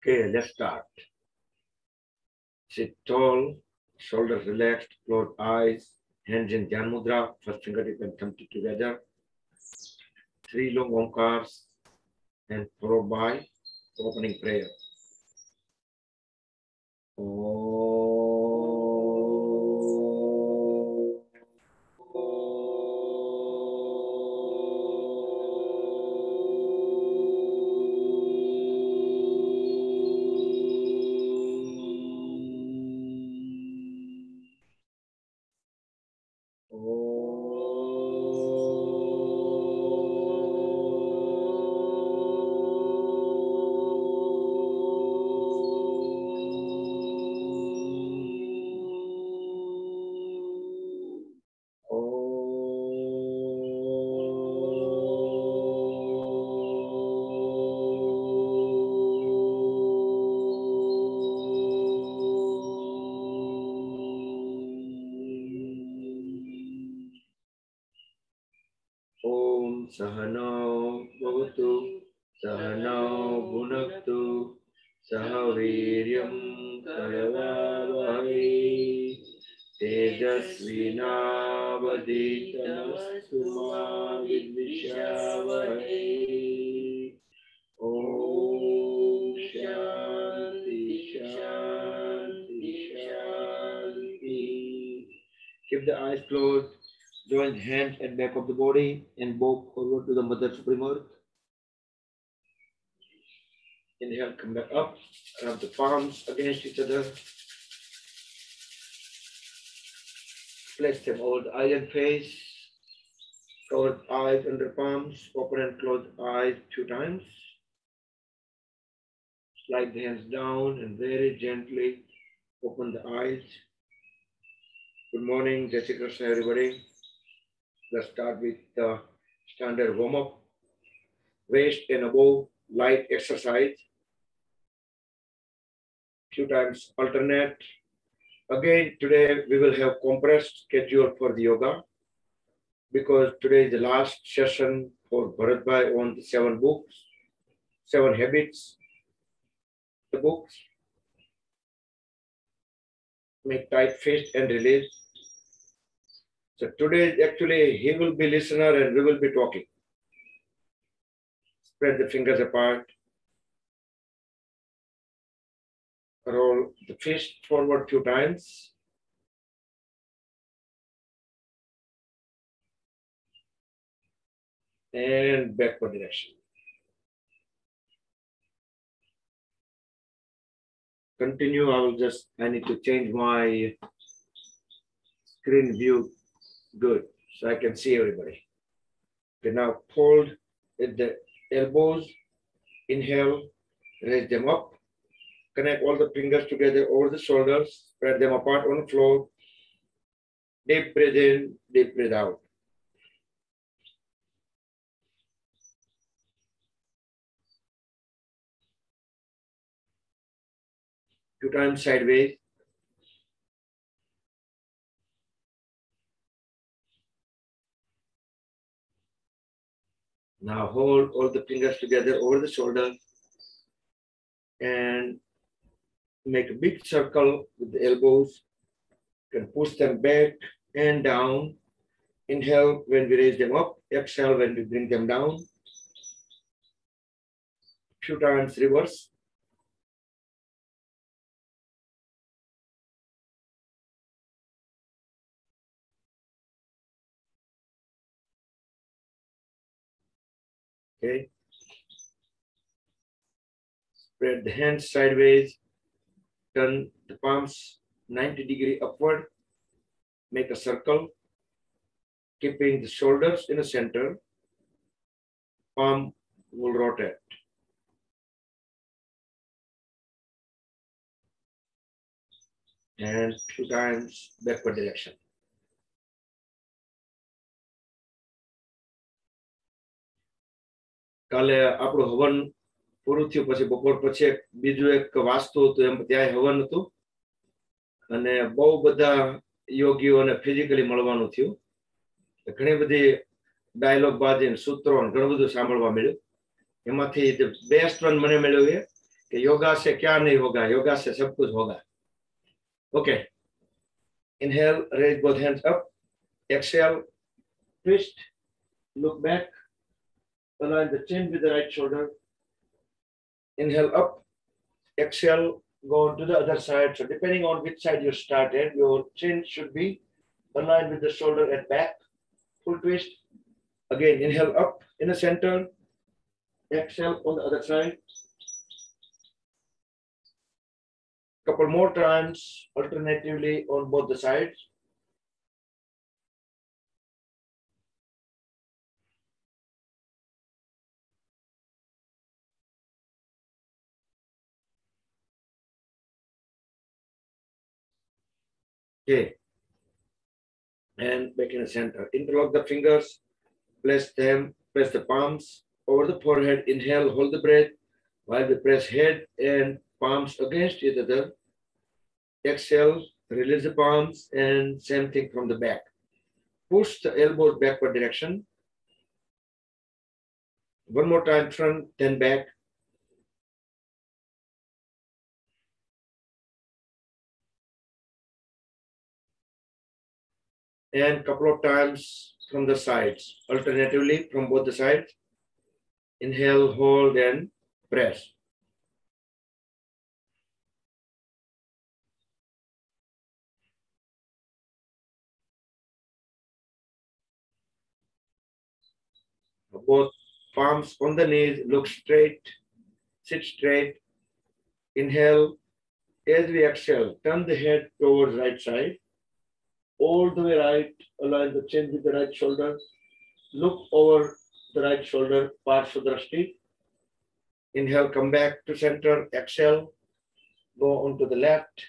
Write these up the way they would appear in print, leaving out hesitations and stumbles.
Okay, let's start. Sit tall, shoulders relaxed, close eyes, hands in Dhyan Mudra, first fingertip and thumb tip together. 3 long omkars and followed by opening prayer. Om Sahano Bhavatu Sahano Bhunaktu Sahaviryam Karavavai Tejasvinavaditamastu ma vidvishavai. Om Shanti Shanti Shanti. Keep the eyes closed. Join hands at back of the body and bow forward to the Mother Supreme Earth. Inhale, come back up. Rub the palms against each other. Place them over the eye and face. Cover eyes under palms. Open and close eyes 2 times. Slide the hands down and very gently open the eyes. Good morning, Jai Shri Krishna, everybody. Let's start with the standard warm-up. Waist and above light exercise. Few times alternate. Again, today we will have compressed schedule for the yoga because today is the last session for Bharat Bhai on the 7 books, 7 habits. The books. Make tight fist and release. So today actually he will be listener and we will be talking. Spread the fingers apart. Roll the fist forward 2 times. And backward direction. Continue. I need to change my screen view. Good. So I can see everybody. Okay, now hold at the elbows. Inhale, raise them up. Connect all the fingers together over the shoulders. Spread them apart on the floor. Deep breath in, deep breath out. Two times sideways. Now hold all the fingers together over the shoulder and make a big circle with the elbows. You can push them back and down. Inhale when we raise them up. Exhale when we bring them down. Few times reverse. Okay. Spread the hands sideways. Turn the palms 90 degrees upward. Make a circle. Keeping the shoulders in the center. Palm will rotate. And 2 times backward direction. કાલે આપણું હવન પૂરું થયું પછી બપોર પછી બીજું એક વાસ્તુ હતું એમ ત્યાં હવન હતું અને બહુ બધા યોગીઓને ફિઝિકલી મળવાનું થયું ઘણી બધી ડાયલોગ બાજી સૂત્રો ઘણું બધું સાંભળવા મળ્યું એમાંથી બેસ્ટ વન મને મળ્યું कि योगा से क्या नहीं होगा, योगा से सब कुछ होगा. Okay. Inhale, raise both hands up. Exhale, twist, look back, align the chin with the right shoulder. Inhale up, exhale, go on to the other side. So depending on which side you started, your chin should be aligned with the shoulder at back. Full twist. Again, inhale up in the center. Exhale on the other side. Couple more times, alternatively on both the sides. Okay. And back in the center. Interlock the fingers, press the palms over the forehead. Inhale, hold the breath while we press head and palms against each other. Exhale, release the palms, and same thing from the back. Push the elbows backward direction. One more time, front, then back. And couple of times from the sides, alternatively from both the sides. Inhale, hold, and press. Both palms on the knees, look straight, sit straight. Inhale. As we exhale, turn the head towards right side. All the way right, align the chin with the right shoulder. Look over the right shoulder, Parsvadrashti. Inhale, come back to center. Exhale, go on to the left.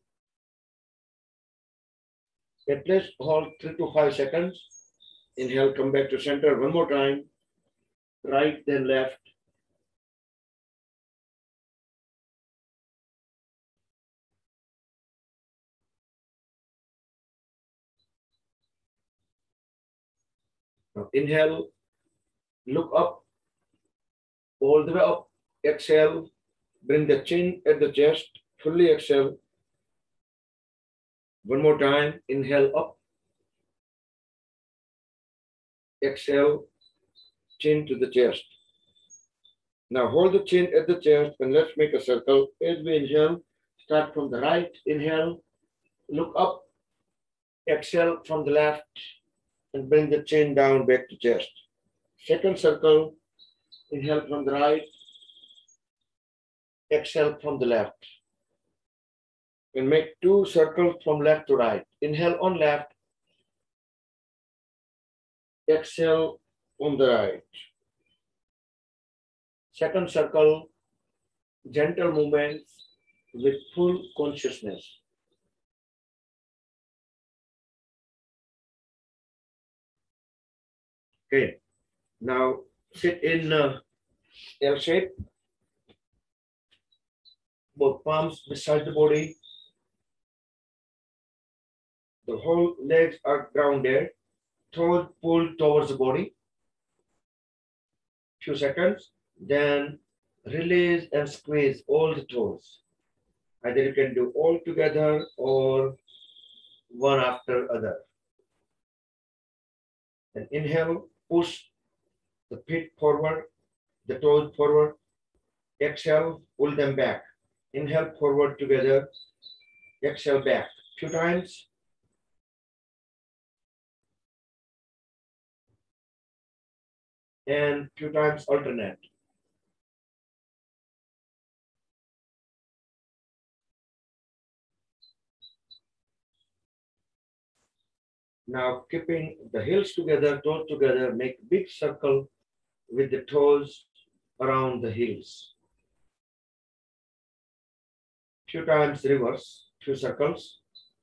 At least hold 3 to 5 seconds. Inhale, come back to center. One more time. Right, then left. Now inhale, look up, all the way up. Exhale, bring the chin at the chest. Fully exhale. One more time. Inhale up. Exhale, chin to the chest. Now hold the chin at the chest and let's make a circle. As we inhale, start from the right. Inhale, look up. Exhale from the left and bring the chin down back to chest. Second circle, inhale from the right. Exhale from the left. And make 2 circles from left to right. Inhale on left. Exhale on the right. Second circle, gentle movements with full consciousness. Okay, now sit in L shape. Both palms beside the body. The whole legs are grounded. Toes pulled towards the body. Few seconds. Then release and squeeze all the toes. Either you can do all together or one after other. And inhale, push the feet forward, the toes forward. Exhale, pull them back. Inhale forward together. Exhale back. Few times. And few times alternate. Now keeping the heels together, toes together, make big circle with the toes around the heels. Few times reverse, few circles.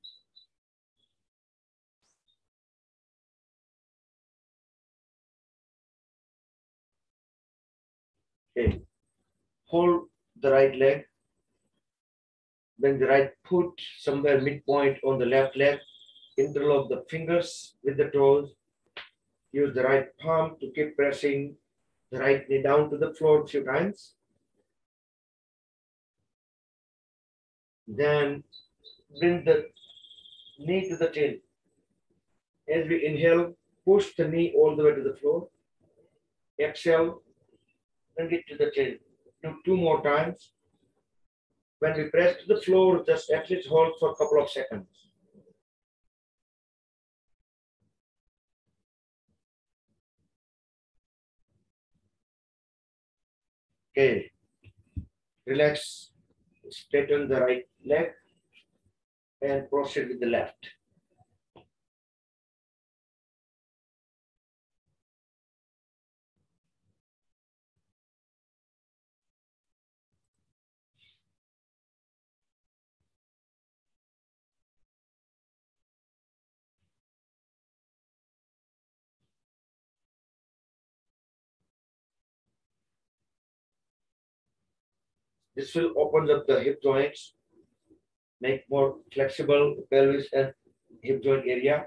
Okay. Hold the right leg. Bring the right foot somewhere midpoint on the left leg. Interlock the fingers with the toes. Use the right palm to keep pressing the right knee down to the floor a few times. Then bring the knee to the chin. As we inhale, push the knee all the way to the floor. Exhale, bring it to the chin. Do 2 more times. When we press to the floor, just exit hold for a couple of seconds. Okay. Relax, straighten the right leg and proceed with the left. This will open up the hip joints, make more flexible pelvis and hip joint area.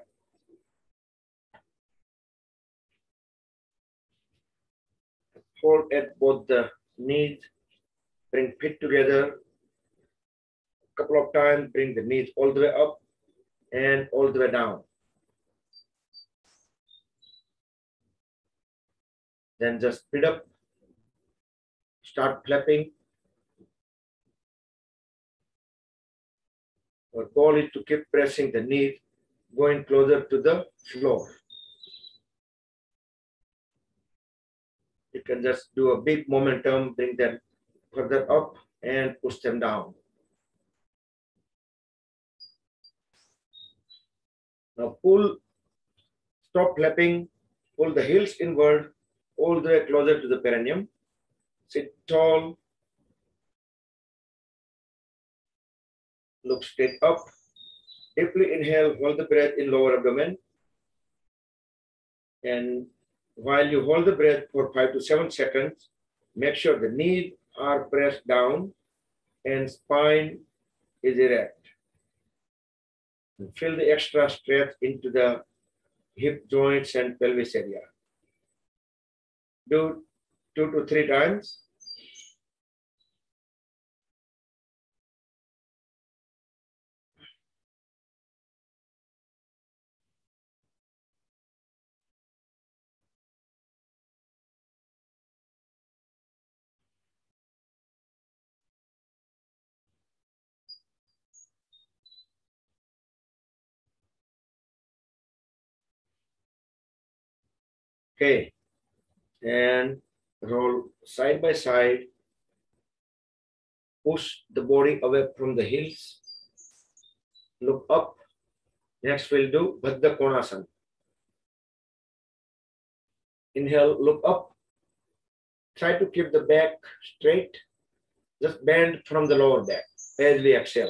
Hold at both the knees, bring feet together. A couple of times, bring the knees all the way up and all the way down. Then just speed up, start clapping. Our goal is to keep pressing the knees, going closer to the floor. You can just do a big momentum, bring them further up and push them down. Now pull, stop clapping, pull the heels inward, all the way closer to the perineum. Sit tall, look straight up. Deeply inhale, hold the breath in lower abdomen. And while you hold the breath for 5 to 7 seconds, make sure the knees are pressed down and spine is erect. And feel the extra stretch into the hip joints and pelvis area. Do 2 to 3 times. Okay, and roll side by side. Push the body away from the heels. Look up. Next we'll do Baddha Konasana. Inhale, look up. Try to keep the back straight. Just bend from the lower back as we exhale.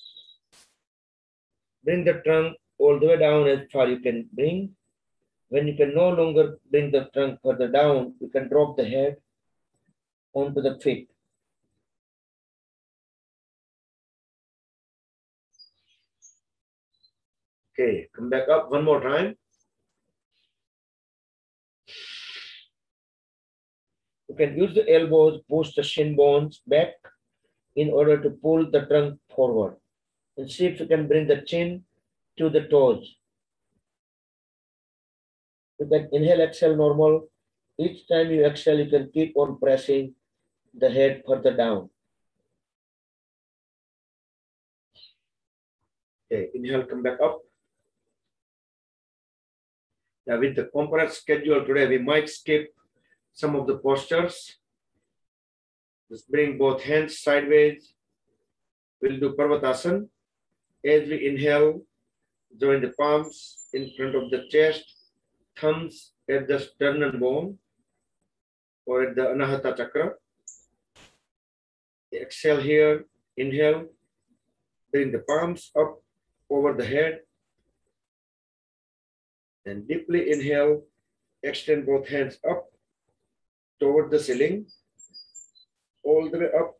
Bring the trunk all the way down as far you can bring. When you can no longer bring the trunk further down, you can drop the head onto the feet. Okay, come back up one more time. You can use the elbows, push the shin bones back in order to pull the trunk forward. And see if you can bring the chin to the toes. You can inhale, exhale normal. Each time you exhale, you can keep on pressing the head further down. Okay, inhale, come back up. Now with the compressed schedule today, we might skip some of the postures. Just bring both hands sideways. We'll do Parvatasana. As we inhale, join the palms in front of the chest, thumbs at the sternum bone or at the Anahata chakra. Exhale here, inhale, bring the palms up over the head. And deeply inhale, extend both hands up toward the ceiling, all the way up.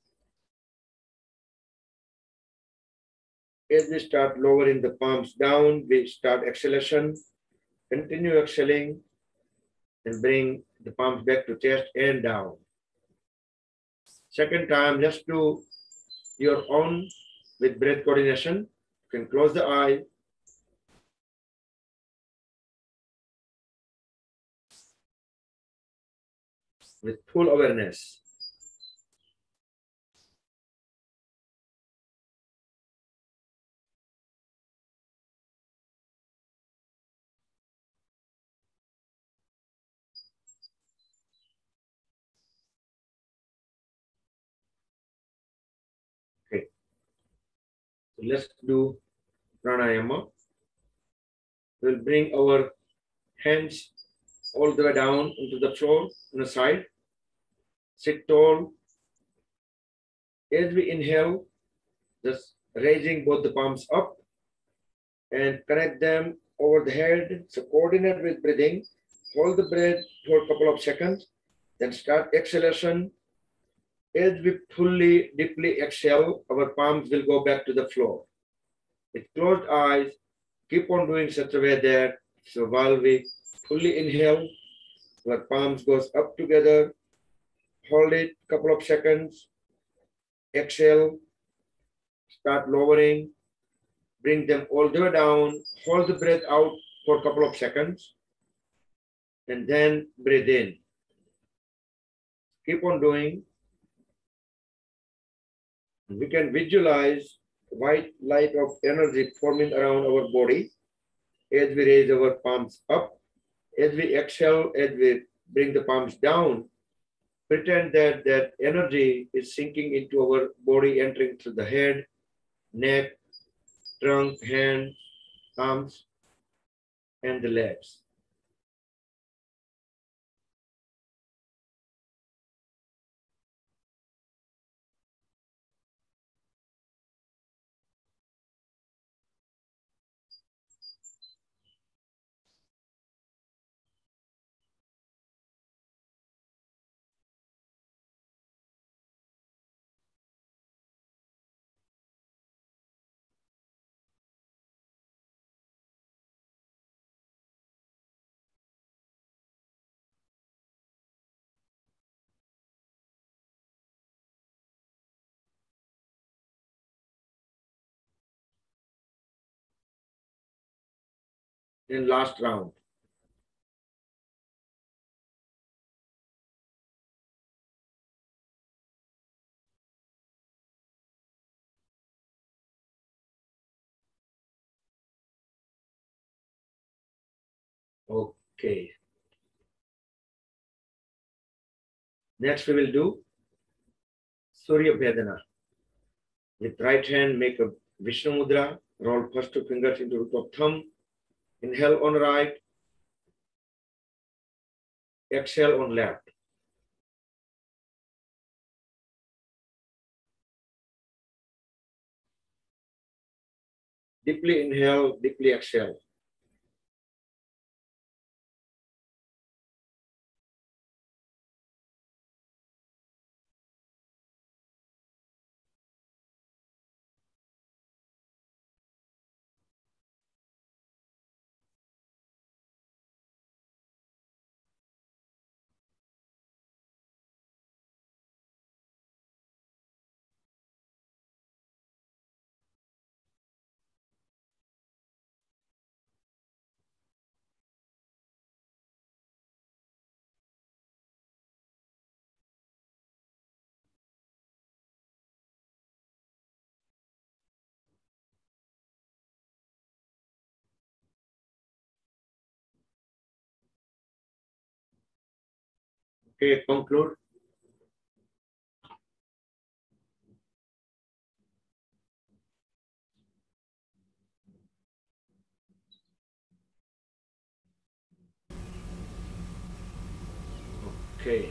As we start lowering the palms down, we start exhalation. Continue exhaling and bring the palms back to chest and down. Second time, let's do your own with breath coordination. You can close the eye. With full awareness. Okay. So let's do pranayama. We'll bring our hands all the way down into the floor on the side. Sit tall. As we inhale, just raising both the palms up and connect them over the head. So coordinate with breathing. Hold the breath for a couple of seconds. Then start exhalation. As we fully, deeply exhale, our palms will go back to the floor. With closed eyes, keep on doing such a way that so while we fully inhale, our palms goes up together. Hold it a couple of seconds. Exhale. Start lowering. Bring them all the way down. Hold the breath out for a couple of seconds. And then breathe in. Keep on doing. We can visualize white light of energy forming around our body as we raise our palms up. As we exhale, as we bring the palms down, pretend that that energy is sinking into our body, entering through the head, neck, trunk, hand, arms, and the legs. Then last round. Okay. Next we will do Surya Vedana. With right hand, make a Vishnu Mudra. Roll first two fingers into root of thumb. Inhale on right. Exhale on left. Deeply inhale, deeply exhale. Okay, conclude. Okay.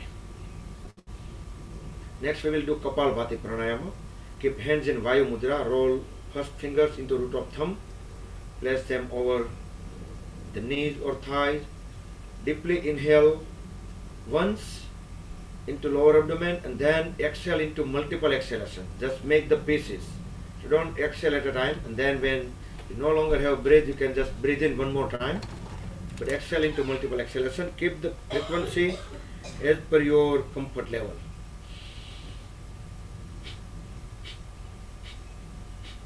Next we will do Kapalbhati Pranayama. Keep hands in Vayu Mudra. Roll first fingers into root of thumb. Place them over the knees or thighs. Deeply inhale once into lower abdomen and then exhale into multiple exhalation. Just make the pieces. You don't exhale at a time, and then when you no longer have breath, you can just breathe in one more time. But exhale into multiple exhalation. Keep the frequency as per your comfort level.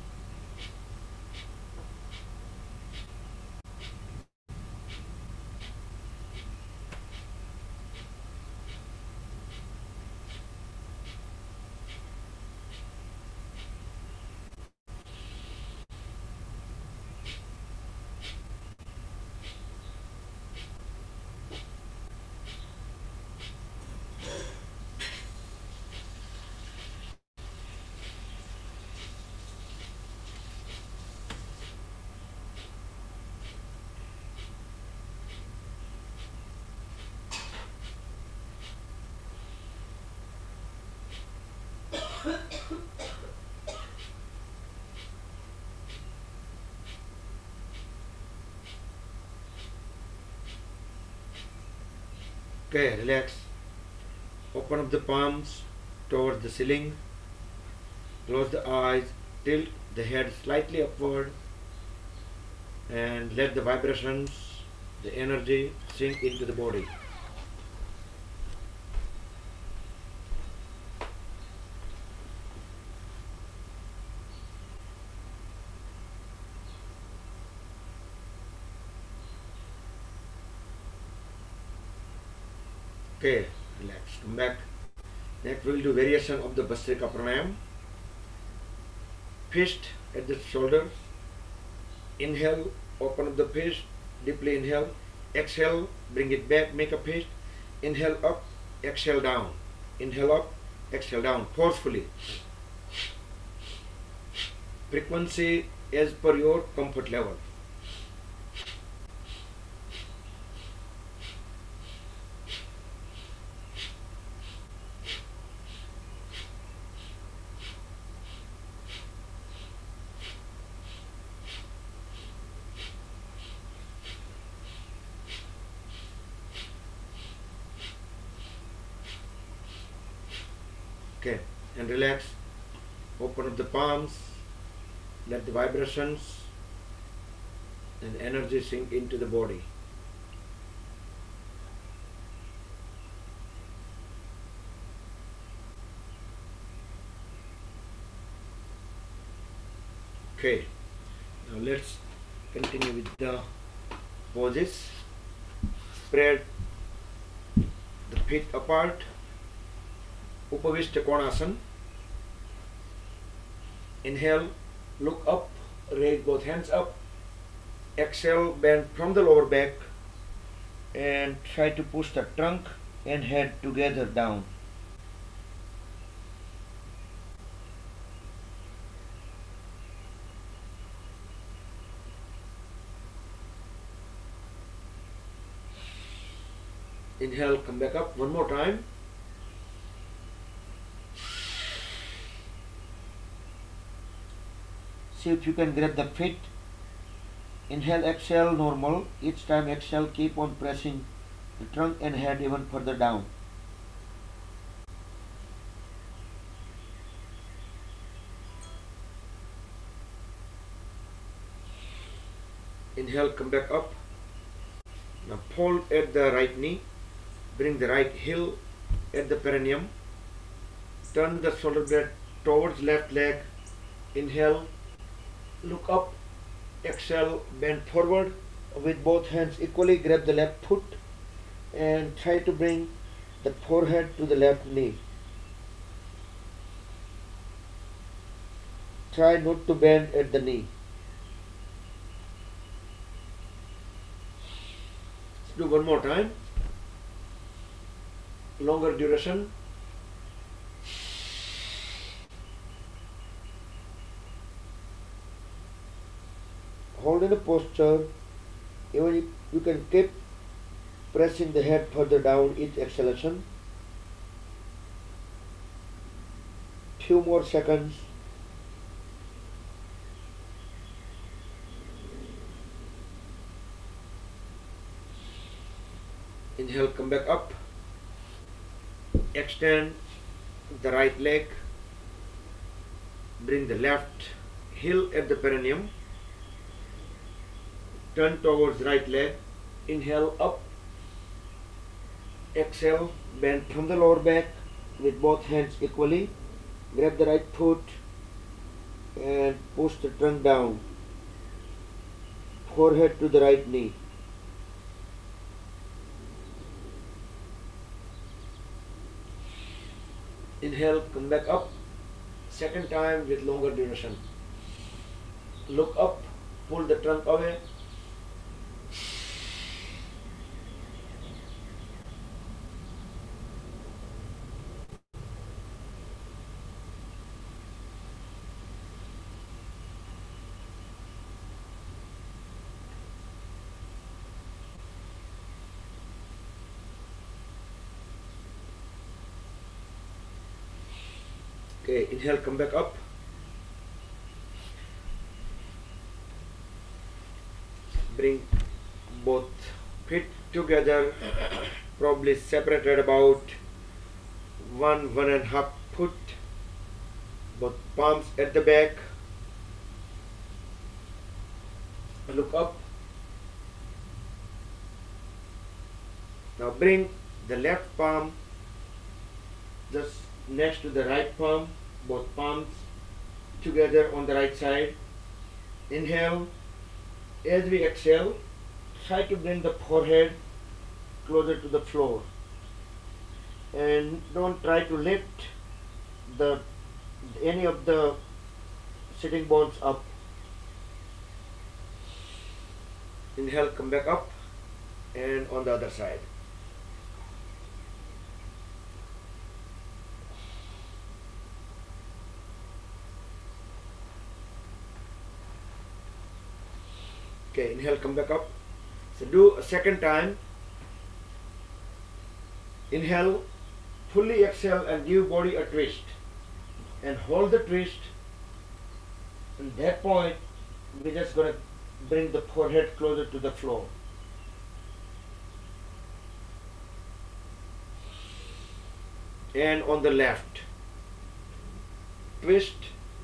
Okay, relax. Open up the palms towards the ceiling. Close the eyes. Tilt the head slightly upward. And let the vibrations, the energy sink into the body. Okay, relax. Come back. Next we will do variation of the Bhastrika Pranayam. Fist at the shoulders. Inhale, open up the fist, deeply inhale. Exhale, bring it back, make a fist. Inhale up, exhale down. Inhale up, exhale down, forcefully. Frequency as per your comfort level. Okay, and relax. Open up the palms. Let the vibrations and energy sink into the body. Okay, now let's continue with the poses. Spread the feet apart. Upavishta Konasana. Inhale, look up, raise both hands up. Exhale, bend from the lower back and try to push the trunk and head together down. Inhale, come back up one more time. See if you can grab the feet. Inhale, exhale, normal. Each time exhale, keep on pressing the trunk and head even further down. Inhale, come back up. Now fold at the right knee. Bring the right heel at the perineum. Turn the shoulder blade towards left leg. Inhale, look up. Exhale, bend forward with both hands equally. Grab the left foot and try to bring the forehead to the left knee. Try not to bend at the knee. Let's do one more time. Longer duration. Hold in a posture. Even if you can keep pressing the head further down each exhalation. Few more seconds. Inhale, come back up. Extend the right leg. Bring the left heel at the perineum. Turn towards right leg. Inhale up. Exhale, bend from the lower back with both hands equally. Grab the right foot and push the trunk down. Forehead to the right knee. Inhale, come back up. Second time with longer duration. Look up, pull the trunk away. Okay, inhale, come back up. Bring both feet together probably separated about 1.5 foot, both palms at the back. Look up. Now bring the left palm just next to the right palm, both palms together on the right side. Inhale. As we exhale, try to bring the forehead closer to the floor, and don't try to lift any of the sitting bones up. Inhale, come back up, and on the other side. Okay, inhale, come back up. So do a second time. Inhale, fully exhale and give body a twist. And hold the twist. At that point, we're just going to bring the forehead closer to the floor. And on the left, twist,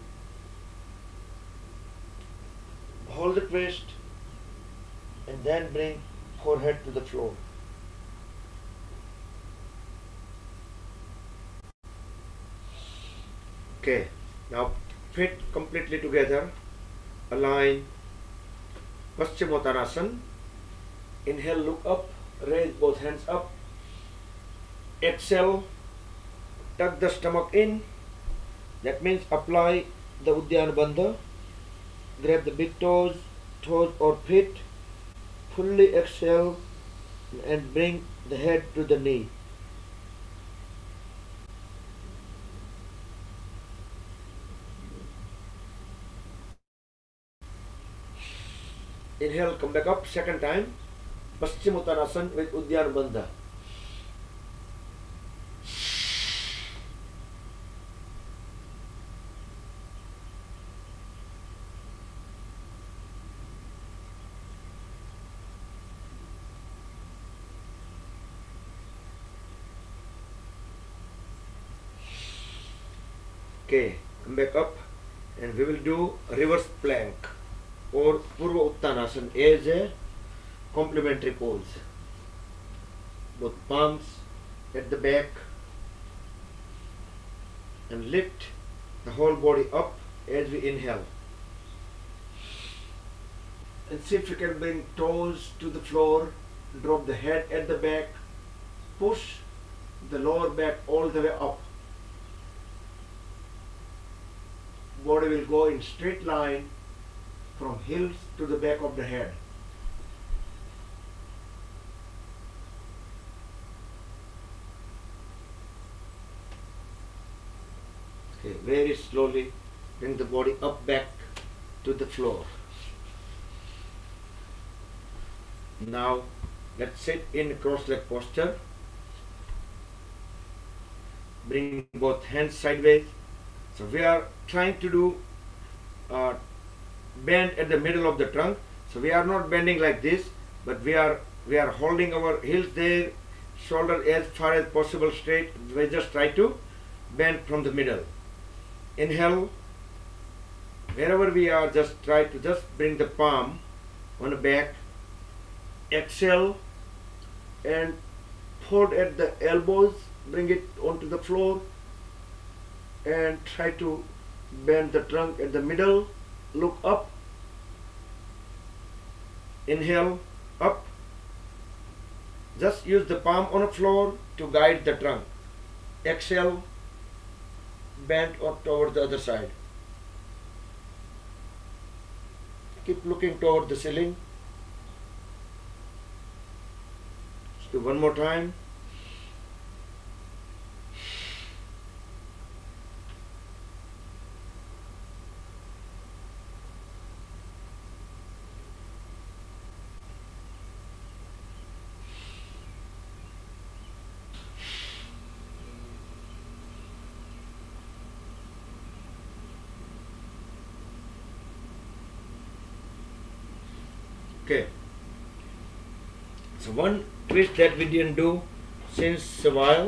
hold the twist, and then bring forehead to the floor. Okay, now fit completely together. Align Paschimottanasana. Inhale, look up, raise both hands up. Exhale, tuck the stomach in. That means apply the Uddiyana Bandha. Grab the big toes or feet. Fully exhale and bring the head to the knee. Inhale, come back up, second time. Paschimottanasana with Uddiyana Bandha. Okay, come back up, and we will do reverse plank or Purva Uttanasana as a complementary pose. Both palms at the back, and lift the whole body up as we inhale. And see if you can bring toes to the floor, drop the head at the back, push the lower back all the way up. Body will go in straight line from heels to the back of the head. Okay, very slowly bring the body up back to the floor. Now let's sit in cross-leg posture. Bring both hands sideways. So we are trying to do bend at the middle of the trunk. So we are not bending like this, but we are holding our heels there, shoulder as far as possible straight. We just try to bend from the middle. Inhale. Wherever we are, just try to bring the palm on the back. Exhale and fold at the elbows. Bring it onto the floor. And try to bend the trunk at the middle. Look up. Inhale, up. Just use the palm on the floor to guide the trunk. Exhale, bend or toward the other side. Keep looking toward the ceiling. Let's do one more time. Okay, so one twist that we didn't do, since a while.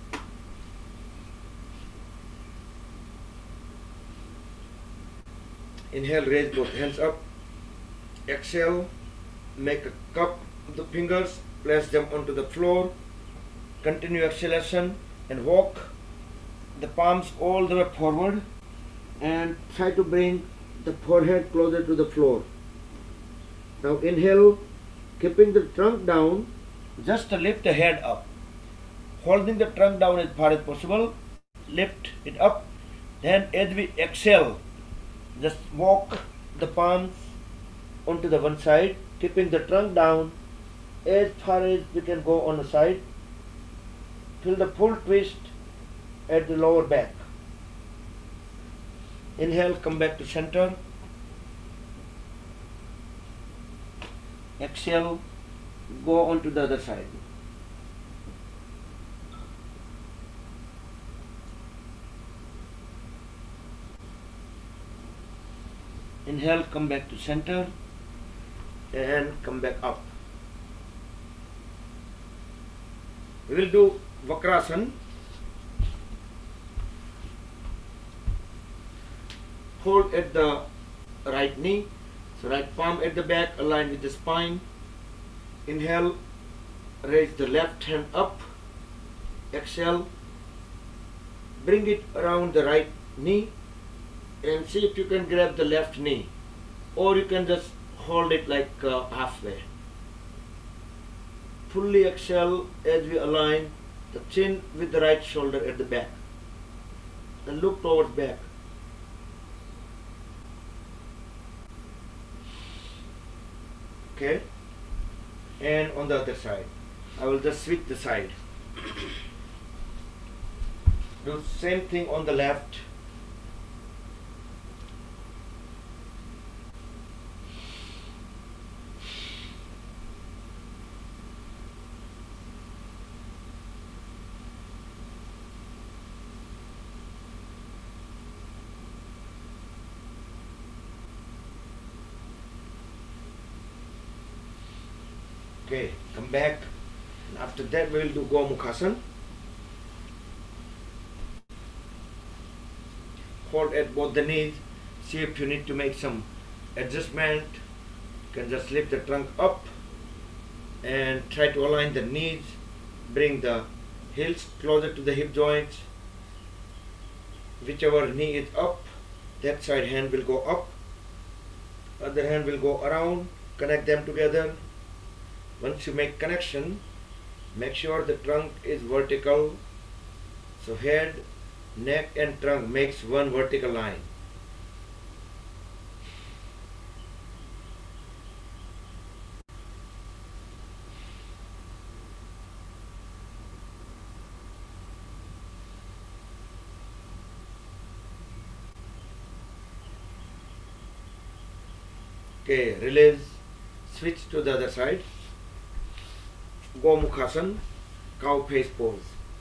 Inhale, raise both hands up. Exhale, make a cup of the fingers, place them onto the floor. Continue exhalation and walk the palms all the way forward and try to bring the forehead closer to the floor. Now inhale, keeping the trunk down, just lift the head up. Holding the trunk down as far as possible, lift it up. Then as we exhale, just walk the palms onto the one side, keeping the trunk down as far as we can go on the side. Feel the full twist at the lower back. Inhale, come back to center. Exhale, go on to the other side. Inhale, come back to center and come back up. We will do Vakrasana. Hold at the right knee, so right palm at the back, aligned with the spine. Inhale, raise the left hand up. Exhale, bring it around the right knee and see if you can grab the left knee, or you can just hold it like halfway. Fully exhale as we align the chin with the right shoulder at the back and look towards back. Okay, and on the other side, I will just switch the side. Do same thing on the left. Okay, come back. And after that, we will do Gomukhasana. Hold at both the knees. See if you need to make some adjustment. You can just lift the trunk up and try to align the knees. Bring the heels closer to the hip joints. Whichever knee is up, that side hand will go up. Other hand will go around. Connect them together. Once you make connection, make sure the trunk is vertical. So head, neck and trunk makes one vertical line. Okay, release, switch to the other side. Gomukhasana, cow face pose.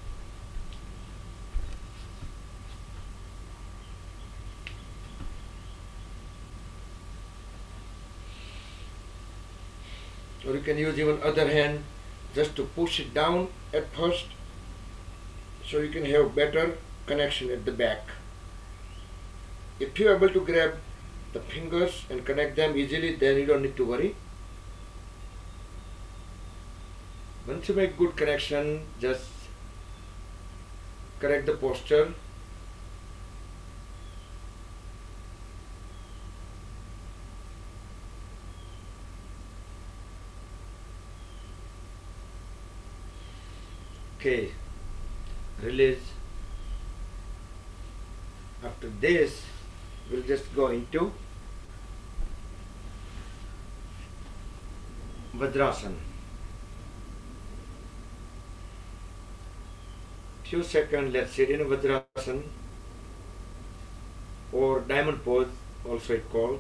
Or you can use even other hand just to push it down at first, so you can have better connection at the back. If you are able to grab the fingers and connect them easily, then you don't need to worry. Once you make good connection, just correct the posture. Okay, release. After this, we'll just go into Vajrasana. Few seconds, let's sit in Vajrasana or diamond pose, also it called.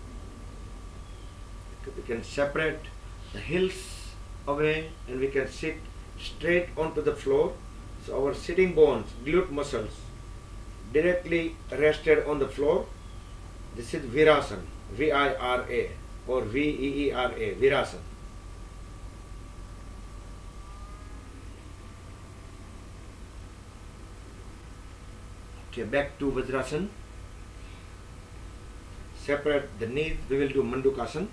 We can separate the heels away and we can sit straight onto the floor. So our sitting bones, glute muscles, directly rested on the floor. This is Virasana, V-I-R-A or V-E-E-R-A, Virasana. Okay, back to Vajrasan. Separate the knees. We will do Mandukasana.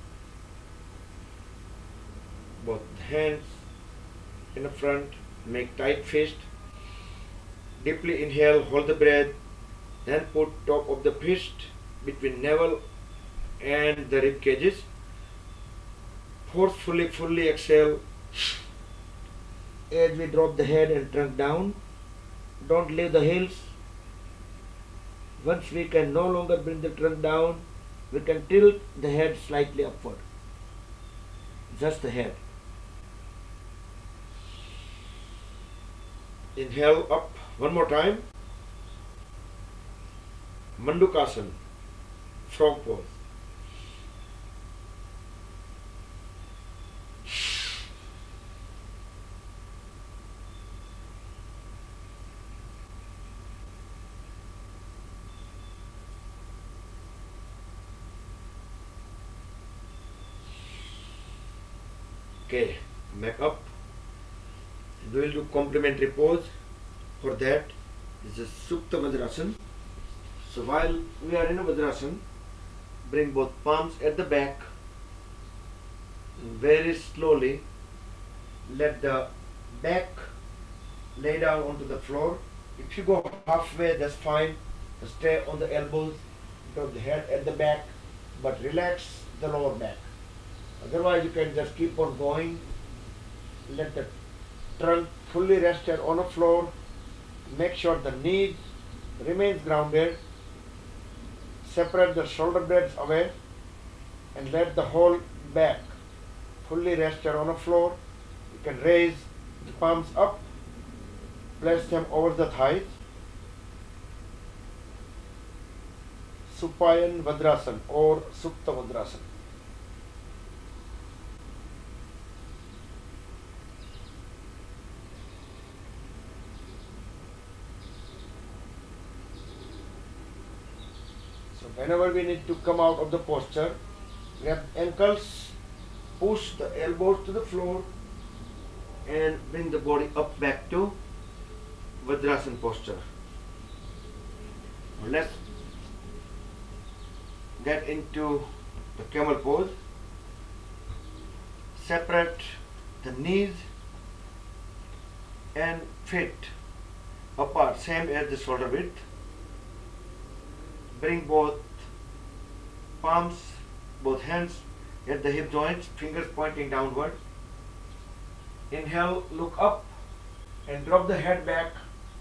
Both hands in the front. Make tight fist. Deeply inhale, hold the breath. Then put top of the fist between navel and the rib cages. Forcefully, fully exhale as we drop the head and trunk down. Don't leave the heels. Once we can no longer bring the trunk down, we can tilt the head slightly upward. Just the head. Inhale up one more time. Mandukasana, frog pose. Okay, back up. We will do complementary pose. For that, this is Supta Vajrasan. So while we are in a Vajrasan, bring both palms at the back. Very slowly, let the back lay down onto the floor. If you go halfway, that's fine. Stay on the elbows, drop the head at the back, but relax the lower back. Otherwise, you can just keep on going. Let the trunk fully rested on the floor. Make sure the knees remains grounded. Separate the shoulder blades away and let the whole back fully rested on the floor. You can raise the palms up, place them over the thighs. Supine Vajrasan or Supta Vajrasan. Whenever we need to come out of the posture, grab ankles, push the elbows to the floor and bring the body up back to Vajrasan posture. Let's get into the camel pose. Separate the knees and feet apart, same as the shoulder width. Bring both palms, both hands at the hip joints, fingers pointing downward. Inhale, look up and drop the head back,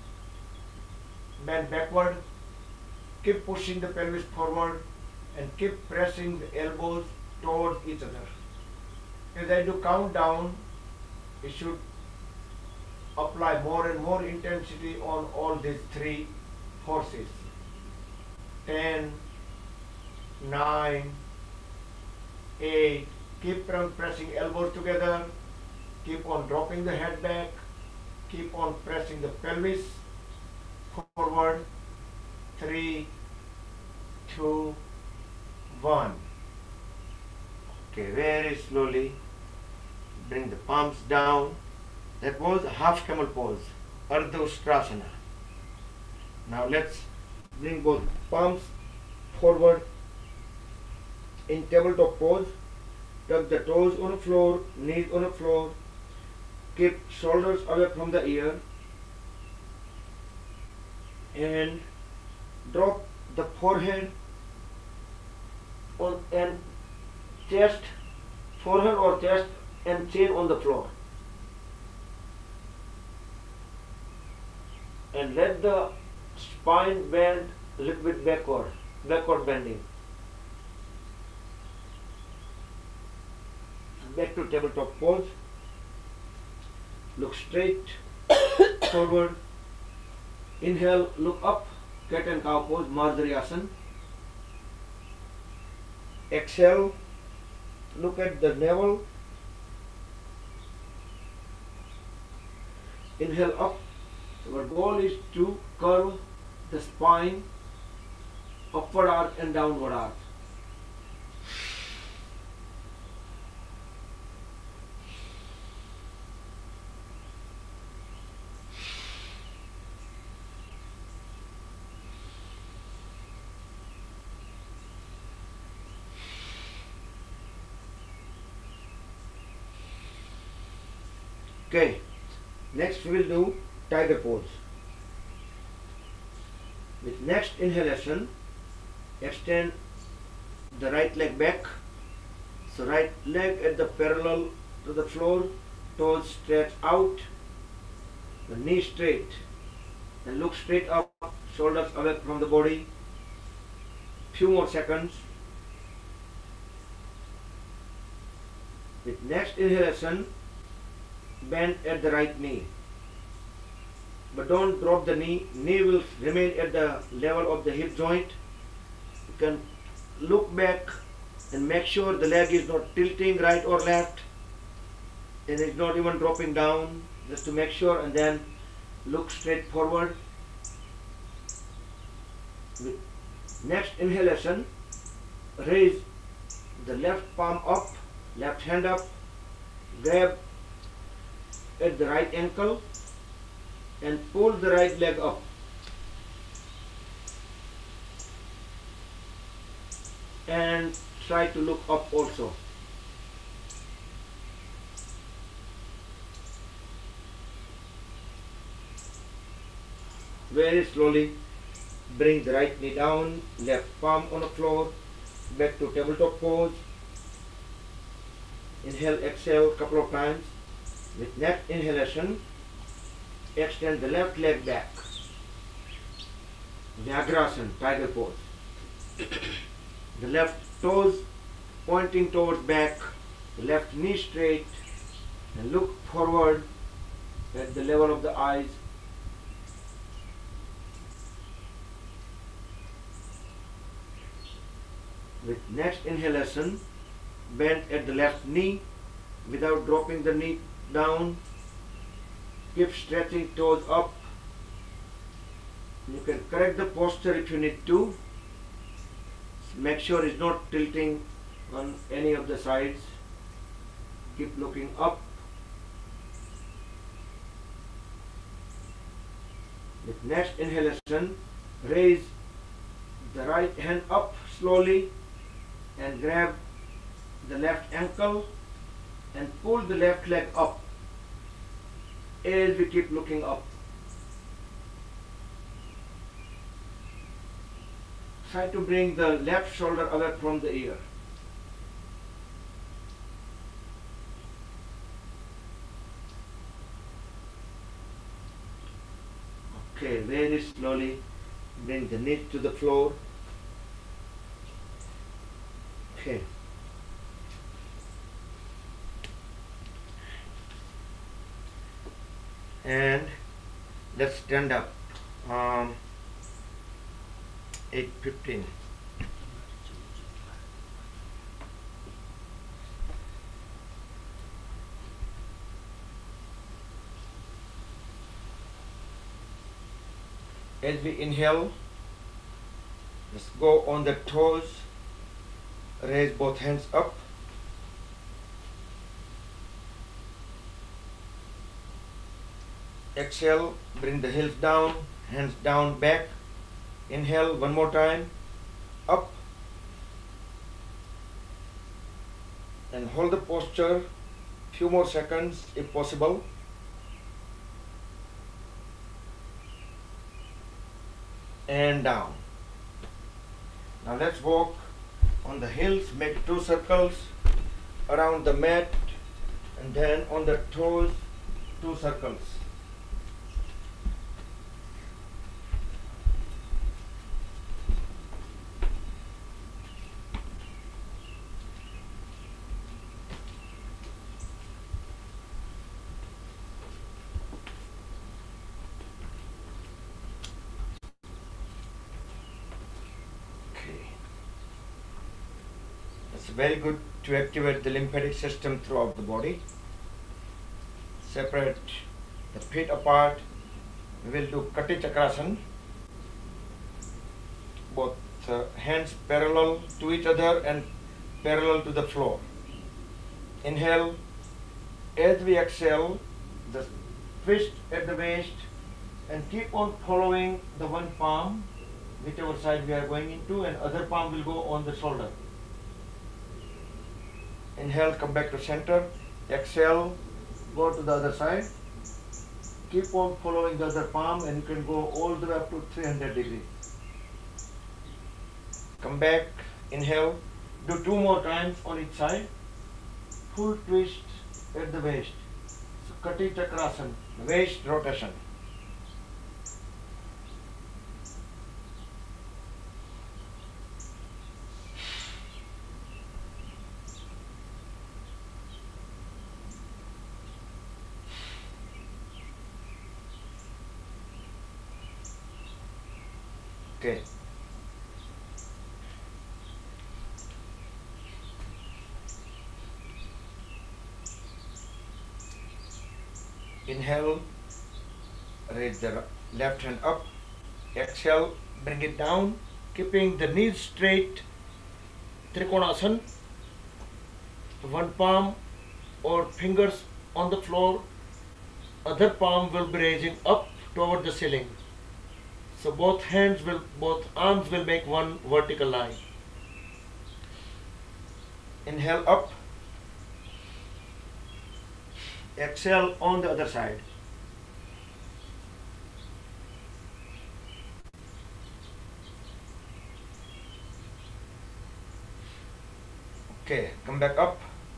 bend backward. Keep pushing the pelvis forward and keep pressing the elbows towards each other. As I do countdown, you should apply more and more intensity on all these three forces. 10, 9, 8, keep on pressing elbows together, keep on dropping the head back, keep on pressing the pelvis forward. 3, 2, 1. Okay, very slowly bring the palms down. That was half camel pose, Ardha Ustrasana. Now let's bring both palms forward in tabletop pose. Tuck the toes on the floor, knees on the floor. Keep shoulders away from the ear. And drop the forehead on and chest, forehead or chest and chin on the floor. And let the spine bend a little bit backward bending. Back to tabletop pose. Look straight forward. Inhale, look up, cat and cow pose, Marjaryasan. Exhale, look at the navel. Inhale up. Our goal is to curve the spine, upward arch and downward arch. Okay, next we will do tiger pose. With next inhalation, extend the right leg back. So right leg at the parallel to the floor, toes stretch out, the knee straight, and look straight up, shoulders away from the body. Few more seconds. With next inhalation, bend at the right knee. But don't drop the knee. Knee will remain at the level of the hip joint. You can look back and make sure the leg is not tilting right or left, and it's not even dropping down, just to make sure, and then look straight forward. With next inhalation, raise the left palm up, left hand up, grab at the right ankle and pull the right leg up. And try to look up also. Very slowly bring the right knee down, left palm on the floor, back to tabletop pose. Inhale, exhale a couple of times. With next inhalation, extend the left leg back. Vyagrasana, tiger pose. The left toes pointing towards back, the left knee straight, and look forward at the level of the eyes. With next inhalation, bend at the left knee without dropping the knee down. Keep stretching toes up. You can correct the posture if you need to. Make sure it's not tilting on any of the sides. Keep looking up. With next inhalation, raise the right hand up slowly and grab the left ankle and pull the left leg up as we keep looking up. Try to bring the left shoulder away from the ear. Okay, very slowly bring the knee to the floor. Okay. And let's stand up. 8:15. As we inhale, let's go on the toes, raise both hands up. Exhale, bring the heels down, hands down, back. Inhale one more time, up, and hold the posture few more seconds if possible. And down. Now let's walk on the heels, make 2 circles around the mat, and then on the toes 2 circles. It's very good to activate the lymphatic system throughout the body. Separate the feet apart. We will do Kati Chakrasana. Both hands parallel to each other and parallel to the floor. Inhale. As we exhale, just twist at the waist and keep on following the one palm, whichever side we are going into, and other palm will go on the shoulder. Inhale, come back to center. Exhale, Go to the other side. Keep on following the other palm and you can go all the way up to 300 degrees. Come back, inhale, do 2 more times on each side. Full twist at the waist. So Kati Chakrasana, waist rotation. Okay. Inhale, raise the left hand up. Exhale, bring it down, keeping the knees straight. Trikonasana. One palm or fingers on the floor, other palm will be raising up toward the ceiling. So both arms will make one vertical line. Inhale up. Exhale on the other side. Okay, come back up.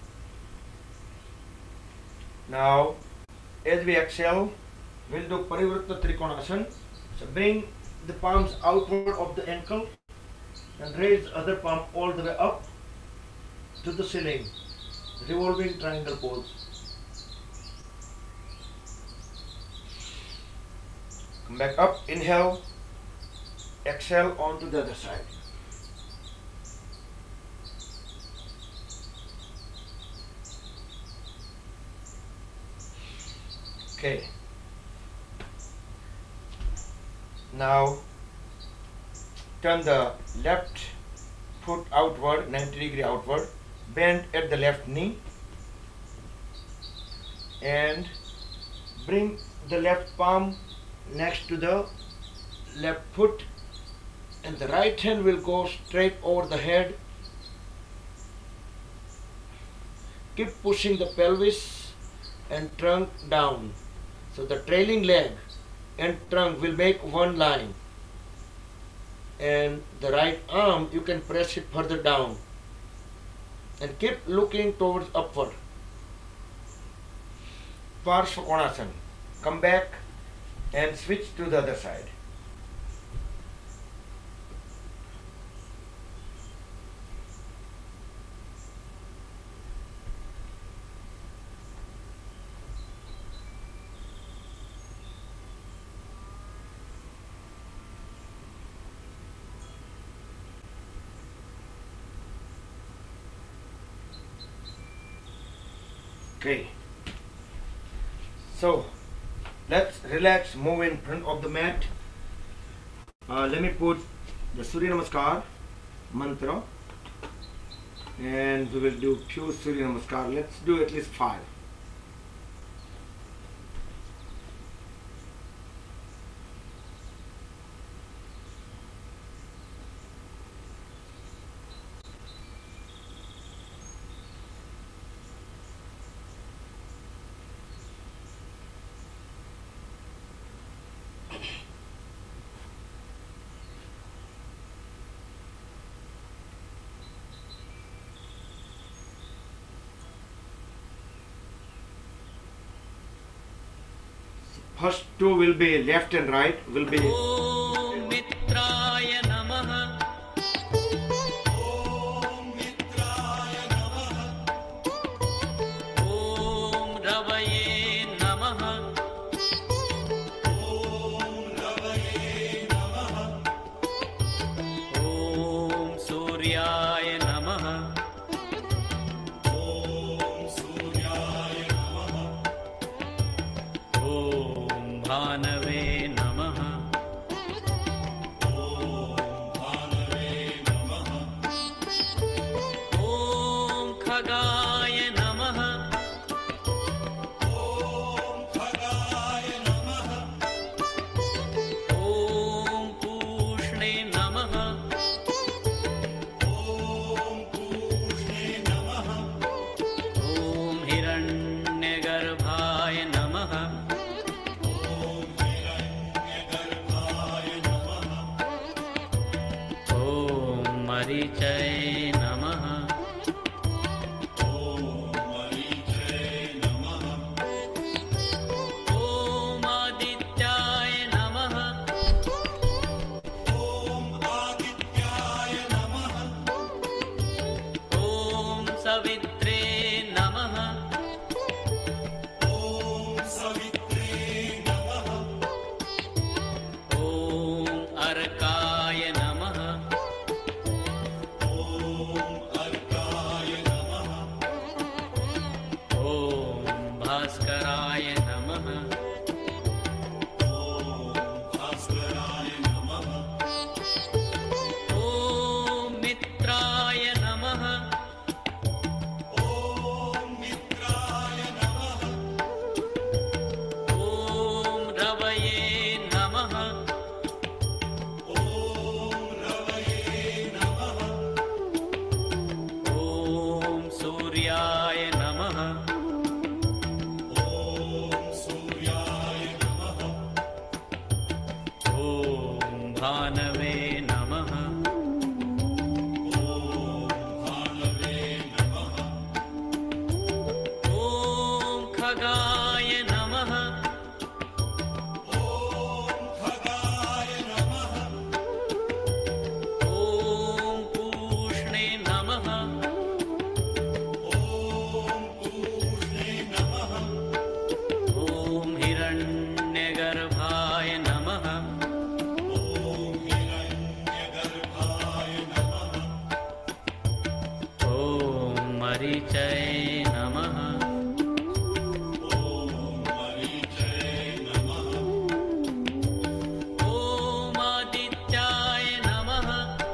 Now, as we exhale, we'll do Parivrtta Trikonasana. So bring the palms outward of the ankle and raise the other palm all the way up to the ceiling. Revolving triangle pose. Come back up, inhale, exhale onto the other side. Okay. Now turn the left foot outward, 90 degree outward, bend at the left knee and bring the left palm next to the left foot and the right hand will go straight over the head. Keep pushing the pelvis and trunk down. So the trailing leg and trunk will make one line. And the right arm, you can press it further down. And keep looking towards upward. Parshva Konasana. Come back and switch to the other side. Okay. So let's relax, move in front of the mat. Let me put the Surya Namaskar mantra and we will do few Surya Namaskar. Let's do at least 5. First 2 will be left and right, will be Om Mitraya Namaha. Om Mitraya Namaha. Om Ravaye Namaha. Om Ravaye Namaha. Om Suryaya Namaha. Om Suryaya Namaha. Om Bhanave Namaha. मरीचये नमः। ॐ आदित्याय नमः। ॐ सवित्रे नमः। ॐ अर्काय नमः। ॐ भास्कराय नमः। ॐ मित्राय नमः। ॐ रवये नमः। ॐ सूर्याय नमः। ॐ भानवे नमः। ॐ खगाय नमः। ॐ पूष्णे नमः। ॐ हिरण्यगर्भाय नमः। ॐ मरीचये नमः। ॐ आदित्याय नमः।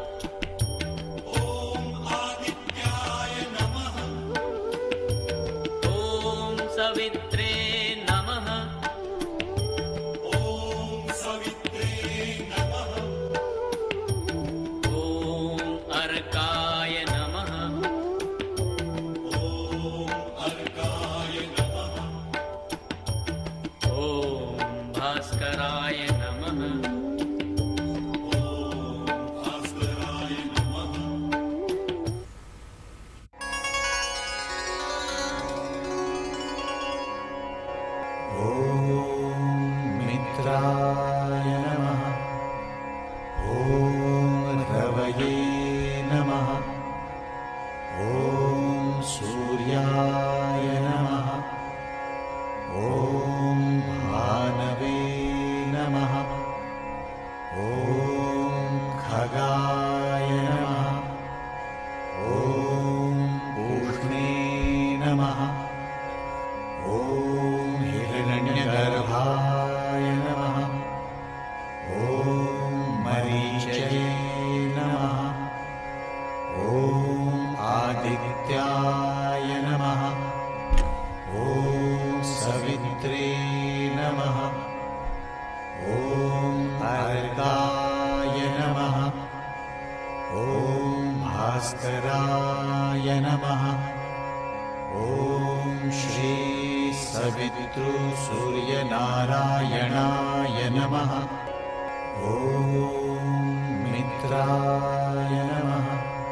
ॐ सवित्रे नमः। ॐ अर्काय नमः। ॐ भास्कराय नमः। मित्राय नमः। ॐ रवये नमः। ॐ सूर्याय नमः। ॐ भानवे नमः। ॐ खगाय नमः। ॐ पूष्णे नमः। ॐ हिरण्यगर्भाय नमः। ॐ मरीचये नमः। ॐ आदित्याय नमः। ॐ सवित्रे नमः। ॐ अर्काय नमः। ॐ भास्कराय नमः। ॐ श्री सवितृ सूर्यनारायणाय नमः। ॐ मित्राय नमः।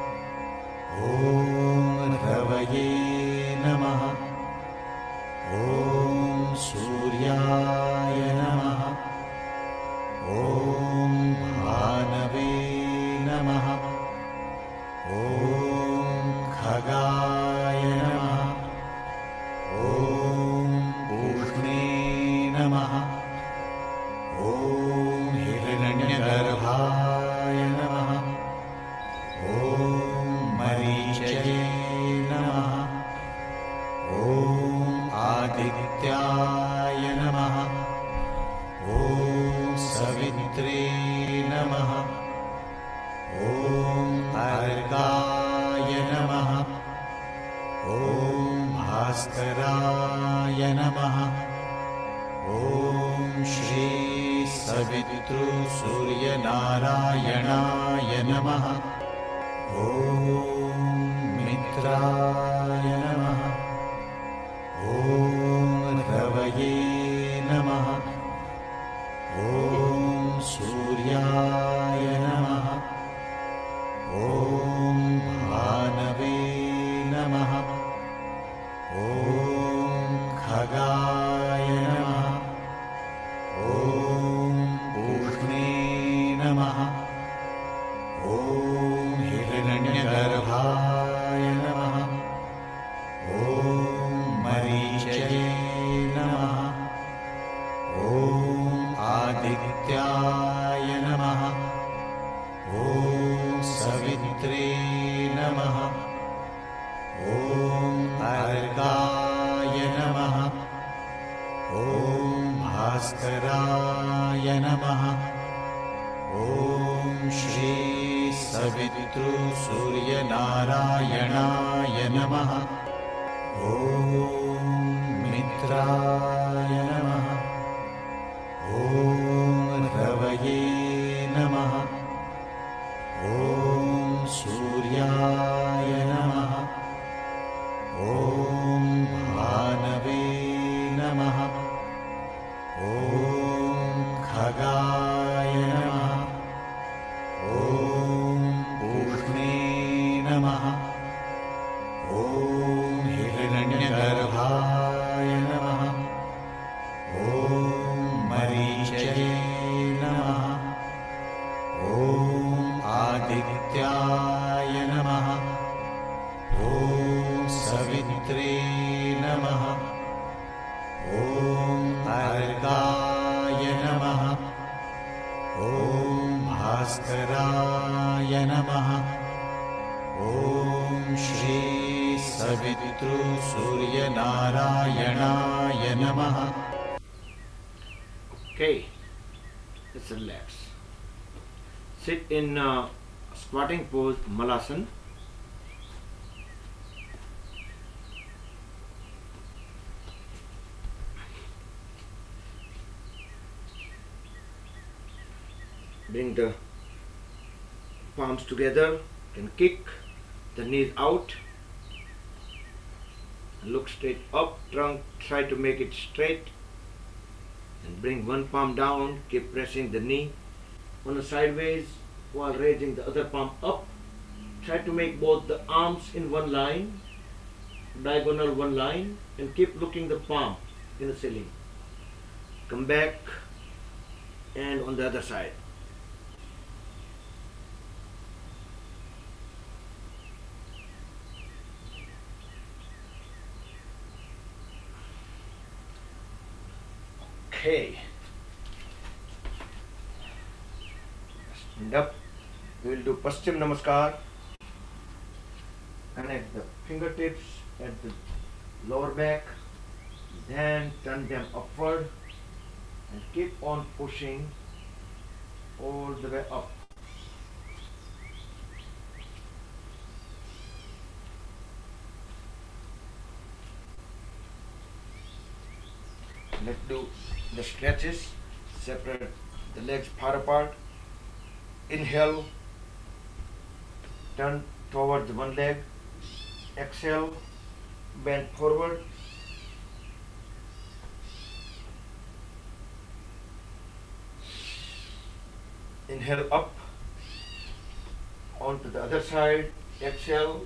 ॐ रवये नमः। ॐ सूर्याय नमः। ॐ भानवे नमः। ॐ खगाय नमः। ॐ पूष्णे नमः। ॐ हिरण्यगर्भाय नमः। ॐ मरीचये नमः। ॐ आदित्याय नमः। ॐ सवित्रे नमः। ॐ अर्काय नमः। ॐ भास्कराय नमः। ॐ श्री सवितृ सूर्यनारायणाय नमः। ॐ मित्राय नमः। ॐ रवये नमः। ॐ सूर्याय नमः। ॐ सवित्रे नमः। ॐ अर्काय नमः। ॐ भास्कराय नमः। ॐ श्री सवितृसूर्यनारायणाय नमः। ॐ मित्राय नमः। ॐ रवये नमः। ॐ सूर्याय नमः। ॐ भानवे नमः। ॐ खगाय नमः। ॐ पूष्णे नमः। ॐ हिरण्यगर्भाय नमः। ॐ मरीचये नमः। ॐ आदित्याय नमः। ॐ सवित्रे नमः। ॐ अर्काय नमः। ॐ भास्कराय नमः। ॐ श्री सवितृसूर्यनारायणाय नमः। Okay, let's relax. Sit in squatting pose, Malasana. Bring the palms together and kick the knees out. Look straight up, trunk, try to make it straight. And bring one palm down, keep pressing the knee on the sideways while raising the other palm up. Try to make both the arms in one line, diagonal one line, and keep looking the palm in the ceiling. Come back and on the other side. Okay. Stand up. We will do Paschim Namaskar. Connect the fingertips at the lower back. Then turn them upward and keep on pushing all the way up. Let's do the stretches. Separate the legs far apart. Inhale, turn towards one leg. Exhale, bend forward. Inhale up onto the other side. Exhale,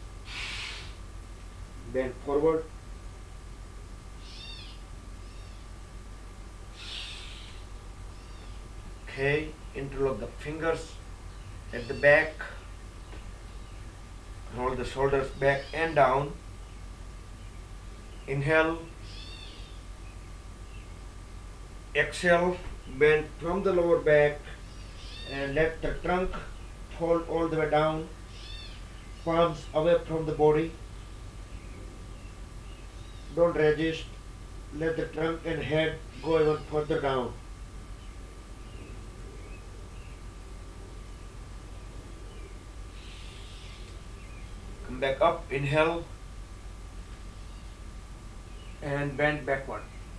bend forward. Okay, interlock the fingers at the back. Roll the shoulders back and down. Inhale. Exhale, bend from the lower back and let the trunk fold all the way down. Palms away from the body. Don't resist. Let the trunk and head go even further down. Come back up, inhale, and bend backward.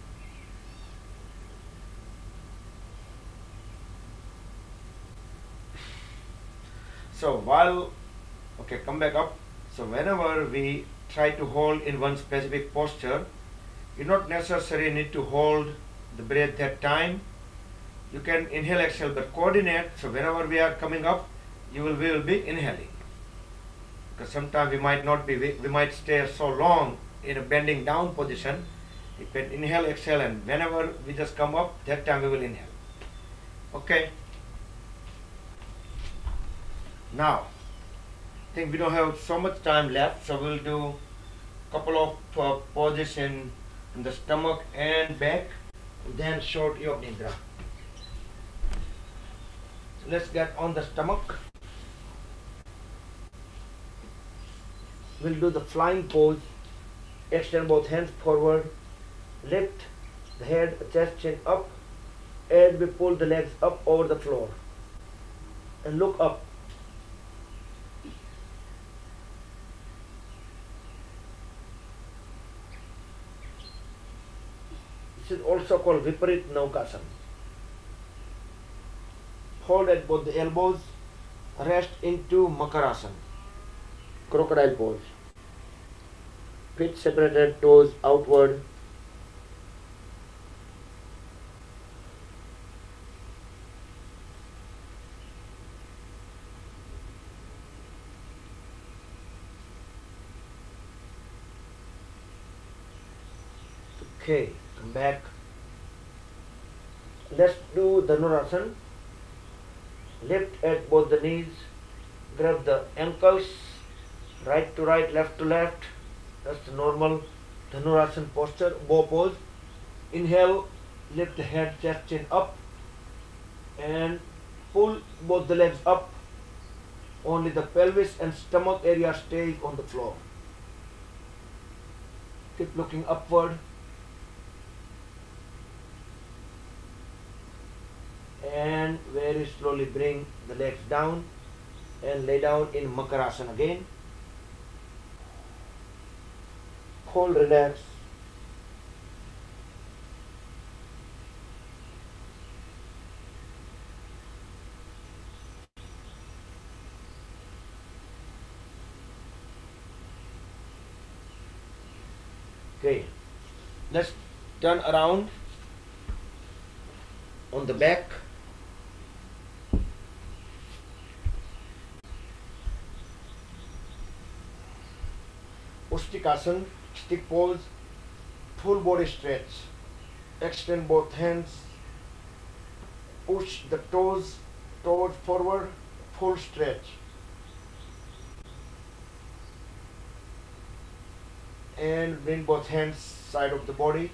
So come back up. So whenever we try to hold in one specific posture, you not necessarily need to hold the breath that time. You can inhale, exhale, but coordinate. So whenever we are coming up, we will be inhaling. Because sometimes we might stay so long in a bending down position. You can inhale, exhale, and whenever we just come up, that time we will inhale. Okay. Now, I think we don't have so much time left, so we'll do a couple of poses in the stomach and back, then short Yoga Nidra. So let's get on the stomach. we'll do the flying pose. Extend both hands forward, lift the head, chest, chin up as we pull the legs up over the floor and look up. This is also called Viparit Naukasana. Hold at both the elbows, rest into Makarasana, crocodile pose. Feet separated, toes outward. Okay, come back. Let's do Dhanurasana. Lift at both the knees, grab the ankles, right to right, left to left. That's the normal Dhanurasana posture, bow pose. Inhale, lift the head, chest, chin up and pull both the legs up. Only the pelvis and stomach area stays on the floor. Keep looking upward. And very slowly bring the legs down and lay down in Makarasana again. Hold, relax. Okay, let's turn around on the back. Ustikasana, stick pose, full body stretch. Extend both hands, push the toes forward, full stretch. And bring both hands side of the body.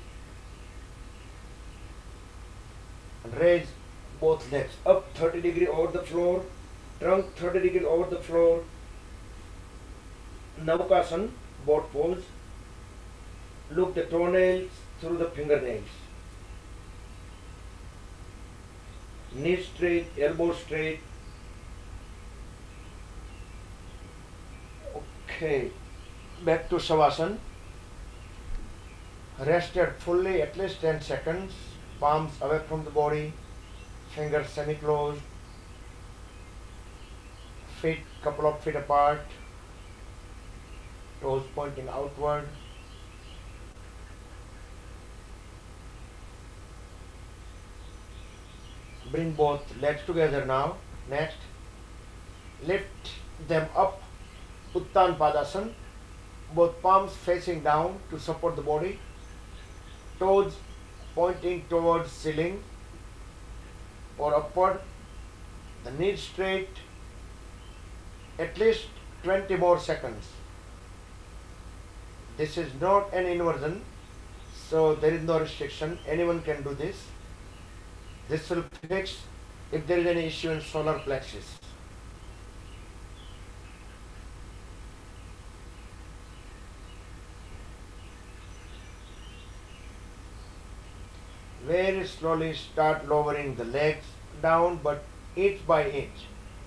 And raise both legs up 30 degrees over the floor, trunk 30 degrees over the floor. Naukasana, boat pose. Look the toenails through the fingernails. Knees straight, elbows straight. Okay, back to Shavasana. Rested fully at least 10 seconds. Palms away from the body, fingers semi-closed, feet couple of feet apart, toes pointing outward. Bring both legs together now. Next, lift them up, Uttan Padasana, both palms facing down to support the body, toes pointing towards ceiling or upward, the knees straight, at least 20 more seconds. This is not an inversion, so there is no restriction. Anyone can do this. This will fix if there is any issue in solar plexus. Very slowly start lowering the legs down, but inch by inch.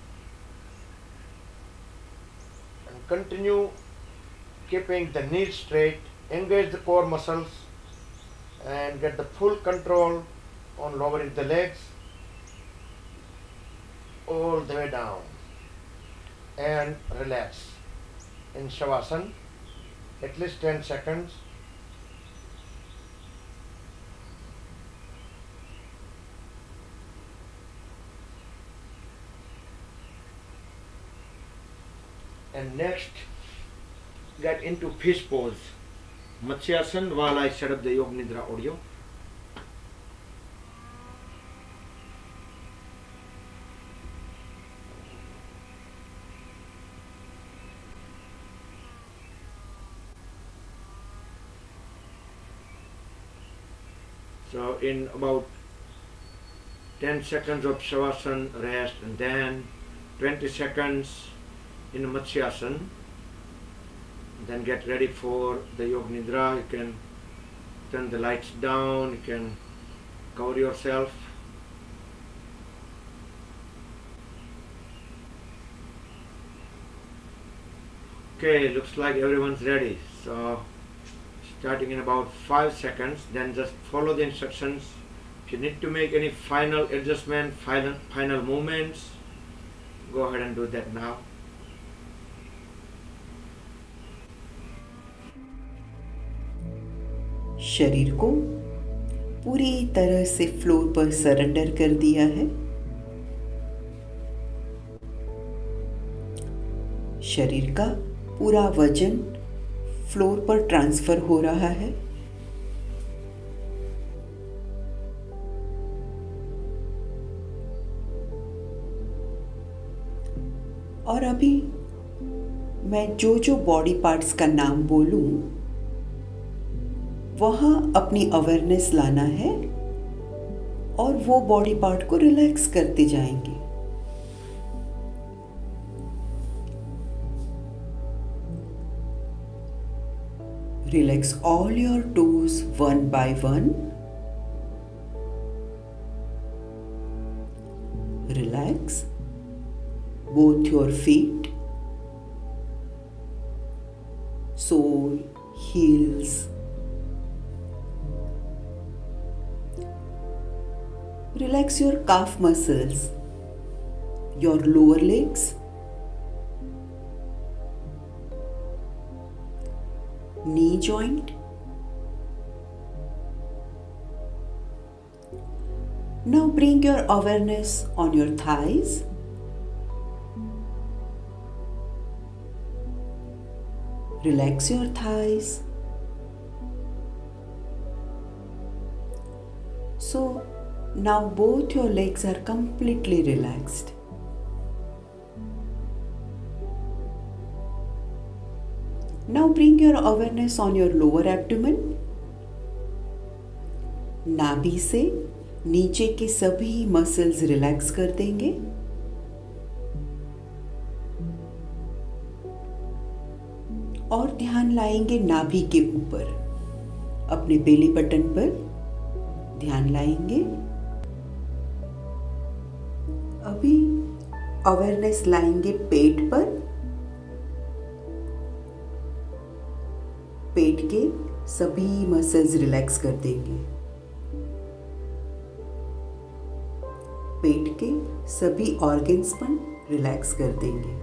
And continue keeping the knees straight, engage the core muscles and get the full control on lowering the legs all the way down and relax in Shavasana at least 10 seconds. And next, get into fish pose, Matsyasana, while I set up the Yoga Nidra audio. So in about 10 seconds of Shavasana rest and then 20 seconds in Matsyasana. then get ready for the Yoga Nidra. You can turn the lights down, you can cover yourself. Okay, looks like everyone's ready. So starting in about 5 seconds, then just follow the instructions. If you need to make any final adjustment, final movements, go ahead and do that now. शरीर को पूरी तरह से floor पर surrender कर दिया है। शरीर का पूरा वजन फ्लोर पर ट्रांसफर हो रहा है। और अभी मैं जो जो बॉडी पार्ट्स का नाम बोलूं वहां अपनी अवेयरनेस लाना है और वो बॉडी पार्ट को रिलैक्स करते जाएंगे। Relax all your toes one by one. Relax both your feet, sole, heels. Relax your calf muscles, your lower legs, knee joint. Now bring your awareness on your thighs. Relax your thighs. So now both your legs are completely relaxed. Now bring your awareness on your lower abdomen. नाभि से नीचे के सभी muscles relax कर देंगे। और ध्यान लाएंगे नाभि के ऊपर, अपने बेली बटन पर ध्यान लाएंगे। अभी अवेयरनेस लाएंगे पेट पर। पेट के सभी मसल्स रिलैक्स कर देंगे। पेट के सभी ऑर्गन्स पर रिलैक्स कर देंगे।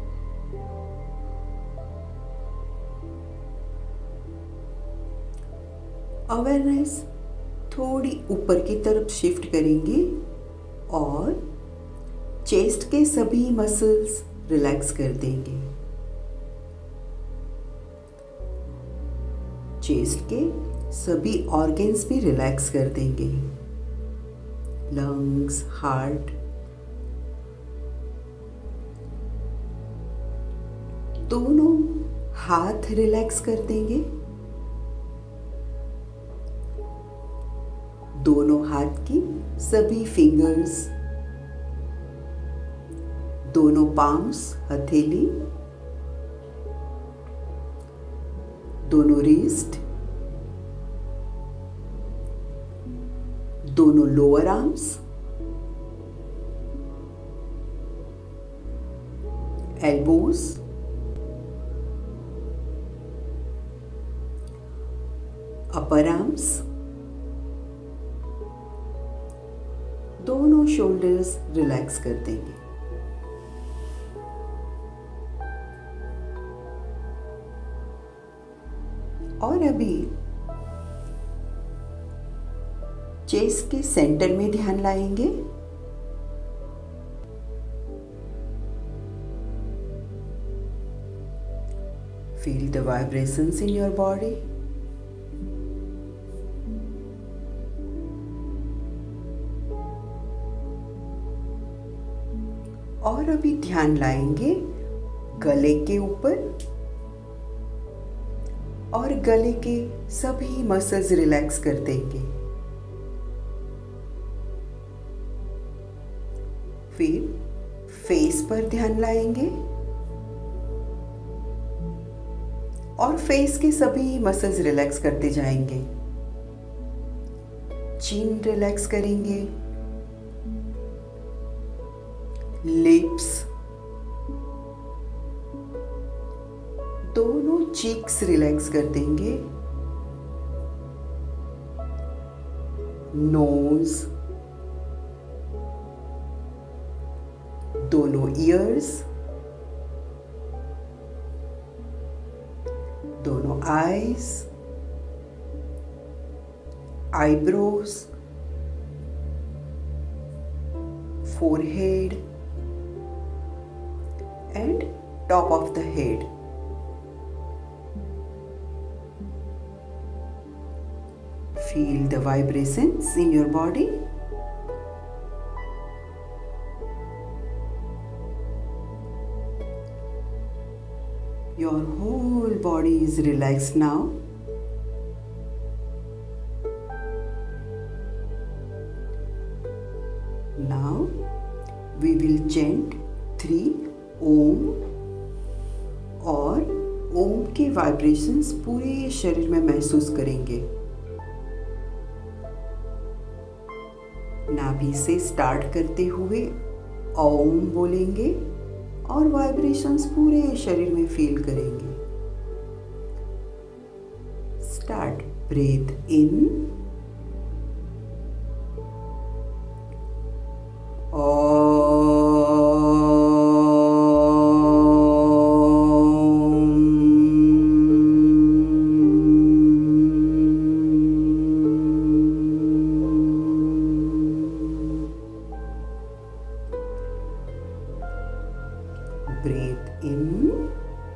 अवेयरनेस थोड़ी ऊपर की तरफ शिफ्ट करेंगे और चेस्ट के सभी मसल्स रिलैक्स कर देंगे। चेस्ट के सभी ऑर्गन्स भी रिलैक्स कर देंगे। Lungs, heart. दोनों हाथ रिलैक्स कर देंगे। दोनों हाथ की सभी फिंगर्स, दोनों पाम्स, हथेली, दोनों रिस्ट, दोनों lower arms, elbows, upper arms, दोनों शोल्डर्स रिलैक्स कर देंगे। और अभी चेस्ट के सेंटर में ध्यान लाएंगे। Feel the vibrations in your body. और अभी ध्यान लाएंगे गले के ऊपर और गले के सभी मसल्स रिलैक्स कर देंगे। फिर फेस पर ध्यान लाएंगे। और फेस के सभी मसल्स रिलैक्स करते जाएंगे। चिन रिलैक्स करेंगे, लिप्स, दोनों चीक्स रिलैक्स कर देंगे, नोज, दोनों ईयर्स, दोनों eyes, eyebrows, forehead and top of the head. Feel the vibrations in your body. Your whole body is relaxed now. Now we will chant 3 Om और ओम के vibrations पूरे शरीर में महसूस करेंगे। नाभि से स्टार्ट करते हुए ओम बोलेंगे और वाइब्रेशंस पूरे शरीर में फील करेंगे। Start, breathe in, breathe in,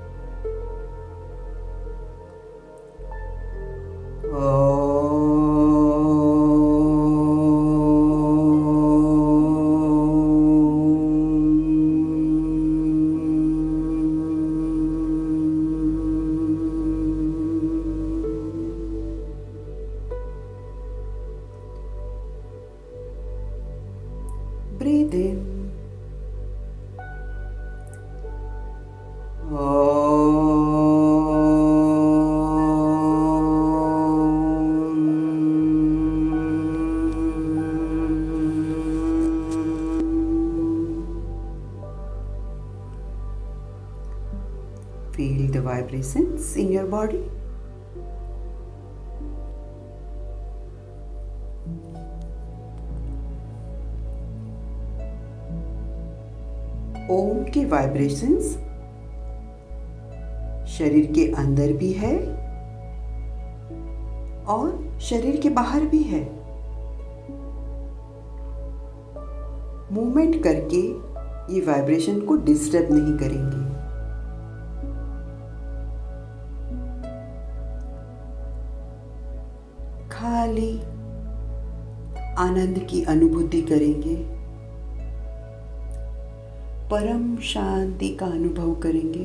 breathe in. Feel the vibrations in your body. Om के वाइब्रेशंस शरीर के अंदर भी है और शरीर के बाहर भी है। मूवमेंट करके ये वाइब्रेशन को डिस्टर्ब नहीं करेंगे। खाली आनंद की अनुभूति करेंगे, परम शांति का अनुभव करेंगे।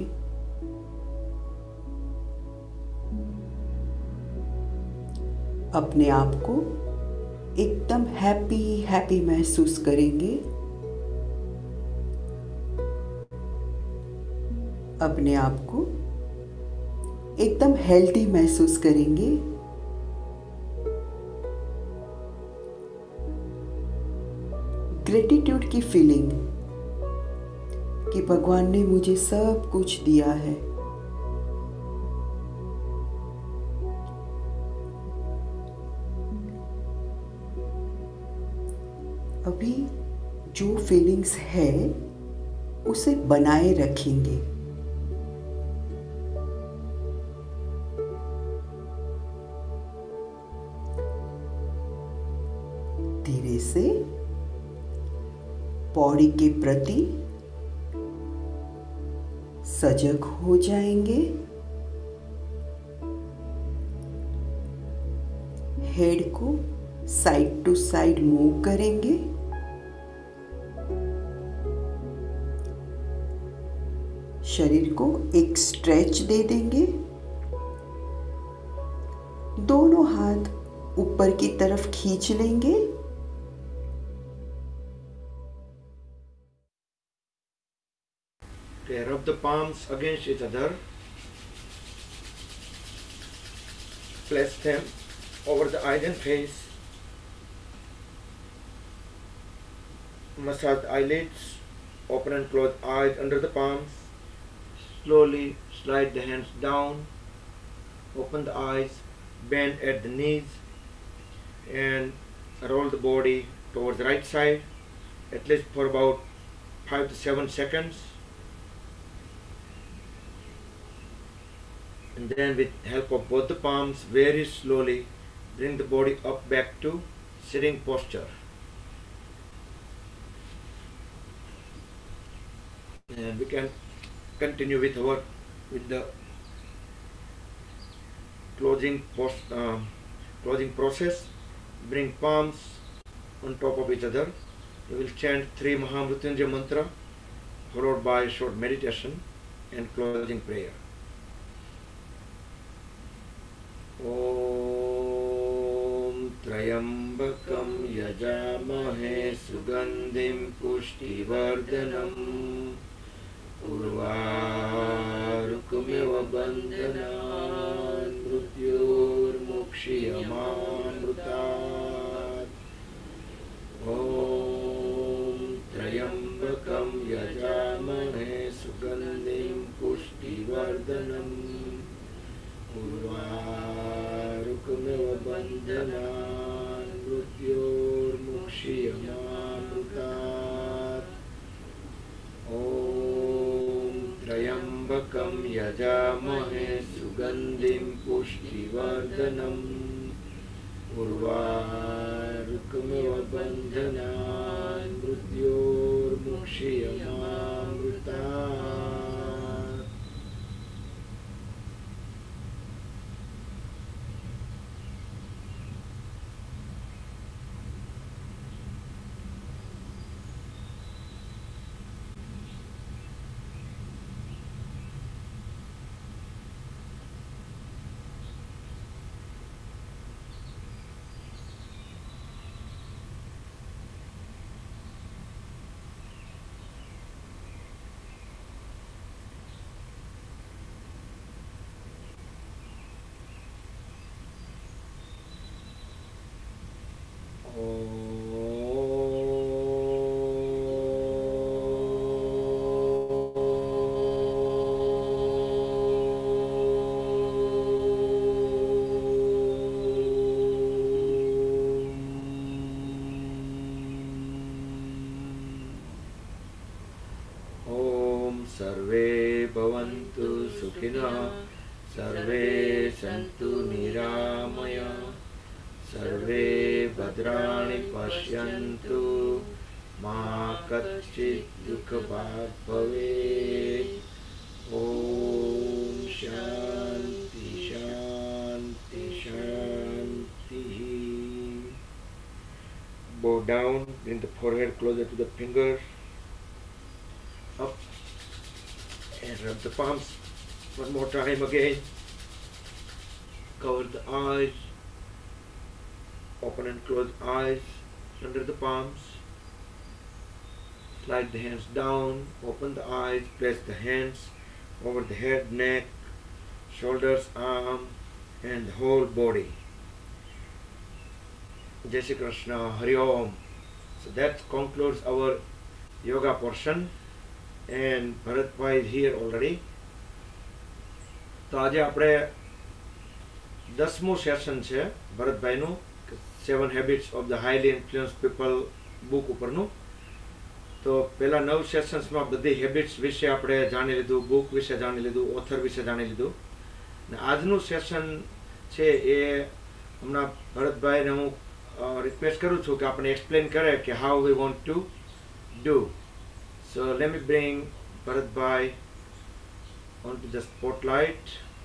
अपने आप को एकदम हैप्पी महसूस करेंगे। अपने आप को एकदम हेल्दी महसूस करेंगे। ग्रेटिट्यूड की फीलिंग कि भगवान ने मुझे सब कुछ दिया है। अभी जो फीलिंग्स है उसे बनाए रखेंगे। धीरे से बॉडी के प्रति सजग हो जाएंगे। हेड को साइड टू साइड मूव करेंगे। शरीर को एक स्ट्रेच दे देंगे। दोनों हाथ ऊपर की तरफ खींच लेंगे। Okay, rub the palms against each other. place them over the eyes and face. Massage the eyelids, open and close eyes under the palms. Slowly slide the hands down, open the eyes, bend at the knees, and roll the body towards the right side, at least for about 5 to 7 seconds. And then with help of both the palms, very slowly bring the body up back to sitting posture. And we can continue with the closing process. Bring palms on top of each other. You will chant 3 Mahamrutyunjay mantra, followed by a short meditation and closing prayer. Om Trayambakam Yajamahe Sugandhim Pushtivardhanam Urvarukmeva Bandhanan Mrutyurmukshiyamamrutat. Om Trayambakam Yajamahe Sugandhim Pushtivardhanam Urvarukmeva Bandhanan Mrutyurmukshiyamamrutat. Om Trayambakam Yajamahe Sugandhim Pushtivardhanam Urvarukmeva Bandhanan Mrutyurmukshiyamamrutat. Sarve bhavantu sukhina, sarve santu niramaya, sarve bhadrani pashyantu, ma kachchit dukhabhat bhavet. Om Shanti Shanti Shanti. Bow down, bring the forehead closer to the fingers, up, and rub the palms one more time again. Cover the eyes, open and close eyes under the palms. Slide the hands down, open the eyes, place the hands over the head, neck, shoulders, arm, and the whole body. Jai Shri Krishna, Hari Om. So that concludes our yoga portion. And Bharat Bhai is here already. તો આજે આપણે 10મું session છે ભરત ભાઈનું 7 Habits of the Highly Influenced People book ઉપરનું. તો પહેલા 9 સેશન્સમાં બધી habits વિશે આપણે જાણી લીધું, બુક વિશે જાણી લીધું, ઓથર વિશે જાણી લીધું. ને આજનું સેશન છે એ હમણાં ભરતભાઈને હું રિક્વેસ્ટ કરું છું કે આપણે એક્સપ્લેન કરે કે how we want to do. So let me bring Bharat Bhai onto the spotlight.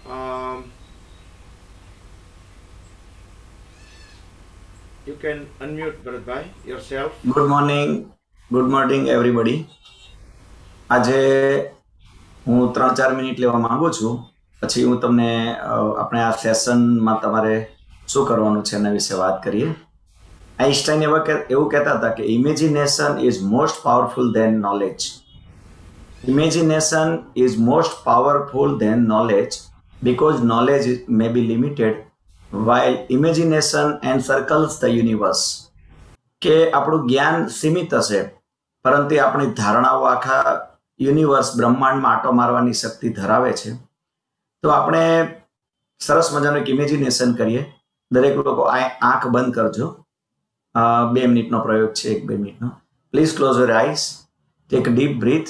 You can unmute Bharat Bhai yourself. Good morning everybody. આજે હું 3-4 મિનિટ લેવા માંગુ છું, પછી હું તમને આપણે આ સેશનમાં તમારે શું કરવાનું છે એના વિશે વાત કરીએ. આઈન્સ્ટાઈન એવું કહેતા હતા કે imagination is most powerful than knowledge. Imagination is most powerful than knowledge because knowledge may be limited while imagination encircles the universe. કે આપણું જ્ઞાન સીમિત હશે, પરંતુ આપણી ધારણાઓ આખા યુનિવર્સ બ્રહ્માંડમાં આંટો મારવાની શક્તિ ધરાવે છે. તો આપણે સરસ મજાનું એક ઇમેજિનેશન કરીએ. દરેક લોકો આંખ બંધ કરજો. 2 મિનિટનો પ્રયોગ છે, 1-2 મિનિટનો. Please close your eyes, take a deep breath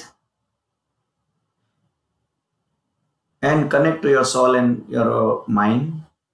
and connect to your soul and your mind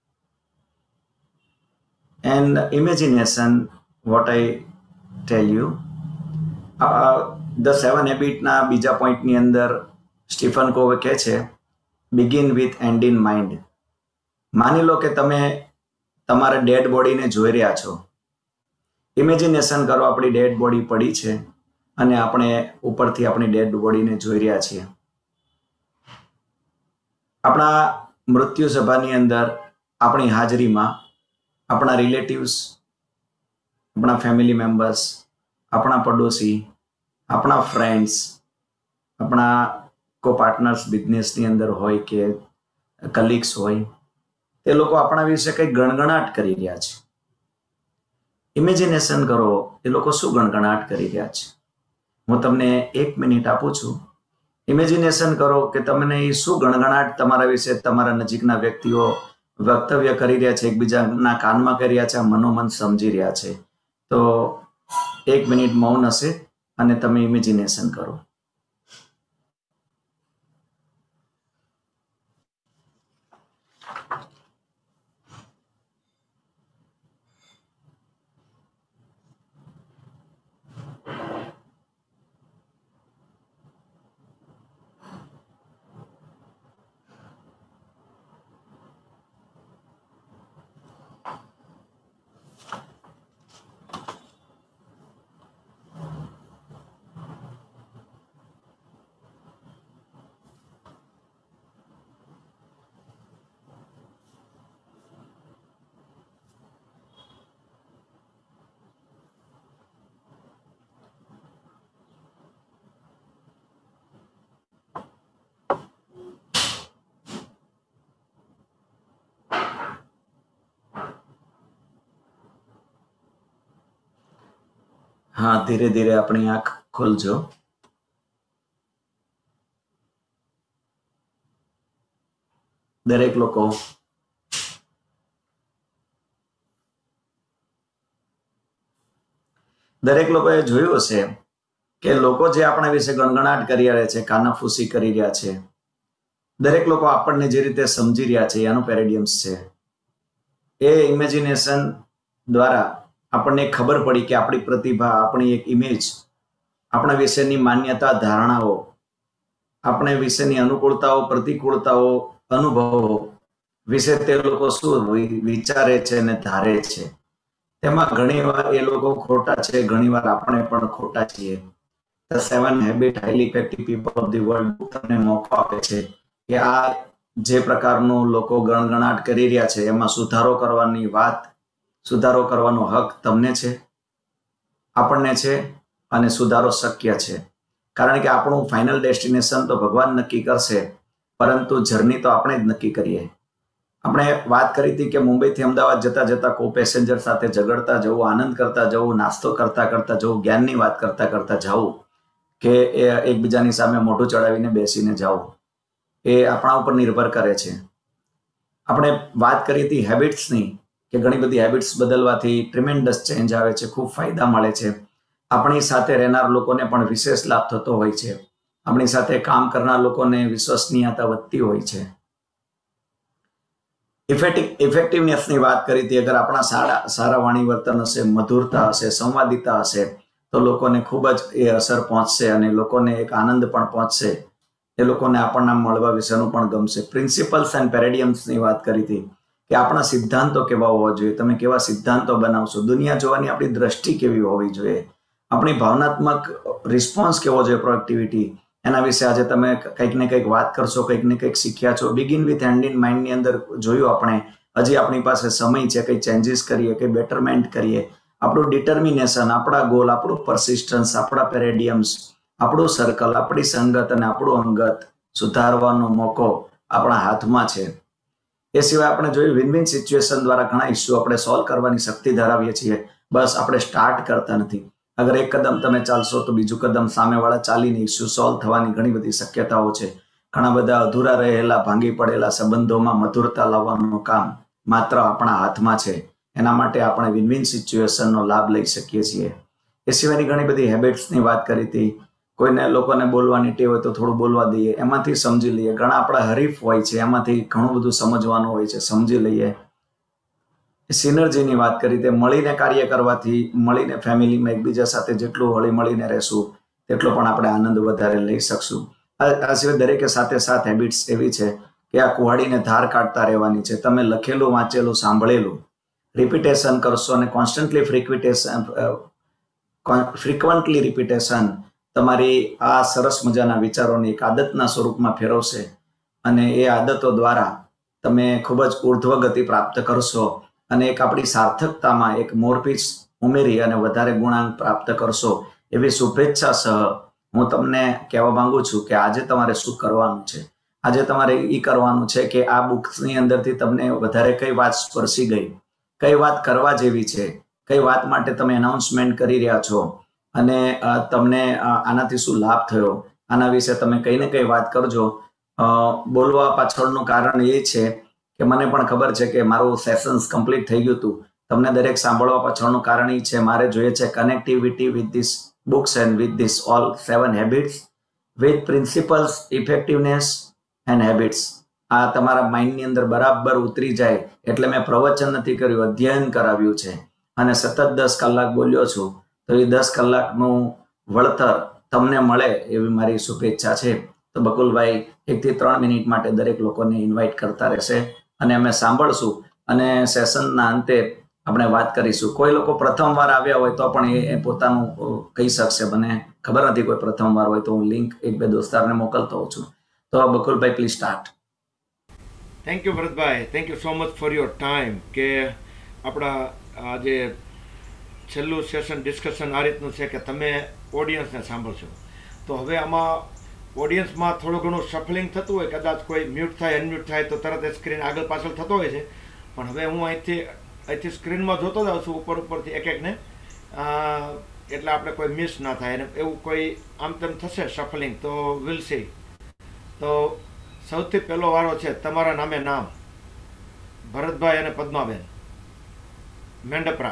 and imagination what I tell you. The 7 habits ના બીજા પોઈન્ટની અંદર સ્ટીફન કોવે કહે છે begin with end in mind. માની લો કે તમે તમારા ડેડ બોડીને જોઈ રહ્યા છો. ઇમેજિનેશન કરો આપણી ડેડ બોડી પડી છે અને આપણે ઉપરથી આપણી ડેડ બોડીને જોઈ રહ્યા છીએ. આપણા મૃત્યુ સભાની અંદર આપણી હાજરીમાં આપણા રિલેટિવ્સ, આપણા ફેમિલી મેમ્બર્સ, આપણા પડોશી, આપણા ફ્રેન્ડ્સ, આપણા કો પાર્ટનર્સ બિઝનેસની અંદર હોય કે કલીગ્સ હોય, તે લોકો આપણા વિશે કંઈક ગણગણાટ કરી રહ્યા છે. ઇમેજિનેશન કરો એ લોકો શું ગણગણાટ કરી રહ્યા છે. હું તમને 1 મિનિટ આપું છું. ઇમેજિનેશન કરો કે તમને શું ગણગણાટ તમારા વિશે તમારા નજીકના વ્યક્તિઓ વક્તવ્ય કરી રહ્યા છે, એકબીજાના કાનમાં કરી રહ્યા છે, મનોમન સમજી રહ્યા છે. તો 1 મિનિટ મૌન હશે અને તમે ઇમેજિનેશન કરો. હા, ધીરે ધીરે આપણી આંખ ખોલજો. દરેક લોકો લોકોએ જોયું હશે કે લોકો જે આપણા વિશે ગણગણાટ કરી રહ્યા છે, કાનાફૂસી કરી રહ્યા છે, દરેક લોકો આપણને જે રીતે સમજી રહ્યા છે એનું પેરેડિયમ્સ છે. એ ઇમેજિનેશન દ્વારા આપણને ખબર પડી કે આપણી પ્રતિભા, આપણી એક ઇમેજ, આપણા વિશેની માન્યતા, ધારણાઓ, આપણે વિશેની અનુકૂળતાઓ, પ્રતિકૂળતાઓ, અનુભવો વિશે તે લોકો શું વિચારે છે અને ધારે છે. તેમાં ઘણીવાર એ લોકો ખોટા છે, ઘણીવાર આપણે પણ ખોટા છીએ. The 7 Habits Highly Effective People of the World તમને મોકો આપે છે કે આ જે પ્રકારનું લોકો ગણગણાટ કરી રહ્યા છે એમાં સુધારો કરવાની વાત, સુધારો કરવાનો હક તમને છે, આપણને છે અને સુધારો શક્ય છે. કારણ કે આપણું ફાઇનલ ડેસ્ટિનેશન તો ભગવાન નક્કી કરશે, પરંતુ જર્ની તો આપણે જ નક્કી કરીએ. આપણે વાત કરી હતી કે મુંબઈથી અમદાવાદ જતા જતા કો પેસેન્જર સાથે ઝઘડતા જવું, આનંદ કરતા જવું, નાસ્તો કરતા કરતા જવું, જ્ઞાનની વાત કરતા કરતા જવું, કે એકબીજાની સામે મોઢું ચડાવીને બેસીને જવું, એ આપણા ઉપર નિર્ભર કરે છે. આપણે વાત કરી હતી હેબિટ્સની કે ઘણી બધી હેબિટ્સ બદલવાથી ટ્રીમેન્ડસ ચેન્જ આવે છે, ખૂબ ફાયદા મળે છે. આપણી સાથે રહેનાર લોકોને પણ વિશેષ લાભ થતો હોય છે. આપણી સાથે કામ કરનાર લોકોને વિશ્વસનીયતા વધતી હોય છે. ઇફેક્ટિવનેસની વાત કરી હતી. અગર આપણા સારા વાણી વર્તન હશે, મધુરતા હશે, સંવાદિતા હશે, તો લોકોને ખૂબ જ એ અસર પહોંચશે અને લોકોને એક આનંદ પણ પહોંચશે. એ લોકોને આપણને મળવા વિશેનું પણ ગમશે. પ્રિન્સિપલ્સ એન્ડ પેરેડિયમ્સની વાત કરી હતી કે આપણા સિદ્ધાંતો કેવા હોવા જોઈએ, તમે કેવા સિદ્ધાંતો બનાવશો, દુનિયા જોવાની આપણી દ્રષ્ટિ કેવી હોવી જોઈએ, આપણી ભાવનાત્મક રિસ્પોન્સ કેવો જોઈએ, પ્રોએક્ટિવિટી, એના વિશે આજે તમે કંઈક ને કંઈક વાત કરશો, કંઈક ને કંઈક શીખ્યા છો. બિગિન વિથ એન્ડ ઇન માઇન્ડની અંદર જોયું આપણે, હજી આપણી પાસે સમય છે, કંઈ ચેન્જીસ કરીએ, કંઈ બેટરમેન્ટ કરીએ. આપણું ડિટર્મિનેશન, આપણા ગોલ, આપણું પરસિસ્ટન્સ, આપણા પેરેડિયમ્સ, આપણું સર્કલ, આપણી સંગત અને આપણું અંગત સુધારવાનો મોકો આપણા હાથમાં છે. એ સિવાય આપણે જોયું વિન વિન સિચ્યુએશન દ્વારા ઘણા ઇસ્યુ આપણે સોલ્વ કરવાની શક્તિ ધરાવીએ છીએ. બસ આપણે સ્ટાર્ટ કરતા નથી. અગર એક કદમ તમે ચાલશો તો બીજું કદમ સામેવાળા ચાલીને ઇસ્યુ સોલ્વ થવાની ઘણી બધી શક્યતાઓ છે. ઘણા બધા અધૂરા રહેલા ભાંગી પડેલા સંબંધોમાં મધુરતા લાવવાનું કામ માત્ર આપણા હાથમાં છે. એના માટે આપણે વિન વિન સિચ્યુએશનનો લાભ લઈ શકીએ છીએ. એ સિવાયની ઘણી બધી હેબિટ્સની વાત કરી હતી. કોઈને લોકોને બોલવાની ટેવ હોય તો થોડું બોલવા દઈએ, એમાંથી સમજી લઈએ. ઘણા આપણા હરીફ હોય છે, એમાંથી ઘણું બધું સમજવાનું હોય છે, સમજી લઈએ. સિનર્જીની વાત કરી તે મળીને કાર્ય કરવાથી, મળીને ફેમિલીમાં એકબીજા સાથે જેટલું હળી મળીને રહેશું તેટલો પણ આપણે આનંદ વધારે લઈ શકશું. આ સિવાય દરેકે સાથે સાથ હેબિટ્સ એવી છે કે આ કુહાડીને ધાર કાઢતા રહેવાની છે. તમે લખેલું, વાંચેલું, સાંભળેલું રિપીટેશન કરશો અને કોન્સ્ટન્ટલી ફ્રિકવન્ટલી રિપીટેશન તમારી આ સરસ મજાના વિચારોની એક આદતના સ્વરૂપમાં ફેરવશે અને એ આદતો દ્વારા તમે ખૂબ જ ઉર્ધ્વ ગતિ પ્રાપ્ત કરશો અને એક આપણી સાર્થકતામાં એક મોરપીચ ઉમેરી અને વધારે ગુણાંક પ્રાપ્ત કરશો. એવી શુભેચ્છા સહ હું તમને કહેવા માંગુ છું કે આજે તમારે શું કરવાનું છે. આજે તમારે એ કરવાનું છે કે આ બુક્સની અંદરથી તમને વધારે કઈ વાત સ્પર્શી ગઈ, કઈ વાત કરવા જેવી છે, કઈ વાત માટે તમે એનાઉન્સમેન્ટ કરી રહ્યા છો અને તમને આનાથી શું લાભ થયો, આના વિશે તમે કઈ ને કઈ વાત કરજો. બોલવા પાછળનું કારણ એ છે કે મને પણ ખબર છે કે મારું સેશન્સ કમ્પ્લીટ થઈ ગયું હતું. તમને દરેક સાંભળવા પાછળનું કારણ એ છે મારે જોઈએ છે connectivity with this books and with this all 7 habits with principles, effectiveness and habits. આ તમારા માઇન્ડની અંદર બરાબર ઉતરી જાય એટલે મેં પ્રવચન નથી કર્યું, અધ્યયન કરાવ્યું છે અને સતત 10 કલાક બોલ્યો છું. તો એ 10 કલાકનું વળતર તમને મળે એવી મારી શુભેચ્છા છે. તો બકુલભાઈ 1 થી 3 મિનિટ માટે દરેક લોકોને ઇન્વાઇટ કરતા રહેશે અને અમે સાંભળશું અને સેશનના અંતે આપણે વાત કરીશું. કોઈ લોકો પ્રથમવાર આવ્યા હોય તો પણ એ પોતાનું કહી શકશે. મને ખબર નથી કોઈ પ્રથમવાર હોય તો હું લિંક 1-2 દોસ્તારને મોકલતો હોઉં છું. તો Bakulbhai please start. Thank you Bharatbhai, thank you so much for your time. કે આપણા આજે છેલ્લું સેશન ડિસ્કશન આ રીતનું છે કે તમે ઓડિયન્સને સાંભળશો. તો હવે આમાં ઓડિયન્સમાં થોડું ઘણું શફલિંગ થતું હોય, કદાચ કોઈ મ્યુટ થાય, અનમ્યુટ થાય તો તરત સ્ક્રીન આગળ પાછળ થતો હોય છે. પણ હવે હું અહીંથી સ્ક્રીનમાં જોતો જાઉં છું ઉપરથી એક એકને, એટલે આપણે કોઈ મિસ ના થાય. અને એવું કોઈ આમ તેમ થશે શફલિંગ તો વિલ સી. તો સૌથી પહેલો વારો છે તમારા નામે નામ, ભરતભાઈ અને પદ્માબેન મેંડપરા.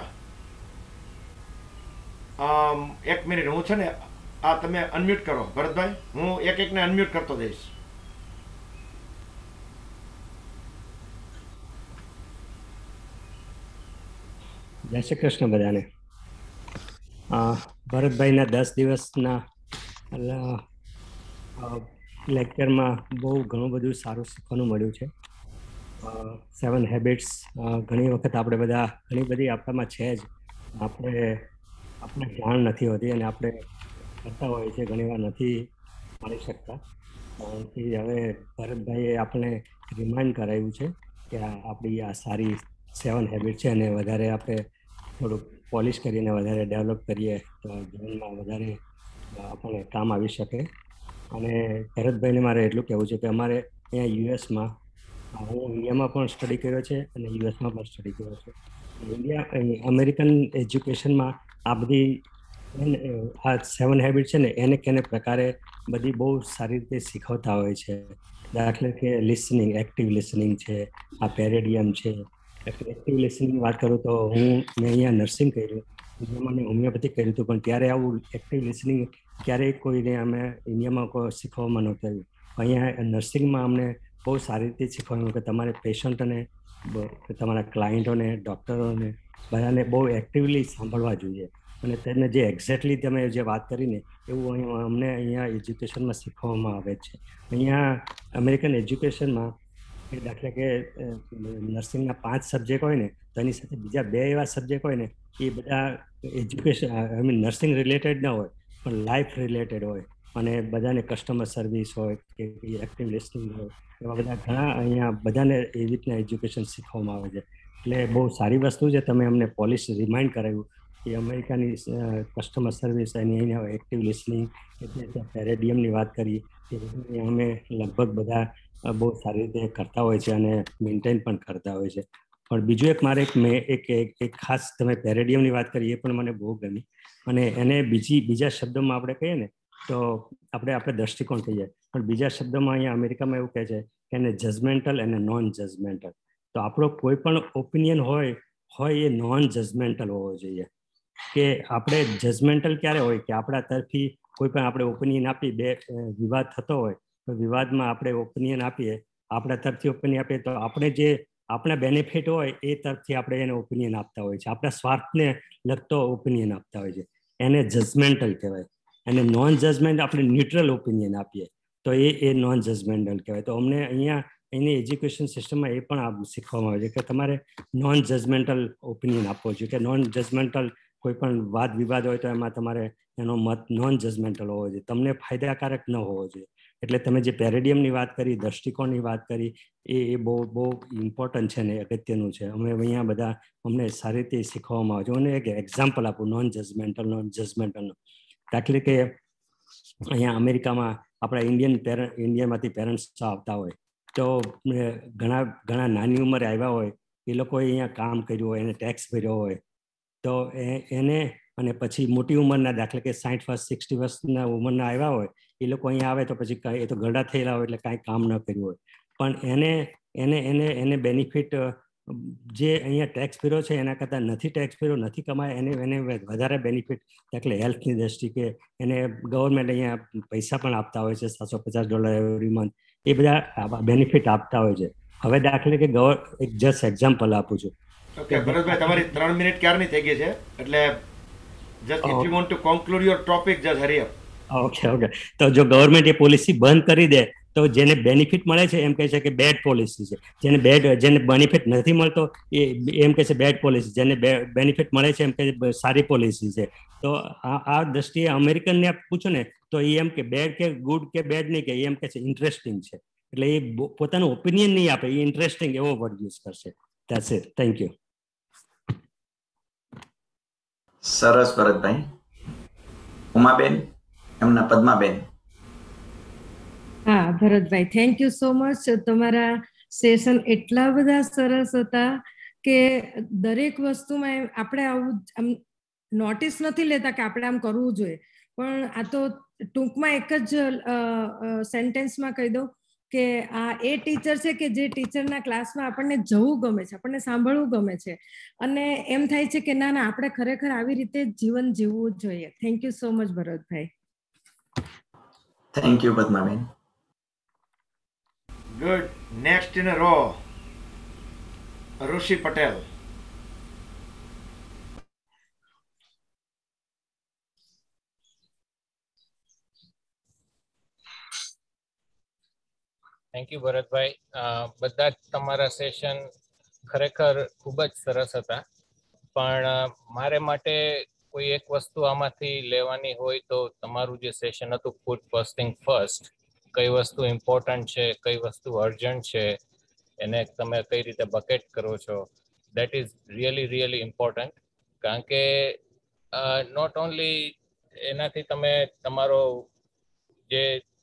1 મિનિટ હું છે ને આ તમે અનમ્યુટ કરો ભરતભાઈ, હું એક એકને અનમ્યુટ કરતો જઈશ. જય શ્રી કૃષ્ણ બધાને. ભરતભાઈના 10 દિવસના લેક્ચરમાં બહુ ઘણું બધું સારું શીખવાનું મળ્યું છે. 7 હેબિટ્સ ઘણી વખત આપણે બધા ઘણી બધી આપણામાં છે જ, આપણે જાણ નથી હોતી અને આપણે કરતા હોય છે, ઘણીવાર નથી માણી શકતા. હવે ભરતભાઈએ આપણે રિમાઇન્ડ કરાવ્યું છે કે આપણી આ સારી 7 હેબિટ છે અને વધારે આપણે થોડુંક પોલિશ કરીને વધારે ડેવલપ કરીએ તો જીવનમાં વધારે આપણને કામ આવી શકે. અને ભરતભાઈને મારે એટલું કહેવું છે કે અમારે અહીંયા યુએસમાં, હું ઇન્ડિયામાં પણ સ્ટડી કર્યો છે અને યુએસમાં પણ સ્ટડી કર્યો છે. અમેરિકન એજ્યુકેશનમાં આ બધી આ 7 હેબિટ છે ને એને કેને પ્રકારે બધી બહુ સારી રીતે શીખવતા હોય છે. દાખલા કે લિસનિંગ, એક્ટિવ લિસનિંગ છે, આ પેરેડિયમ છે. એક્ટિવ લિસનિંગની વાત કરું તો મેં અહીંયા નર્સિંગ કર્યું, મને હોમિયોપેથિક કર્યું હતું, પણ ત્યારે આવું એક્ટિવ લિસનિંગ ક્યારેય કોઈને અમે ઇન્ડિયામાં કોઈ શીખવામાં નહોતું આવ્યું. અહીંયા નર્સિંગમાં અમને બહુ સારી રીતે શીખવાનું કે તમારે પેશન્ટને, તમારા ક્લાયન્ટોને, ડૉક્ટરોને બધાને બહુ એક્ટિવલી સાંભળવા જોઈએ. અને તેને જે એક્ઝેક્ટલી તમે જે વાત કરીને એવું અમને અહીંયા એજ્યુકેશનમાં શીખવવામાં આવે છે. અહીંયા અમેરિકન એજ્યુકેશનમાં દાખલા કે નર્સિંગના 5 સબ્જેક્ટ હોય ને તો એની સાથે બીજા 2 એવા સબ્જેક્ટ હોય ને એ બધા એજ્યુકેશન નર્સિંગ રિલેટેડ ના હોય પણ લાઈફ રિલેટેડ હોય અને બધાને કસ્ટમર સર્વિસ હોય કે એક્ટિવ લિસનિંગ હોય, એવા બધા ઘણા અહીંયા બધાને એવી રીતના એજ્યુકેશન શીખવવામાં આવે છે. એટલે બહુ સારી વસ્તુ છે. તમે અમને પોલિશ રિમાઇન્ડ કરાવ્યું એ અમેરિકાની કસ્ટમર સર્વિસ એની અહીંયા એક્ટિવ લિસનિંગ એટલે પેરેડિયમની વાત કરી એ અમે લગભગ બધા બહુ સારી રીતે કરતા હોય છે અને મેન્ટેન પણ કરતા હોય છે. પણ બીજું એક મારે એક ખાસ તમે પેરેડિયમની વાત કરી એ પણ મને બહુ ગમી અને એને બીજા શબ્દોમાં આપણે કહીએ ને તો આપણે દ્રષ્ટિકોણ કહીએ પણ બીજા શબ્દોમાં અહીંયા અમેરિકામાં એવું કહે છે કે એને જજમેન્ટલ અને નોન જજમેન્ટલ. તો આપણો કોઈ પણ ઓપિનિયન હોય એ નોન જજમેન્ટલ હોવો જોઈએ. કે આપણે જજમેન્ટલ ક્યારે હોય કે આપણા તરફી કોઈ પણ આપણે ઓપિનિયન આપી બે વિવાદ થતો હોય તો વિવાદમાં આપણે ઓપિનિયન આપીએ આપણા તરફથી ઓપિનિયન આપીએ તો આપણે જે આપણા બેનિફિટ હોય એ તરફથી આપણે એને ઓપિનિયન આપતા હોય છે. આપણા સ્વાર્થને લગતો ઓપિનિયન આપતા હોય છે એને જજમેન્ટલ કહેવાય. અને નોન જજમેન્ટ આપણે ન્યુટ્રલ ઓપિનિયન આપીએ તો એ નોન જજમેન્ટલ કહેવાય. તો અમને અહીંયા એની એજ્યુકેશન સિસ્ટમમાં એ પણ શીખવામાં આવે છે કે તમારે નોન જજમેન્ટલ ઓપિનિયન આપવો જોઈએ કે નોન જજમેન્ટલ કોઈ પણ વાદ વિવાદ હોય તો એમાં તમારે એનો મત નોન જજમેન્ટલ હોવો જોઈએ, તમને ફાયદાકારક ન હોવો જોઈએ. એટલે તમે જે પેરેડિયમની વાત કરી, દ્રષ્ટિકોણની વાત કરી એ બહુ ઇમ્પોર્ટન્ટ છે ને અગત્યનું છે. અમે અહીંયા બધા અમને સારી રીતે શીખવામાં આવે છે. હું એક એક્ઝામ્પલ આપું નોન જજમેન્ટલનો. દાખલે કે અહીંયા અમેરિકામાં આપણા ઇન્ડિયામાંથી પેરેન્ટ્સ આવતા હોય તો ઘણા નાની ઉંમરે આવ્યા હોય એ લોકોએ અહીંયા કામ કર્યું હોય એને ટેક્સ ભર્યો હોય તો એને અને પછી મોટી ઉંમરના દાખલા કે 60 વર્ષ 60 વર્ષના ઉંમરના આવ્યા હોય એ લોકો અહીંયા આવે તો પછી એ તો ગરડા થયેલા હોય એટલે કાંઈ કામ ન કર્યું હોય પણ એને બેનિફિટ જે અહીંયા ટેક્સ ભર્યો છે એના કરતાં નથી ટેક્સ ભર્યો નથી કમાય એને વધારે બેનિફિટ એટલે હેલ્થની દ્રષ્ટિએ એને ગવર્મેન્ટ અહીંયા પૈસા પણ આપતા હોય છે $750 એવરી મંથ. એ બધા બેનિફિટ આપતા હોય છે. હવે દાખલે કે એક જસ્ટ એક્ઝામ્પલ આપું છું. ઓકે ભરતભાઈ તમારી 3 મિનિટ ક્યારની થઈ ગઈ છે એટલે just if you want to conclude your topic just hurry up. Okay તો જો ગવર્મેન્ટ એ પોલિસી બંધ કરી દે તો જેને બેનિફિટ મળે છે એમ કહે છે કે બેડ પોલિસી છે, જેને બેનિફિટ નથી મળતો એ એમ કહે છે બેડ પોલિસી, જેને બેનિફિટ મળે છે એમ કહે છે સારી પોલિસી છે. તો આ દ્રષ્ટિએ અમેરિકનને પૂછો ને તો એ એમ કે બેડ કે ગુડ કે બેડ નહીં કે એમ કહે છે ઇન્ટરેસ્ટિંગ છે. એટલે એ પોતાનો ઓપિનિયન નહીં આપે, એ ઇન્ટરેસ્ટિંગ એવો વર્ડ યુઝ કરશે. That's it. Thank you. સરસ ભરતભાઈ. ઉમાબેન એમના પદ્માબેન. હા Bharatbhai, thank you so much. તમારા સેશન એટલા બધા સરસ હતા કે દરેક વસ્તુમાં આપણે આવું આમ નોટિસ નથી લેતા કે આપણે આમ કરવું જોઈએ, પણ આ તો ટૂંકમાં એક જ સેન્ટેન્સમાં કહી દઉં કે આ એ ટીચર છે કે જે ટીચરના ક્લાસમાં આપણને જવું ગમે છે, આપણને સાંભળવું ગમે છે અને એમ થાય છે કે ના આપણે ખરેખર આવી રીતે જીવન જીવવું જ જોઈએ. Thank you so much Bharatbhai. Thank you Padmaben. Good. Next in a row, Rushi Patel. Thank you Bharatbhai. બધા જ તમારા સેશન ખરેખર ખૂબ જ સરસ હતા, પણ મારે માટે કોઈ એક વસ્તુ આમાંથી લેવાની હોય તો તમારું જે સેશન હતું પુટ ફર્સ્ટ થિંગ ફર્સ્ટ, કઈ વસ્તુ ઇમ્પોર્ટન્ટ છે, કઈ વસ્તુ અર્જન્ટ છે, એને તમે કઈ રીતે બકેટ કરો છો, દેટ ઇઝ રિયલી ઇમ્પોર્ટન્ટ. કારણ કે નોટ ઓનલી એનાથી તમે તમારો જે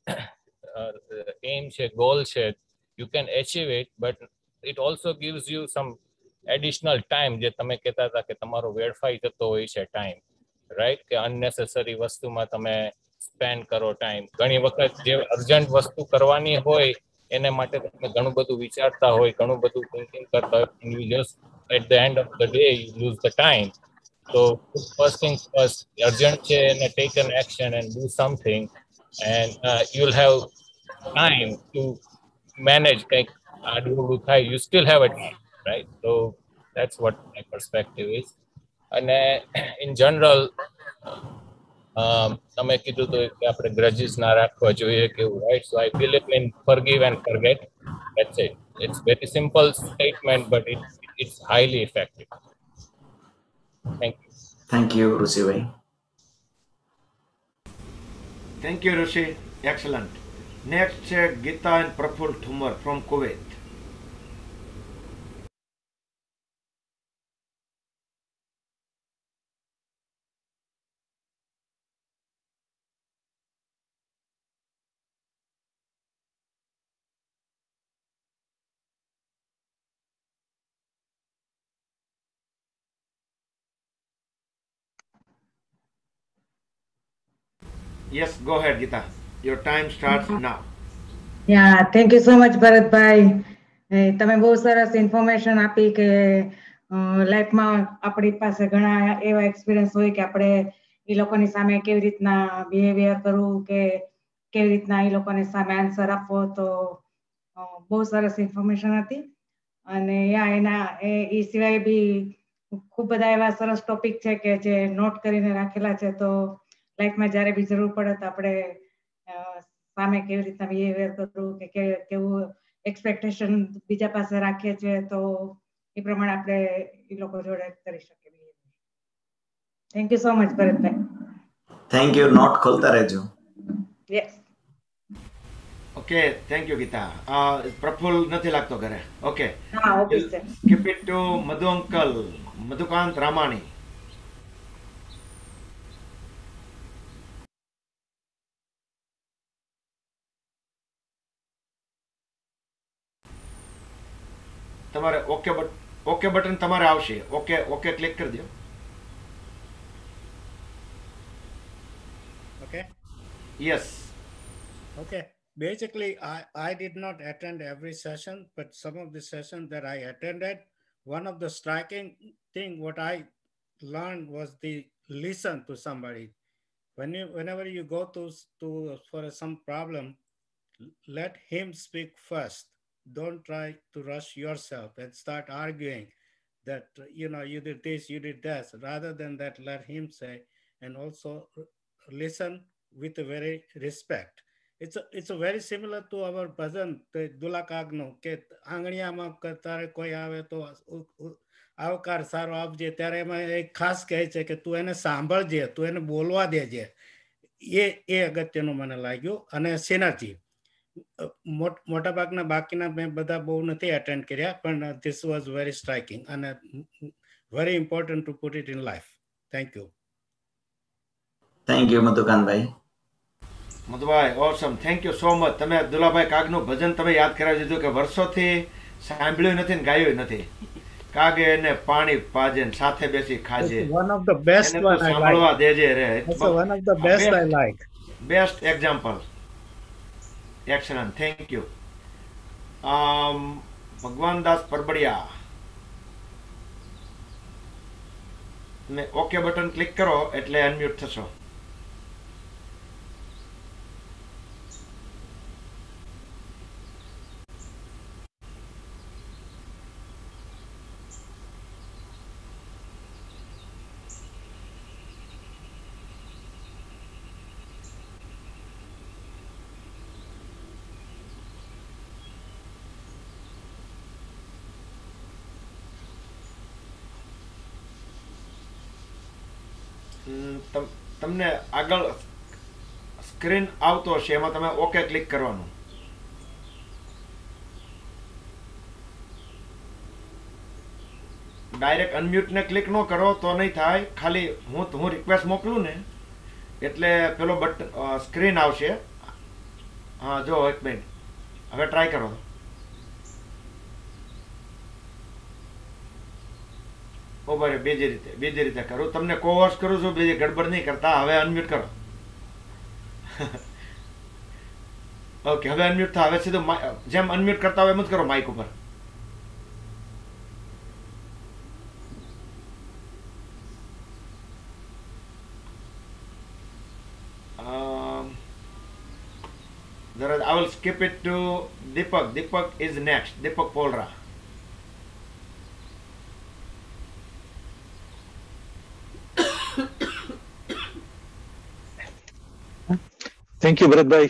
એમ છે, ગોલ છે, you can achieve it, but it also gives you some additional time. જે તમે કહેતા હતા કે તમારો વેડફાઈ જતો હોય છે ટાઈમ, રાઈટ, કે અનનેસેસરી વસ્તુમાં તમે સ્પેન્ડ કરો ટાઈમ. ઘણી વખત જે અર્જન્ટ વસ્તુ કરવાની હોય એને માટે તમે ઘણું બધું વિચારતા હોય, ઘણું બધું થિંકિંગ કરતા હોય, you just at the end of the day you lose the time. So first thing first, urgent છે અને take an action and do something, and you'll have time to manage. કંઈક આડું થાય, you still have a time, right? So that's what my perspective is. અને in general તમે કીધું તો કે આપણે ગ્રજીસ ના રાખવા જોઈએ કેવું, right? So I believe in forgive and forget. That's it. It's very simple statement, but it's highly effective. Thank you. Thank you Rushibhai. Thank you, Rushi. Excellent. Next, Gita and Praful Thumar from Kuwait. Yes, go ahead, Gita. Your time starts now. Thank you so much Bharatbhai. તમે બહુ સરસ information આપી કે લાઈફમાં આપણી પાસે ઘણા એવા એક્સપિરિયન્સ હોય કે આપણે એ લોકોની સામે કેવી રીતના બિહેવિયર કરવું કે કેવી રીતના એ લોકોની સામે આન્સર આપવો. તો બહુ સરસ ઇન્ફોર્મેશન હતી. અને એના એ સિવાય બી ખૂબ બધા એવા સરસ ટોપિક છે કે જે નોટ કરીને રાખેલા છે. તો લાઈફમાં જ્યારે બી જરૂર પડે તો આપણે સામે કેવી રીતના બિહેવિયર કરવું કે કેવું એક્સપેક્ટેશન બીજા પાસે રાખીએ છીએ તો એ પ્રમાણે આપણે એ લોકો જોડે કરી શકીએ. Thank you so much Bharatbhai. Thank you. Note ખોલતા રહેજો. Yes. Okay, thank you Geeta. Praful નથી લાગતો ઘરે. ઓકે, હા, ઓફિસ છે. Keep it to Madhu uncle, Madhukant Ramani. તમારે ઓકે બટન તમારે આવશે. ઓકે ક્લિક કરી દો. Okay. યસ. Okay. Basically, I did not attend every session, but some of the sessions that I attended, one of the striking thing what I learned was the listen to somebody. Whenever you go to for some problem, let him speak first. Don't try to rush yourself and start arguing that, you did this, you did that. Rather than that, let him say, and also listen with a very respect. It's a very similar to our bhajan, the Dula Kagno, કે આંગણિયામાં તારે કોઈ આવે તો આવકાર સારો આપજે. ત્યારે એમાં એક ખાસ કહે છે કે તું એને સાંભળજે, તું એને બોલવા દેજે. એ અગત્યનું મને લાગ્યું. અને સિનર્જી મોટાભાગના બાકીના મેં બધા બહુ નથી અટેન્ડ કર્યા, પણ this was very striking and very important to put it in life. Thank you. Thank you Madhukantbhai. Madhubhai awesome, thank you so much. તમે દુલાભાઈ કાગનું ભજન તમે યાદ કરાવી દીધું કે વર્ષોથી સાંભળ્યું નથી ને ગાયું નથી. કાગે એને પાણી પાજે ને સાથે બેસી ખાજે. One of the best એને one તો I સાંભળવા like. દેજે રે. That's one of the best I like. Best example. Excellent. Thank you. ભગવાન દાસ પરબડિયા, તમે ઓકે બટન ક્લિક કરો એટલે અનમ્યુટ થશો. તમને આગળ સ્ક્રીન આવતો હશે, એમાં તમે ઓકે ક્લિક કરવાનું. ડાયરેક્ટ અનમ્યુટ ને ક્લિક ન કરો તો નહીં થાય. ખાલી હું રિક્વેસ્ટ મોકલું ને એટલે પેલો સ્ક્રીન આવશે. હા, જો એક મિનિટ, હવે ટ્રાય કરો. બરાબર, બીજી રીતે કરું. તમને કોવર્સ કરું છું, બીજી ગડબડ નહીં કરતા. હવે અનમ્યુટ કરો. ઓકે, હવે અનમ્યુટ થાય. હવે સીધું જેમ અનમ્યુટ કરતા હોય એમ જ કરો માઇક ઉપર. I will skip it to Deepak. Deepak is next. Deepak Polra. Thank you Bharatbhai.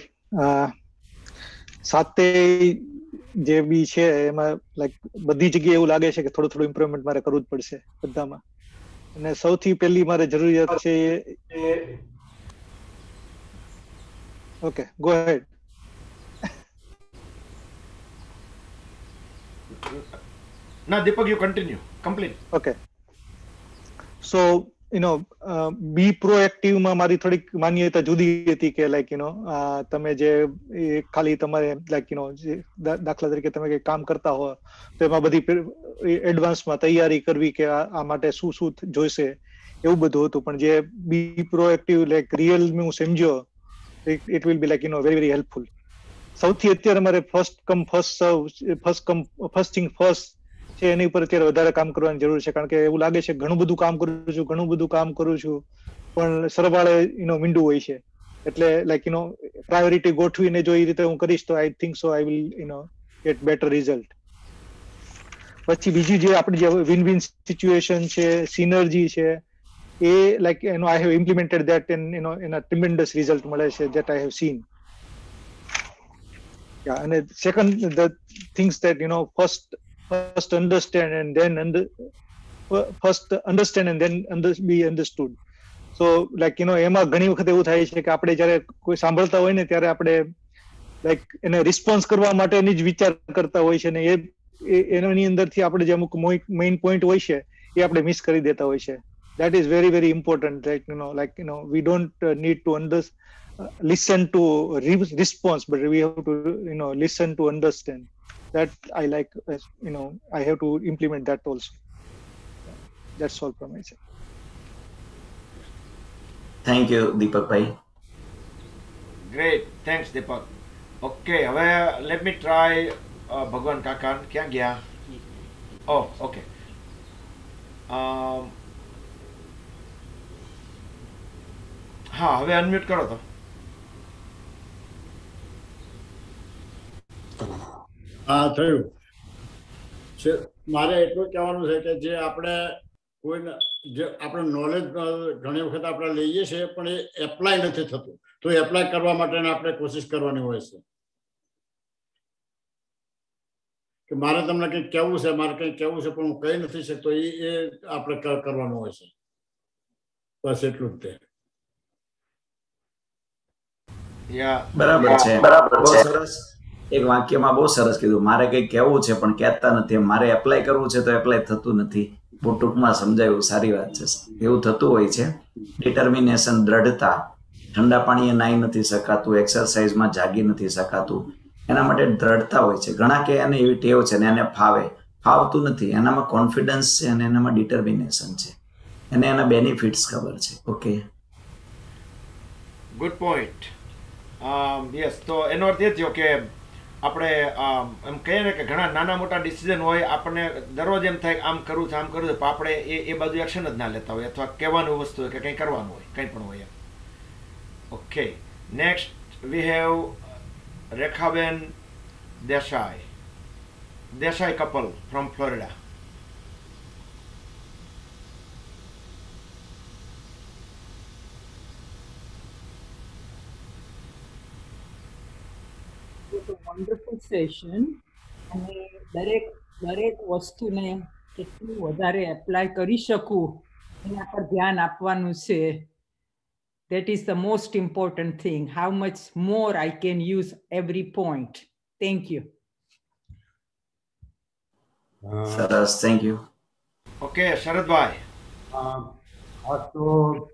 સાથે જે બી છે એમાં લાઈક બધી જગ્યાએ એવું લાગે છે કે થોડું ઇમ્પ્રુવમેન્ટ મારે કરવું જ પડશે બધામાં. અને સૌથી પહેલી મારે જરૂરિયાત છે. Okay, go ahead. No, Deepak, you continue. Complete. Okay. So, be પ્રોએક્ટિવમાં મારી થોડીક માન્યતા જુદી હતી કે લાઈક તમે જે ખાલી તમારે લાઈક દાખલા તરીકે તમે કંઈક કામ કરતા હો તો એમાં બધી એડવાન્સમાં તૈયારી કરવી કે આ માટે શું જોઈશે એવું બધું હતું. પણ જે બી પ્રોએક્ટિવ લાઈક રિયલ હું સમજ્યો it will be like, very, very helpful. સૌથી અત્યારે મારે ફર્સ્ટ થિંગ ફર્સ્ટ છે એની ઉપર અત્યારે વધારે કામ કરવાની જરૂર છે, કારણ કે એવું લાગે છે ઘણું બધું કામ કરું છું પણ સરવાળે મીંડું હોય છે. એટલે લાઈક પ્રાયોરિટી ગોઠવીને જો એ રીતે હું કરીશ તો I think so I will get better result. પછી બીજી જે આપણી જે વિન વિન સિચ્યુએશન છે, સિનર્જી છે, એ like I have implemented that એના ટ્રીમેન્ડસ રિઝલ્ટ મળે છે that I have seen. Yeah, and second, the things that first understand and then be understood. So like એમાં ઘણી વખત એવું થાય છે કે આપણે જ્યારે કોઈ સાંભળતા હોય ને ત્યારે આપણે લાઈક એને રિસ્પોન્સ કરવા માટેની જ વિચાર કરતા હોય છે, ને એની અંદરથી આપણે જે અમુક મેઇન પોઈન્ટ હોય છે એ આપણે મિસ કરી દેતા હોય છે. That is very, very important. Like we don't need to listen to response, but we have to listen to understand. That I like. I have to implement that also. That's all from my side. Thank you, Deepak bhai. Great, thanks Deepak. Okay, હવે let me try ભગવાન કાકા. ક્યાં ગયા? Oh, okay. હા, હવે unmute કરો તો. હા, થયું છે. મારે એટલું કહેવાનું છે કે જે આપણે જે આપણે નોલેજ ઘણી વખત આપણે લઈએ છીએ પણ એ એપ્લાય નથી થતું, તો એપ્લાય કરવા માટે આપણે કોશિશ કરવાની હોય છે કે મારે તમને કંઈક કહેવું છે, પણ હું કહી નથી શકતો, એ આપણે કરવાનું હોય છે. બસ એટલું જ તે. બરાબર છે. બહુ સરસ. એક વાક્યમાં બહુ સરસ કીધું, મારે કંઈક કહેવું છે પણ કહેતા નથી, મારે એપ્લાય કરવું છે તો એપ્લાય થતું નથી. બહુ ટૂંકમાં સમજાયું, સારી વાત છે. એવું થતું હોય છે. ડિટર્મિનેશન, દ્રઢતા. ઠંડા પાણીએ નાહી નથી શકાતું, એક્સરસાઇઝમાં જાગી નથી શકાતું, એના માટે દ્રઢતા હોય છે. ઘણા કે એને એવી ટેવ છે ને એને ફાવતું નથી, એનામાં કોન્ફિડન્સ છે અને એનામાં ડિટર્મિનેશન છે, એને એના બેનિફિટ્સ ખબર છે. Okay, good point. યસ, તો એનો અર્થ એ થયો કે આપણે એમ કહીએ ને કે ઘણા નાના મોટા ડિસિઝન હોય, આપણને દરરોજ એમ થાય આમ કરવું છે તો આપણે એ બાજુ એક્શન જ ના લેતા હોય, અથવા કહેવાનું વસ્તુ હોય કે કંઈ કરવાનું હોય, કંઈ પણ હોય. Okay, next we have Rekhaben Desai couple from Florida. Wonderful session, અને દરેક વસ્તુને કેટલું વધારે એપ્લાય કરી શકું એના પર ધ્યાન આપવાનું છે. That is the most important thing. How much more I can use every point. Thank you. સરસ, થેન્ક યુ. ઓકે, શરદભાઈ. આ તો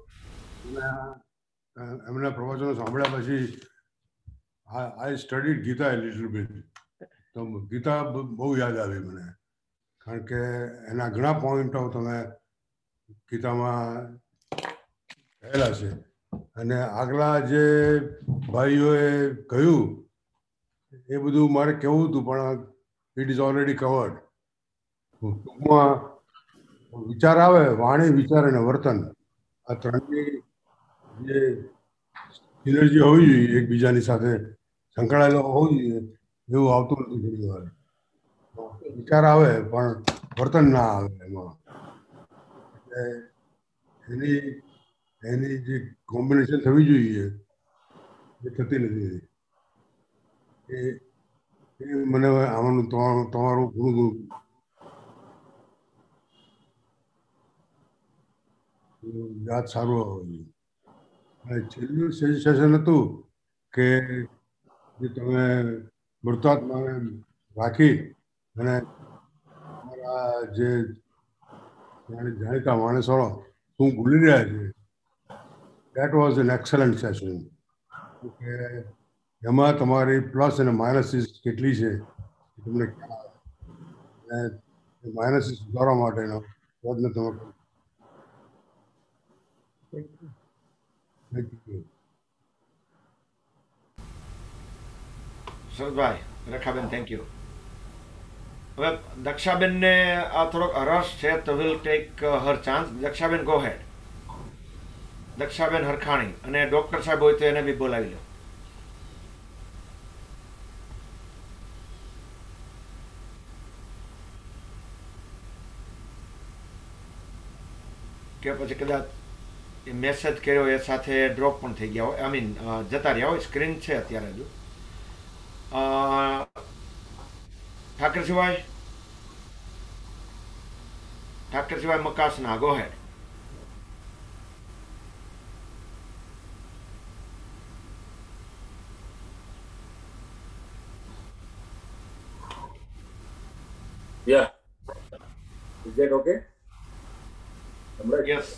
એમના પ્રવચનો સાંભળ્યા પછી I studied Gita a little bit. તો ગીતા બહુ યાદ આવી મને, કારણ કે એના ઘણા પોઈન્ટો તમે ગીતામાં કહેલા છે. અને આગલા જે ભાઈઓએ કહ્યું એ બધું મારે કહેવું હતું, પણ ઇટ ઇઝ ઓલરેડી કવર્ડ. ટૂંકમાં વિચાર આવે, વાણી, વિચાર અને વર્તન, આ ત્રણની જે સિનર્જી હોવી જોઈએ, એકબીજાની સાથે સંકળાયેલો હોવું જોઈએ, એવું આવતું નથી. ઘણી વાર વિચાર આવે પણ વર્તન ના આવે એમાં. એટલે એની જે કોમ્બિનેશન થવી જોઈએ એ થતી નથી. એ મને આમાંનું તમારું ઘણું યાદ સારું આવે. અને છેલ્લું સેશન હતું કે જે તમે મૃતાત્માને રાખી અને તમારા જે જાણીતા માણસો શું ભૂલી રહ્યા છે. That was an excellent session. કે એમાં તમારી પ્લસ અને માઇનસીસ કેટલી છે તમને ખ્યાલ આવે, અને માઇનસીસ સુધારવા માટેનો પ્રયત્ન તમે કરો. Thank you. Surajbhai, Rekhaben, thank you. હવે દક્ષાબેનને આ થોડોક રસ છે તો will take her chance. Dakshaben, go ahead. Dakshaben Harkhani, અને ડોક્ટર સાહેબ હોય તો એને બી બોલાવી લો. કે પછી કદાચ મેસેજ કર્યો એ સાથે ડ્રોપ પણ થઈ ગયા હોય, આઈ મીન જતા રહ્યા હોય. સ્ક્રીન છે અત્યારે હજુ. ઠાકરસિવાય Makasana, go ahead. Yeah. Is that okay? Yes.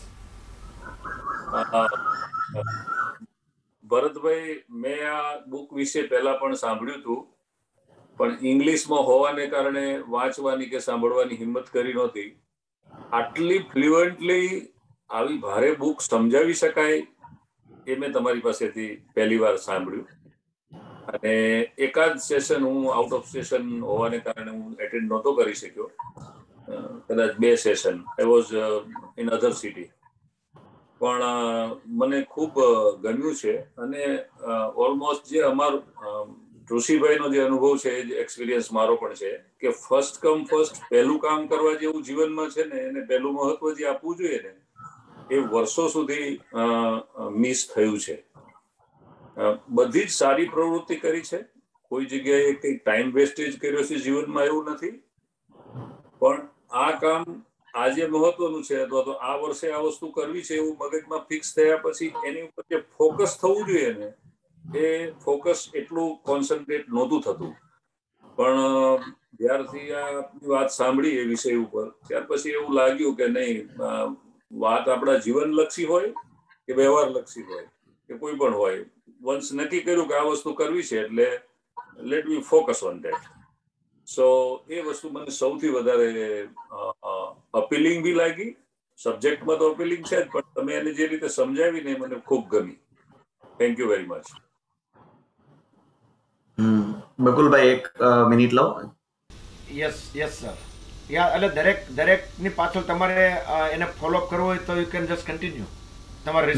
Bharatbhai, મેં આ બુક વિશે પહેલા પણ સાંભળ્યું હતું, પણ ઇંગ્લિશમાં હોવાને કારણે વાંચવાની કે સાંભળવાની હિંમત કરી નહોતી. આટલી ફ્લુઅન્ટલી આવી ભારે બુક સમજાવી શકાય એ મેં તમારી પાસેથી પહેલી વાર સાંભળ્યું. અને એકાદ સેશન હું આઉટ ઓફ સેશન હોવાને કારણે હું એટેન્ડ નહોતો કરી શક્યો. કદાચ 2 session I was in other city. પણ મને ખૂબ ગમ્યું છે. અને ઓલમોસ્ટ જે અમારું ઋષિભાઈનો જે અનુભવ છે, એ એક્સપિરિયન્સ મારો પણ છે કે ફર્સ્ટ કમ ફર્સ્ટ પહેલું કામ કરવા જેવું જીવનમાં છે ને, એને પહેલું મહત્વ જે આપવું જોઈએ ને, એ વર્ષો સુધી મિસ થયું છે. બધી જ સારી પ્રવૃત્તિ કરી છે, કોઈ જગ્યાએ કંઈ ટાઈમ વેસ્ટેજ કર્યો છે જીવનમાં એવું નથી. પણ આ કામ આજે મહત્વનું છે, અથવા તો આ વર્ષે આ વસ્તુ કરવી છે એવું મગજમાં ફિક્સ થયા પછી એની ઉપર જે ફોકસ થવું જોઈએ ને, એ ફોકસ એટલું કોન્સન્ટ્રેટ નહોતું થતું. પણ જ્યારથી આ વાત સાંભળી એ વિષય ઉપર, ત્યાર પછી એવું લાગ્યું કે નહીં, વાત આપણા જીવનલક્ષી હોય કે વ્યવહારલક્ષી હોય કે કોઈ પણ હોય, વન્સ નક્કી કર્યું કે આ વસ્તુ કરવી છે એટલે let we focus on that. So એ વસ્તુ મને સૌથી વધારે અપીલિંગ બી લાગી. સબ્જેક્ટમાં તો અપીલિંગ છે જ, પણ તમે એને જે રીતે સમજાવીને મને ખૂબ ગમી. Thank you very much. Bakulbhai, 1 minute લો. Yes sir. એટલે દરેકની પાછળ તમારે એને ફોલો કરવો હોય તો યુ કેન જસ્ટ કન્ટિન્યુ. તમારે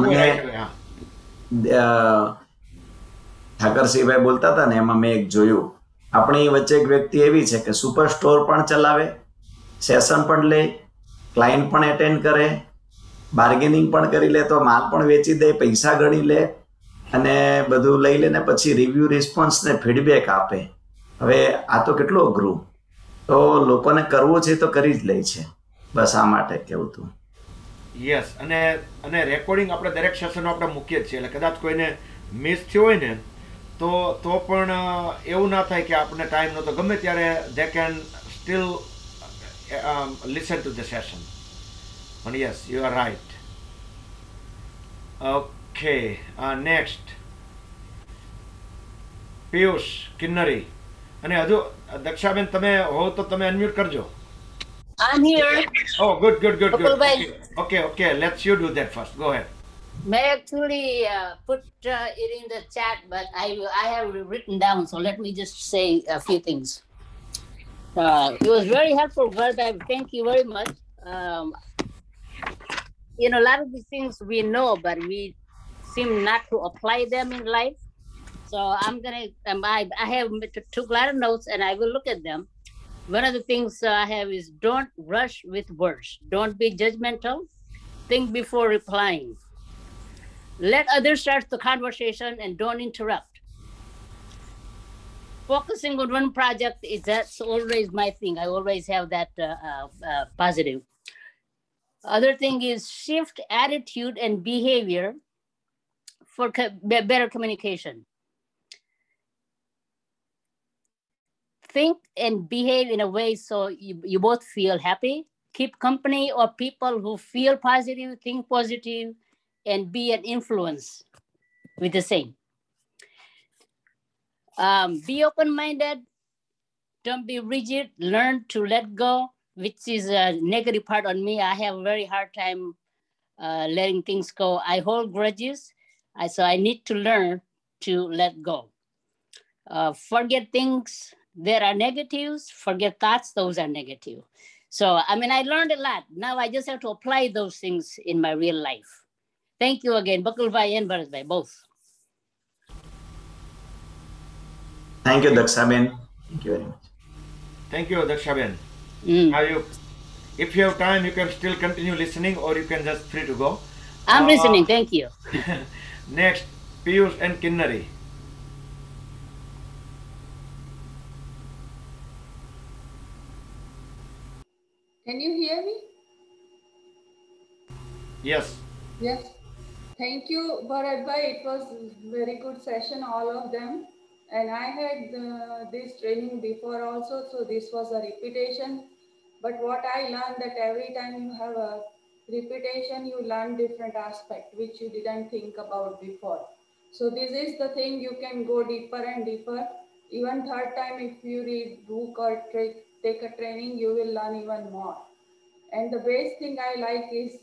ઠાકરસિંહભાઈ બોલતા હતા ને, એમાં મેં એક જોયું. આપણી વચ્ચે એક વ્યક્તિ એવી છે કે સુપર સ્ટોર પણ ચલાવે, સેશન પણ લે, ક્લાયન્ટ પણ એટેન્ડ કરે, બાર્ગેનિંગ પણ કરી લે, તો માલ પણ વેચી દે, પૈસા ગણી લે, અને બધું લઈ લે ને પછી રિવ્યુ, રિસ્પોન્સ ને ફીડબેક આપે. હવે આ તો કેટલું અઘરું. તો લોકોને કરવું છે તો કરી જ લે છે. બસ આ માટે કેવું હતું. યસ. અને રેકોર્ડિંગ આપણે દરેક સેશનનો આપણે મૂકીએ જ છીએ. એટલે કદાચ કોઈને મિસ થયું હોય ને તો પણ એવું ના થાય કે આપણને ટાઈમ નહોતો. ગમે ત્યારે they can still listen to the session. પણ yes, you are right. Okay, next Piyush Kinnari. અને હજુ દક્ષાબેન તમે હો તો તમે અનમ્યુટ કરજો. I'm here. Oh, good. Bye. Okay. Let's you do that first. Go ahead. May actually put it in the chat, but I have written down, so let me just say a few things. It was very helpful, Varda. Thank you very much. A lot of these things we know, but we seem not to apply them in life. So I'm gonna, I have took a lot of notes and I will look at them. One of the things I have is don't rush with words. Don't be judgmental. Think before replying. Let others start the conversation and don't interrupt. Focusing on one project that's always my thing. I always have that positive. Other thing is shift attitude and behavior for better communication. Think and behave in a way so you both feel happy. Keep company or people who feel positive, think positive, and be an influence with the same. Be open-minded. Don't be rigid. Learn to let go, which is a negative part on me. I have a very hard time letting things go. I hold grudges, so I need to learn to let go. forget things that are negatives, forget thoughts, those are negative. So, I mean, I learned a lot. Now I just have to apply those things in my real life. Thank you again, Bakulbhai and Bharatbhai, both. Thank you, Dakshaben. Thank you very much. Thank you, Dakshaben. Now if you have time, you can still continue listening, or you can just free to go. I'm listening. Thank you. Next, Piyush and Kinnari. Can you hear me? Yes. Yes. Thank you, Bharatbhai. It was very good session, all of them. And I had this training before also, so this was a repetition. But what I learned that every time you have a repetition, you learn different aspect, which you didn't think about before. So this is the thing, you can go deeper and deeper. Even third time, if you read book or take a training, you will learn even more. And the best thing I like is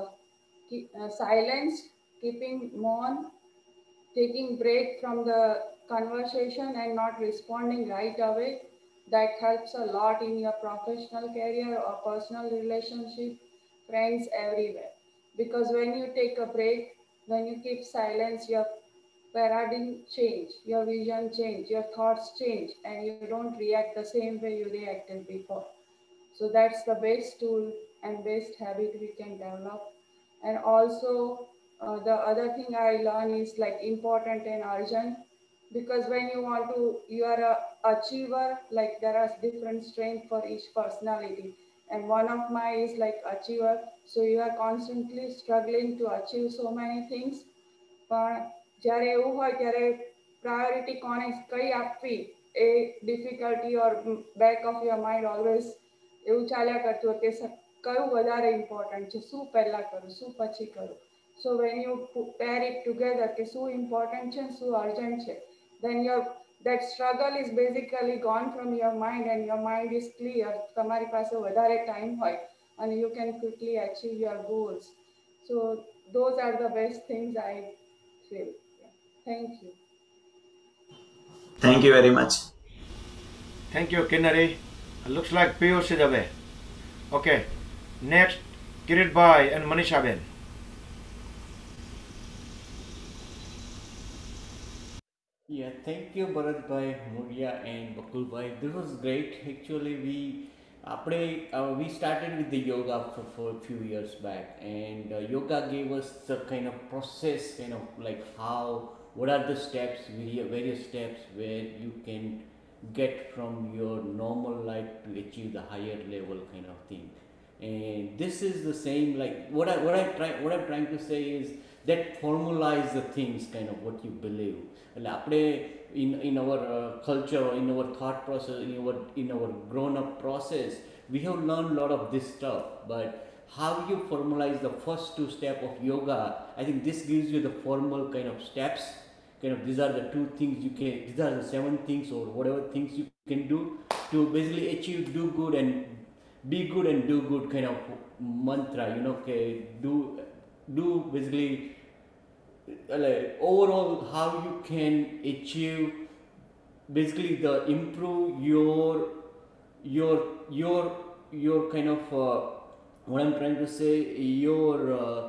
silence, keeping on, taking break from the conversation and not responding right away. That helps a lot in your professional career or personal relationship, friends, everywhere. Because when you take a break, when you keep silence, your paradigm change, your vision change, your thoughts change, and you don't react the same way you reacted before. So that's the best tool and best habit we can develop. And also the other thing I learned is like important and urgent, because when you are a achiever, like there are different strengths for each personality. And one of my is like achiever. So you are constantly struggling to achieve so many things. But જ્યારે એવું હોય ત્યારે priority કોને કઈ આપવી એ difficulty or back of your mind always એવું ચાલ્યા કરતું હોય કે કયું વધારે important છે, શું પહેલા કરું, શું પછી કરું. So when you pair it together કે શું important છે, શું urgent છે, then that struggle is basically gone from your mind and your mind is clear. તમારી પાસે વધારે time હોય and you can quickly achieve your goals. So those are the best things I feel. Thank you. Thank you very much. Thank you, Kinnari. Looks like Piyush is away. Okay. Next, Kirit Bhai and Manisha Ben. Yeah, thank you, Bharatbhai, Muria, and Bakulbhai. This was great. Actually, we started with the yoga for a few years back, and yoga gave us the kind of process, kind of like what are the steps, various steps where you can get from your normal life to achieve the higher level kind of thing. And this is the same, like what I'm trying to say is that formalize the things, kind of what you believe. In our culture, in our thought process, in our grown up process, we have learned a lot of this stuff, but how you formalize the first two steps of yoga, I think this gives you the formal kind of steps, kind of these are the two things these are the 7 things or whatever things you can do to basically achieve do good and be good and do good kind of mantra, okay, do basically like overall how you can achieve basically the improve your kind of what I'm trying to say, your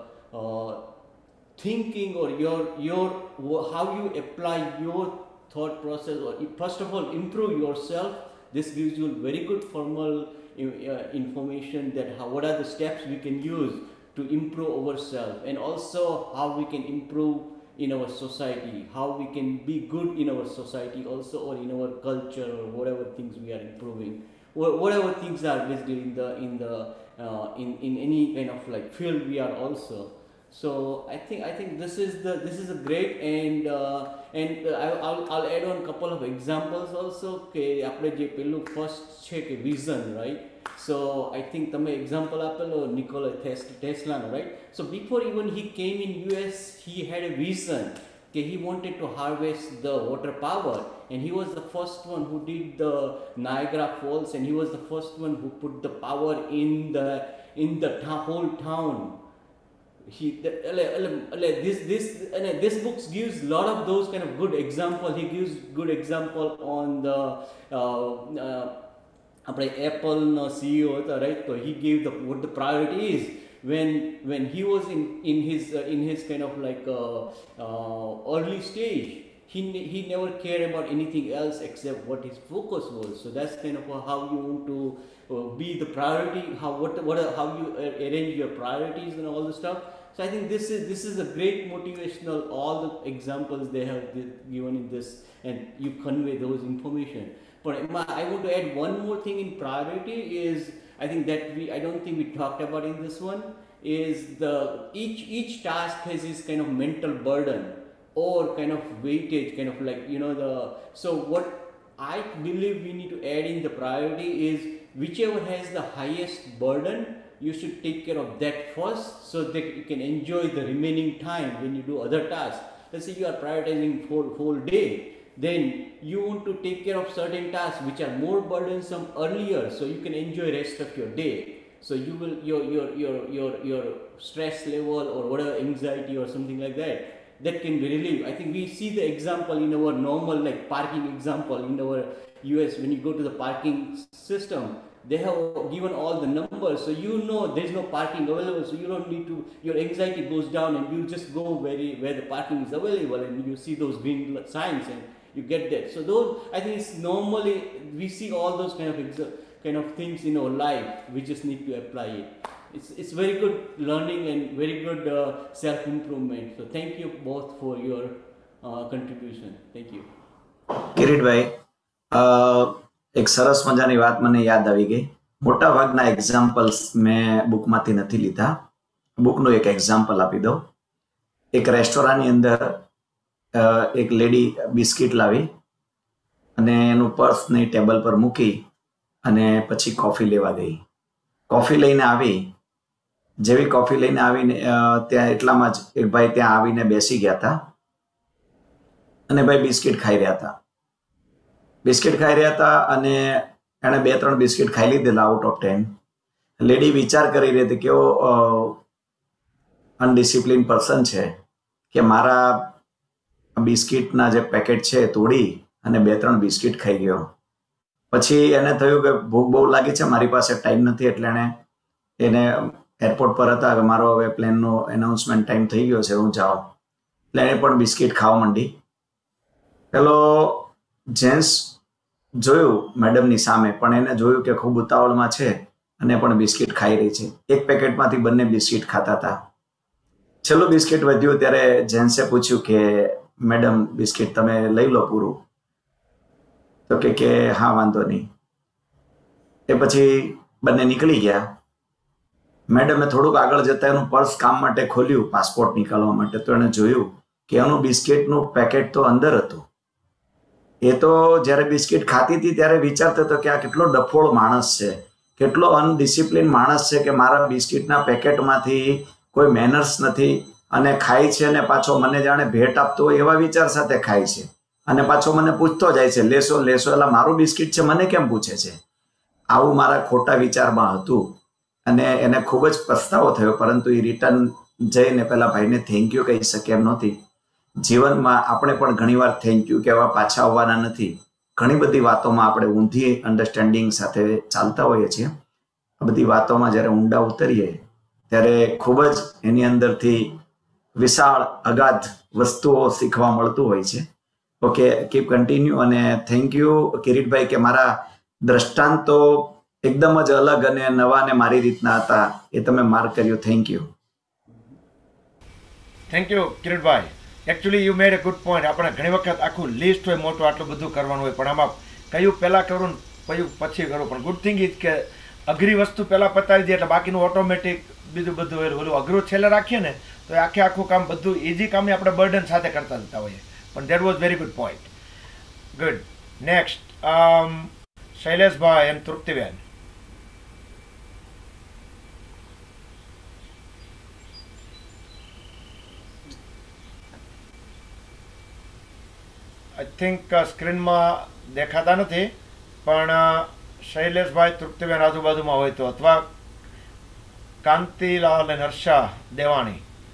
thinking or your how you apply your thought process, or first of all improve yourself. This gives you very good formal information that what are the steps we can use to improve ourselves, and also how we can improve in our society, how we can be good in our society also, or in our culture, or whatever things we are improving, whatever things are basically in any kind of like field we are also. So I think this is a great, and I'll add on a couple of examples also. કે આપણે જે પેલું first છે કે vision, right? So I think તમે example આપેલો Nikola Tesla, right? So before even he came in US, he had a vision that he wanted to harvest the water power, and he was the first one who did the Niagara Falls, and he was the first one who put the power in the whole town. this book gives a lot of those kind of good example. He gives good example on the Apple CEO હતા, right? So he gave what the priority is when he was in his kind of like early stage. He never cared about anything else except what his focus was. So that's kind of how you want to be the priority, how you arrange your priorities and all the stuff. So I think this is a great motivational, all the examples they have given in this, and you convey those information. But I want to add one more thing in priority is, I think that I don't think we talked about in this one, is each task has this kind of mental burden or kind of weightage, kind of like, so what I believe we need to add in the priority is whichever has the highest burden, you should take care of that first so that you can enjoy the remaining time when you do other tasks. Let's say you are prioritizing for whole day, then you want to take care of certain tasks which are more burdensome earlier so you can enjoy rest of your day. So you will your stress level or whatever, anxiety or something like that can be relieved. I think we see the example in our normal, like parking example in our US. When you go to the parking system, they have given all the numbers, so there's no parking available, so you don't need to, your anxiety goes down and you just go where the parking is available, and you see those green signs and you get that. So those, I think it's normally we see all those kind of things in our life. We just need to apply it. It's very good learning and very good self-improvement. So thank you both for your contribution. Thank you. Kiritbhai, એક સરસ મજાની વાત મને યાદ આવી ગઈ. મોટા ભાગના એક્ઝામ્પલ્સ મેં બુકમાંથી નથી લીધા. બુકનું એક એક્ઝામ્પલ આપી દઉં. એક રેસ્ટોરન્ટની અંદર એક લેડી બિસ્કિટ લાવી અને એનું પર્સને ટેબલ પર મૂકી અને પછી કોફી લેવા ગઈ. કોફી લઈને આવી. જેવી કોફી લઈને આવીને ત્યાં એટલામાં જ એક ભાઈ ત્યાં આવીને બેસી ગયા હતા અને ભાઈ બિસ્કિટ ખાઈ રહ્યા હતા. અને એણે 2-3 બિસ્કિટ ખાઈ લીધેલા આઉટ ઓફ 10. લેડી વિચાર કરી રહી હતી કે એવો અનડિસિપ્લિન પર્સન છે કે મારા બિસ્કિટના જે પેકેટ છે તોડી અને 2-3 બિસ્કિટ ખાઈ ગયો. પછી એને થયું કે ભૂખ બહુ લાગી છે, મારી પાસે ટાઈમ નથી, એટલે એને એરપોર્ટ પર હતા કે મારો હવે પ્લેનનો એનાઉન્સમેન્ટ ટાઈમ થઈ ગયો છે, હું જાઉં. એટલે એને પણ બિસ્કિટ ખાવા માંડી. પેલો જેન્ટ્સ જોયું મેડમની સામે, પણ એને જોયું કે ખૂબ ઉતાવળમાં છે અને પણ બિસ્કિટ ખાઈ રહી છે. એક પેકેટમાંથી બંને બિસ્કિટ ખાતા હતા. છેલ્લું બિસ્કિટ વધ્યું ત્યારે જેન્ટ્સે પૂછ્યું કે મેડમ બિસ્કિટ તમે લઈ લો પૂરું. તો કે હા વાંધો નહીં. એ પછી બંને નીકળી ગયા. મેડમે થોડુંક આગળ જતા એનું પર્સ કામ માટે ખોલ્યું, પાસપોર્ટ નીકાળવા માટે. તો એણે જોયું કે એનું બિસ્કિટનું પેકેટ તો અંદર હતું. એ તો જ્યારે બિસ્કિટ ખાતી હતી ત્યારે વિચારતો હતો કે આ કેટલો ડફોળ માણસ છે, કેટલો અનડિસિપ્લિન માણસ છે કે મારા બિસ્કિટના પેકેટમાંથી કોઈ મેનર્સ નથી અને ખાય છે, અને પાછો મને જાણે ભેટ આપતો હોય એવા વિચાર સાથે ખાય છે, અને પાછો મને પૂછતો જાય છે લેશો લેશો, એટલે મારું બિસ્કિટ છે મને કેમ પૂછે છે. આવું મારા ખોટા વિચારમાં હતું અને એને ખૂબ જ પસ્તાવો થયો. પરંતુ એ રિટર્ન જઈને પેલા ભાઈને થેન્ક યુ કહી શકે એમ નહોતી. જીવનમાં આપણે પણ ઘણીવાર થેન્ક યુ કહેવા પાછા આવવાના નથી. ઘણી બધી વાતોમાં આપણે ઊંધી અન્ડરસ્ટેન્ડિંગ સાથે ચાલતા હોઈએ છીએ. આ બધી વાતોમાં જ્યારે ઊંડા ઉતરીએ ત્યારે ખૂબ જ એની અંદરથી વિશાળ અગાધ વસ્તુઓ શીખવા મળતું હોય છે. Okay, keep continue. અને થેન્ક યુ કિરીટભાઈ કે મારા દ્રષ્ટાંતો એકદમ જ અલગ અને નવા ને મારી રીતના હતા, એ તમે માર્ક કર્યું. Thank you. Thank you Kiritbhai. Actually you made a good point. આપણે ઘણી વખત આખું લિસ્ટ હોય મોટું, આટલું બધું કરવાનું હોય, પણ આમાં કયું પહેલાં કરું ને કયું પછી કરું. પણ ગુડ થિંગ ઇઝ કે અઘરી વસ્તુ પહેલાં પતાવી દે એટલે બાકીનું ઓટોમેટિક બીજું બધું ઓલું અઘરું છેલ્લે રાખીએ ને તો આખું કામ બધું ઇઝી કામને આપણે બર્ડન સાથે કરતા જતા હોઈએ. પણ that was very good point. Good. Next Shaileshbhai and Truptiben. I think સ્ક્રીનમાં દેખાતા નથી, પણ શૈલેષભાઈ તૃપ્તિબેન આજુબાજુમાં હોય તો, અથવા કાંતિલાલ અને Harsha Devani.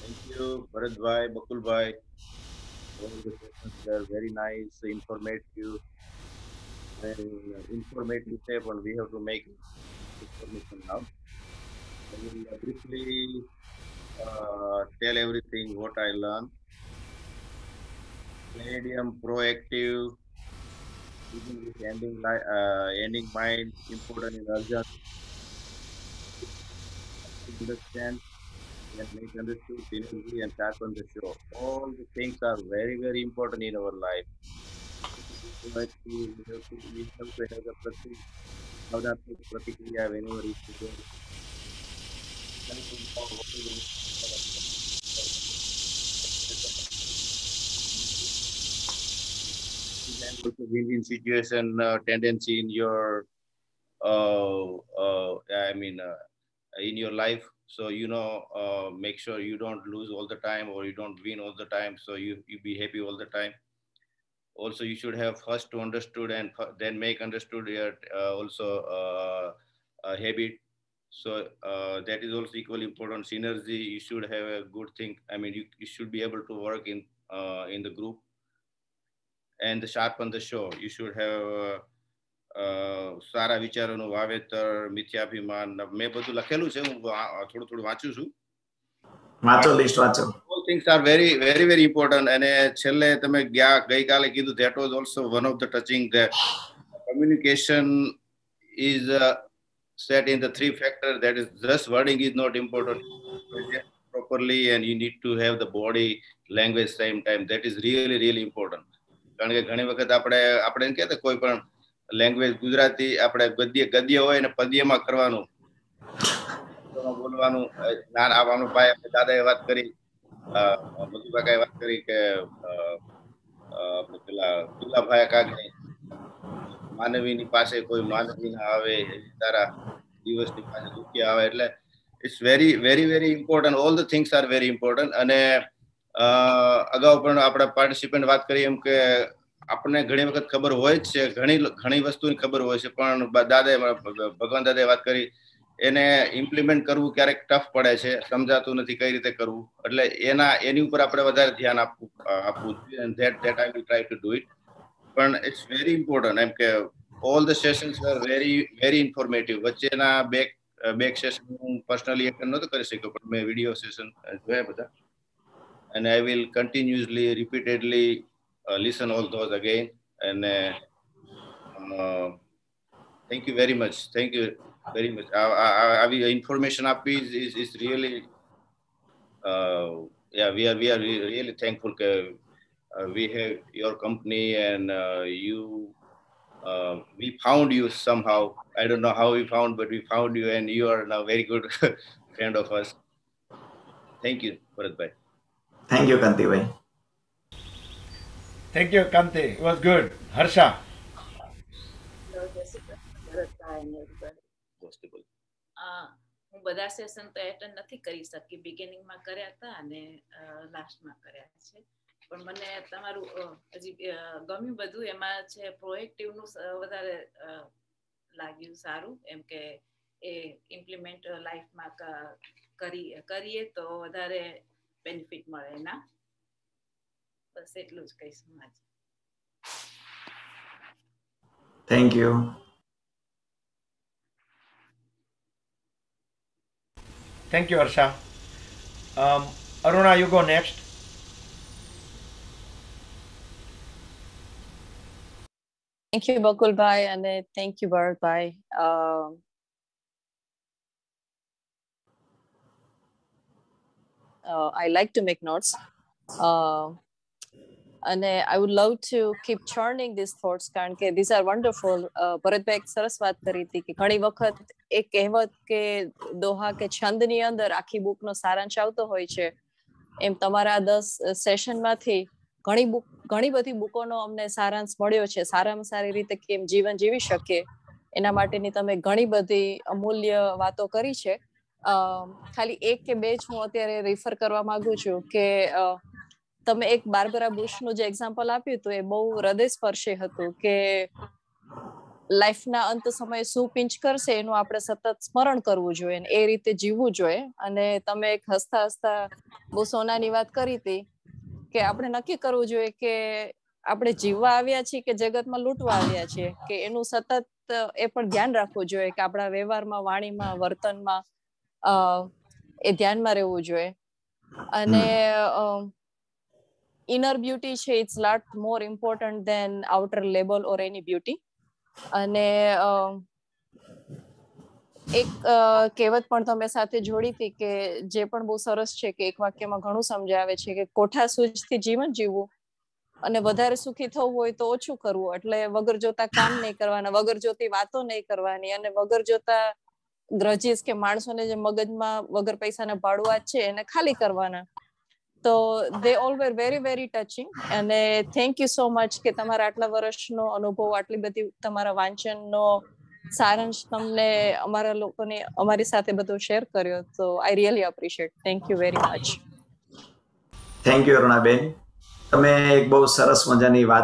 Thank you, Bharatbhai, Bakulbhai. All the sessions were very nice, informative, step, and we have to make information now. I will briefly tell everything what I learned. Palladium, proactive, even with ending mind, important in urgent. Understand and make understood, synergy and sharpen the show. All the things are very, very important in our life. We have to have the pratikriya whenever it's there. Win-win situation tendency in your in your life. So make sure you don't lose all the time or you don't win all the time. So you be happy all the time. Also, you should have first to understood and then make understood your habit. So that is also equally important. Synergy, you should have a good thing. I mean, you should be able to work in the group. And the sharpen the show, you should have સારા વિચારોનું વાવેતર, મિથ્યાભિમાન. મેં બધું લખેલું છે, હું થોડું વાંચું છું. વાંચો, લિસ્ટ વાંચો. All things are very, very, very important. અને છેલ્લે તમે ગઈકાલે કીધું, that was also one of the touching, that communication is set in the 3 factors. That is, just wording is not important. Properly, and you need to have the body language same time. That is really, really important. કારણ કે ઘણી વખત આપણે એમ કહેતા કોઈ પણ language Gujarati આપણે ગદ્ય હોય ને પદ્યમાં કરવાનું બોલવાનું. ભાઈ દાદાએ વાત કરી, મધુકાકાએ વાત કરી કે પેલા તુલાભાઈ કાગને માનવીની પાસે કોઈ માનવી ના આવે, તારા દિવસની પાસે દુખી આવે. એટલે it's very, very, very important. All the things are very important. અને અગાઉ પણ આપણે પાર્ટિસિપન્ટ વાત કરી એમ કે આપણને ઘણી વખત ખબર હોય જ છે, ઘણી વસ્તુની ખબર હોય છે, પણ ભગવાન દાદાએ વાત કરી એને ઇમ્પ્લિમેન્ટ કરવું ક્યારેક ટફ પડે છે, સમજાતું નથી કઈ રીતે કરવું. એટલે એની ઉપર આપણે વધારે ધ્યાન આપવું જોઈએ. and that I will try to do it. પણ it's very important એમ કે all the sessions were very, very informative. વચ્ચેના બેક સેશન હું પર્સનલી એટેન્ડ નહોતો કરી શક્યો, પણ મેં વિડીયો સેશન જોયા બધા. And I will continuously, repeatedly listen all those again. And thank you very much. Thank you very much. Information up is really, we are really thankful. We have your company, and we found you somehow. I don't know how we found, but we found you, and you are now very good friend of us. Thank you, Bharatbhai. Thank you, Kanti bhai. Thank you, Kanti. It was good. Harsha. હું બધા session તો attend નથી કરી શકી, બિગિનિંગમાં કર્યા હતા અને લાસ્ટમાં કર્યા છે. પણ મને તમારું હજી ગમ્યું બધું. એમાં છે પ્રોએક્ટિવનું વધારે લાગ્યું સારું, એમ કે એ ઇમ્પ્લિમેન્ટ લાઈફમાં કરીએ તો વધારે બેનિફિટ મળે એના. બસ એટલું જ કહીશ હું આજે. Thank you. Thank you, Harsha. Aruna, you go next. Thank you, Bakul bhai, and thank you, Bharat bhai. I like to make notes. And I would love to keep churning these thoughts કારણ કે these are wonderful. Bharatbhai એક સરસ વાત કરી હતી કે ઘણી વખત એક કહેવત કે દોહા કે છંદની અંદર આખી બુકનો સારાંશ આવતો હોય છે, એમ તમારા 10 સેશનમાંથી ઘણી બધી બુકોનો અમને સારાંશ મળ્યો છે. સારામાં સારી રીતે કેમ જીવન જીવી શકીએ એના માટેની તમે ઘણી બધી અમૂલ્ય વાતો કરી છે. ખાલી એક કે બે જ હું અત્યારે રિફર કરવા માંગુ છું કે તમે એક બાર્બરા બુશનું જે એક્ઝામ્પલ આપ્યું હતું એ બહુ હૃદયસ્પર્શી હતું કે લાઈફના અંત સમયે શું પિંચ કરશે એનું આપણે સતત સ્મરણ કરવું જોઈએ અને એ રીતે જીવવું જોઈએ. અને તમે એક હસતા હસતા બહુ સોનાની વાત કરી હતી કે આપણે નક્કી કરવું જોઈએ કે આપણે જીવવા આવ્યા છીએ કે જગતમાં લૂંટવા આવ્યા છીએ, કે એનું સતત એ પણ ધ્યાન રાખવું જોઈએ કે આપણા વ્યવહારમાં, વાણીમાં, વર્તનમાં એ ધ્યાનમાં રહેવું જોઈએ. અને ઇનર બ્યુટી છે, it's lot more important than outer label or any beauty. અને એક કહેવત પણ તમે સાથે જોડી હતી કે જે પણ બહુ સરસ છે, કે એક વાક્યમાં ઘણું સમજાવે છે કે કોઠા સૂઝથી જીવન જીવવું અને વધારે સુખી થવું હોય તો ઓછું કરવું. એટલે વગર જોતા કામ નહીં કરવાના, વગર જોતી વાતો નહીં કરવાની, અને વગર જોતા ગ્રજીસ કે માણસોને જે મગજમાં વગર પૈસાના ભાડુઆત છે એને ખાલી કરવાના. તો they all were very very touching. અને થેન્ક યુ સો મચ કે તમારા આટલા વર્ષનો અનુભવ, આટલી બધી તમારા વાંચનનો સારાંશ તમને અમારા લોકોને અમારી સાથે બધું શેર કર્યો. તો I really appreciate. Thank you very much. Thank you Arunaben. તમે એક બહુ સરસ મજાની વાત,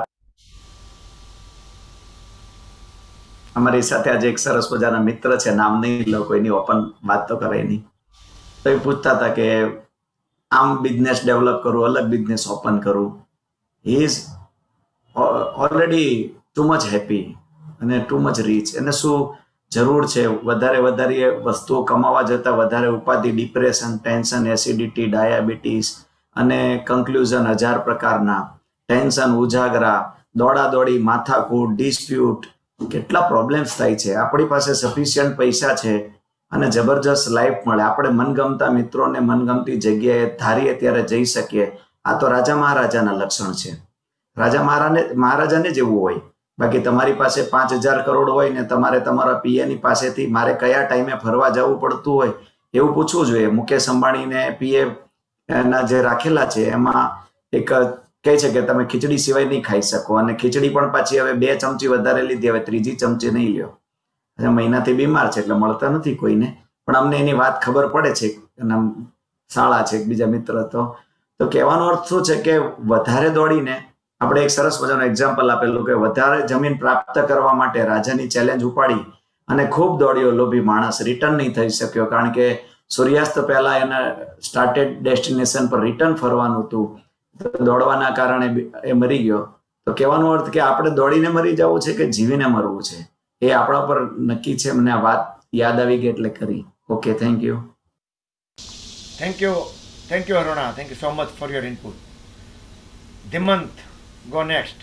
અમારી સાથે આજે એક સરસ મજાના મિત્ર છે, નામ નહીં લો, કોઈની ઓપન વાત તો કરે નહીં, તો એ પૂછતા હતા કે આમ બિઝનેસ ડેવલપ કરું, અલગ બિઝનેસ ઓપન કરું. He is already too much happy અને ટુ મચ રીચ. એને શું જરૂર છે વધારે વસ્તુઓ કમાવા જતા વધારે ઉપાધિ, ડિપ્રેશન, ટેન્શન, એસિડિટી, ડાયાબિટીસ અને કન્ક્લુઝન 1000 પ્રકારના ટેન્શન, ઉજાગરા, દોડાદોડી, માથાકૂટ, ડિસ્પ્યુટ, કેટલા પ્રોબ્લેમ્સ થાય છે. આપણી પાસે સફિશિયન્ટ પૈસા છે અને જબરજસ્ત લાઈફ મળે, આપણે મનગમતા મિત્રોને મનગમતી જગ્યાએ ધારીએ ત્યારે જઈ શકીએ. આ તો રાજા મહારાજાના લક્ષણ છે. રાજા મહારાજાને જેવું હોય. બાકી તમારી પાસે 5000 કરોડ હોય ને તમારે તમારા પીએની પાસેથી મારે કયા ટાઈમે ફરવા જવું પડતું હોય એવું પૂછવું જોઈએ. મુકેશ અંબાણીને પીએ ના જે રાખેલા છે એમાં એક કહે છે કે તમે ખીચડી સિવાય નહીં ખાઈ શકો, અને ખીચડી પણ પાછી હવે 2 ચમચી વધારે લીધી, હવે 3જી ચમચી નહીં લ્યો. મહિનાથી બીમાર છે એટલે મળતા નથી કોઈને, પણ અમને એની વાત ખબર પડે છે, શાળા છે બીજા મિત્ર. તો કહેવાનો અર્થ શું છે કે વધારે દોડીને આપણે એક સરસ મજાનું એક્ઝામ્પલ આપેલું કે વધારે જમીન પ્રાપ્ત કરવા માટે રાજાની ચેલેન્જ ઉપાડી અને ખૂબ દોડ્યો લોભી માણસ, રિટર્ન નહીં થઈ શક્યો, કારણ કે સૂર્યાસ્ત પહેલા એના સ્ટાર્ટેડ ડેસ્ટિનેશન પર રિટર્ન ફરવાનું હતું, દોડવાના કારણે એ મરી ગયો. તો કહેવાનો અર્થ કે આપણે દોડીને મરી જવું છે કે જીવીને મરવું છે એ આપણા પર નક્કી છે. મને આ વાત યાદ આવી ગઈ એટલે કરી. Okay, thank you. Thank you Aruna. Thank you so much for your input. Dhimant, go next.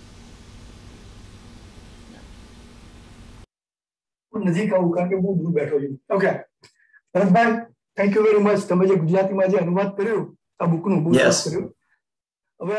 નજીક આવું કારણ કે હું દૂર બેઠો છું. Okay Bharatbhai, thank you very much. તમે જે ગુજરાતીમાં જે અનુવાદ કર્યું આ બુકનું બહુ સરસ કર્યું. હવે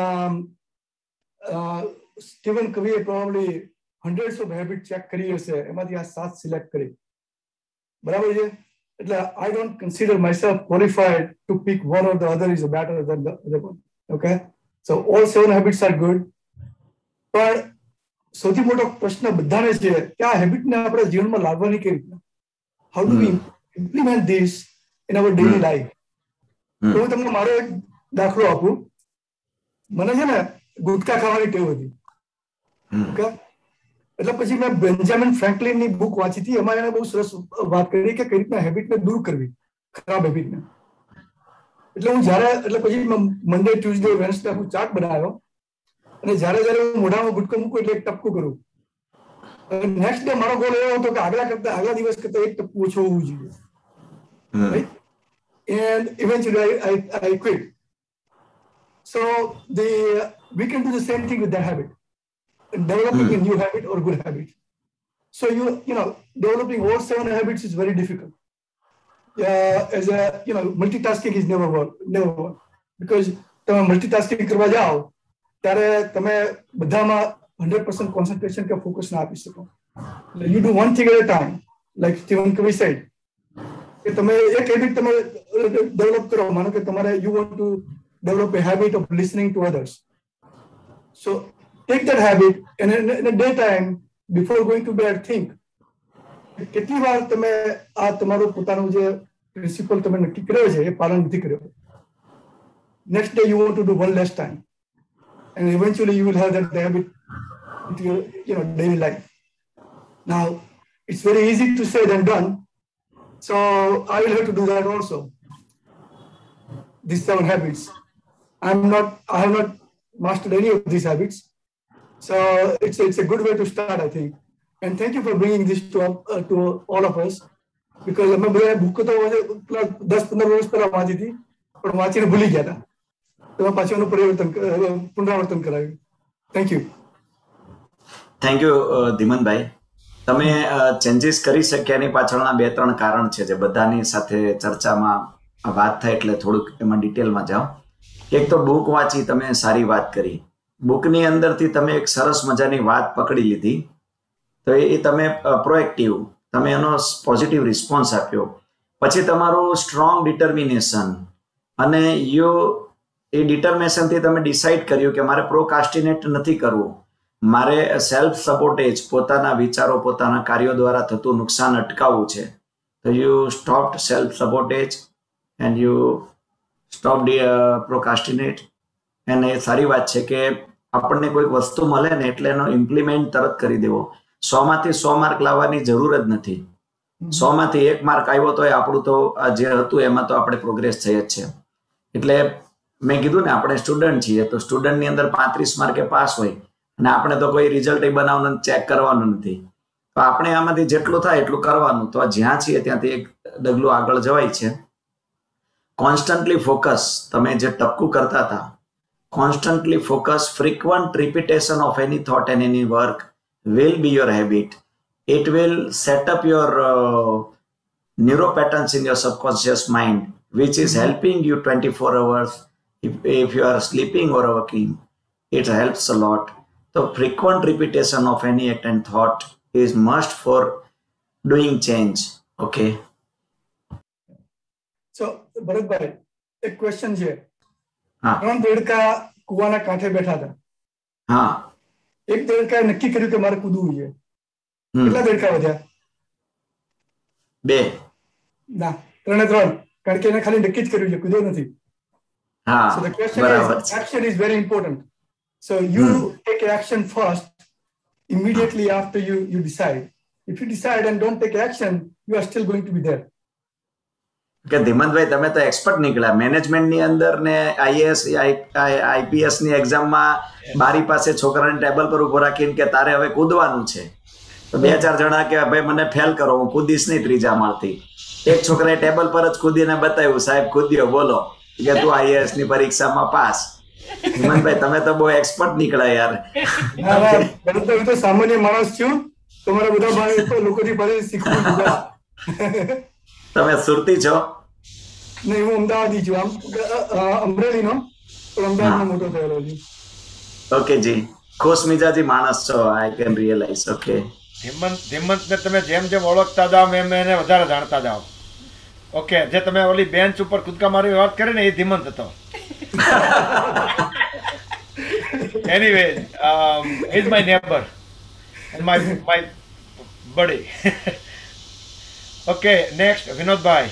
સ્ટીવન કવીએ probably hundreds of habits check કરી હશે, એમાંથી આ 7 સિલેક્ટ કરી. બરાબર છે? એટલે I don't consider myself qualified to pick one or the other is better than the other one. Okay? So all 7 habits are good. પણ સૌથી મોટો પ્રશ્ન બધાને છે કે આ હેબિટને આપણે જીવનમાં લાવવાની કેવી રીતે? How do we implement this in our daily life? તો હું તમને મારો એક દાખલો આપું. મને છે ને ગુટકા ખાવાની ટેવ હતી. ઓકે, એટલે પછી મેં બેન્જામિન ફ્રેન્કલિનની બુક વાંચી હતી. એમાં એને બહુ સરસ વાત કરી કે કઈ રીતના હેબિટને દૂર કરવી, ખરાબ હેબિટને. એટલે હું એટલે પછી મંડે, ટ્યુઝડે, વેન્સડે હું ચાર્ટ બનાવ્યો અને જ્યારે હું મોઢામાં ગુટકો મૂકું એટલે એક ટપકું કરું. નેક્સ્ટ ડે મારો ગોલ એવો હતો કે આગલા દિવસ કરતા એક ટપકું ઓછું હોવું જોઈએ. And eventually I quit. So we can do the same thing with that habit. Developing a new habit or good habit. So developing all 7 habits is very difficult. As multitasking is never work because તમે multitasking કરવા જાઓ ત્યારે તમે બધામાં 100% concentration કે focus ના આપી શકો. You do one thing at a time, like Stephen Covey said. કે તમે એક હેબિટ તમે ડેવલપ કરો. માનો કે તમારે you want to develop a habit of listening to others. So take that habit and in a daytime before going to bed think કેટલી વાર તમે આ તમારું પોતાનું જે પ્રિન્સિપલ તમે નક્કી કર્યો છે એ પાલન નથી કર્યો. Next day you want to do one less time and eventually you will have that habit into your daily life. Now, it's very easy to say than done. So I will have to do that also. These 7 habits. I have not mastered any of these habits. So it's a good way to start, I think. And thank you for bringing this to all of us. Because I remember book तो 10-15 વર્ષ પહેલા વાંચી હતી, પણ વાંચીને ભૂલી ગયા હતા. તો પાછું એનું પુનરાવર્તન કરાવ્યું. Thank you. Thank you Dhimanbhai. તમે ચેન્જીસ કરી શક્યા એની પાછળના 2-3 કારણ છે જે બધાની સાથે ચર્ચામાં વાત થાય એટલે થોડુંક એમાં ડિટેલમાં જાઓ. એક તો બુક વાંચી, તમે સારી વાત કરી. બુકની અંદરથી તમે એક સરસ મજાની વાત પકડી લીધી, તો એ તમે પ્રોએક્ટિવ, તમે એનો પોઝિટિવ રિસ્પોન્સ આપ્યો. પછી તમારું સ્ટ્રોંગ ડિટર્મિનેશન, અને એ ડિટર્મિનેશનથી તમે ડિસાઇડ કર્યું કે મારે પ્રોકાસ્ટિનેટ નથી કરવું, મારે સેલ્ફ સપોર્ટેજ, પોતાના વિચારો, પોતાના કાર્યો દ્વારા થતું નુકસાન અટકાવવું છે. તો you stopped self sabotage and you stop procrastinate. અને એ સારી વાત છે કે આપણને કોઈક વસ્તુ મળે ને એટલે એનો ઇમ્પ્લિમેન્ટ તરત કરી દેવો. 100 માંથી 100 માર્ક લાવવાની જરૂર જ નથી. 100 માંથી 1 માર્ક આવ્યો તો આપણું તો જે હતું એમાં તો આપણે પ્રોગ્રેસ થઈ જ છે. એટલે મેં કીધું ને, આપણે સ્ટુડન્ટ છીએ, તો સ્ટુડન્ટની અંદર 35 માર્કે પાસ હોય અને આપણે તો કોઈ રિઝલ્ટ બનાવવાનું, ચેક કરવાનું નથી. તો આપણે આમાંથી જેટલું થાય એટલું કરવાનું. તો જ્યાં છીએ ત્યાંથી એક ડગલું આગળ જવાય છે. કોન્સ્ટન્ટલી ફોકસ, તમે જે ટપકું કરતા હતા, constantly focus, frequent repetition of any thought and any work will be your habit. It will set up your neural patterns in your subconscious mind, which is helping you 24 hours. If you are sleeping or working, it helps a lot. So frequent repetition of any act and thought is must for doing change. Okay. So, Bharatbhai, એક question છે. 3 દેડકા કુવાના કાંઠે બેઠા હતા. હા. એક દેડકાએ નક્કી કર્યું કે મારે કૂદવું છે. કેટલા દેડકા વધ્યા? 2. ના, 3 કારણ કે એને ખાલી નક્કી જ કર્યું છે, કૂદ્યો નથી. હા. So the question is, action is very important. So you take action first, immediately after you decide. If you decide and don't take action, you are still going to be there. કે ધીમનભાઈ, તમે તો expert નીકળ્યા મેનેજમેન્ટની અંદર ને IAS IPS ની એક્ઝામમાં. બારી પાસે છોકરાને ટેબલ પર ઉભો રાખીને કે તારે હવે કૂદવાનું છે, તો 2-4 જણા કે ભાઈ મને ફેલ કરો, હું કૂદીશ નહીં 3જા માળથી. એક છોકરાએ ટેબલ પર જ કૂદીને બતાવ્યું, સાહેબ કૂદ્યો, બોલો કે તું આઈએએસ ની પરીક્ષામાં પાસ. ધીમનભાઈ, તમે તો બહુ એક્સપર્ટ નીકળ્યા યાર. હું તો સામાન્ય માણસ છું, તમારા બધા ભાઈ લોકોથી પાસે શીખવું. તમે સુરતી છો? નહીં, હું અમદાવાદી છું. અમરેલીનો, પણ અમદાવાદમાં મોટો થયેલો છું. ઓકે જી, ખુશ મિજાજી માણસ છો. I can realize. ઓકે. ધીમંતને તમે જેમ જેમ ઓળખતા જાઓ એમ એને વધારે જાણતા જાઓ. ઓકે, જે તમે ઓલી બેન્ચ ઉપર કૂદકા મારી વાત કરી ને, એ ધીમંત હતો. Anyway, is my neighbour and my buddy. Okay, next, Vinod Bhai.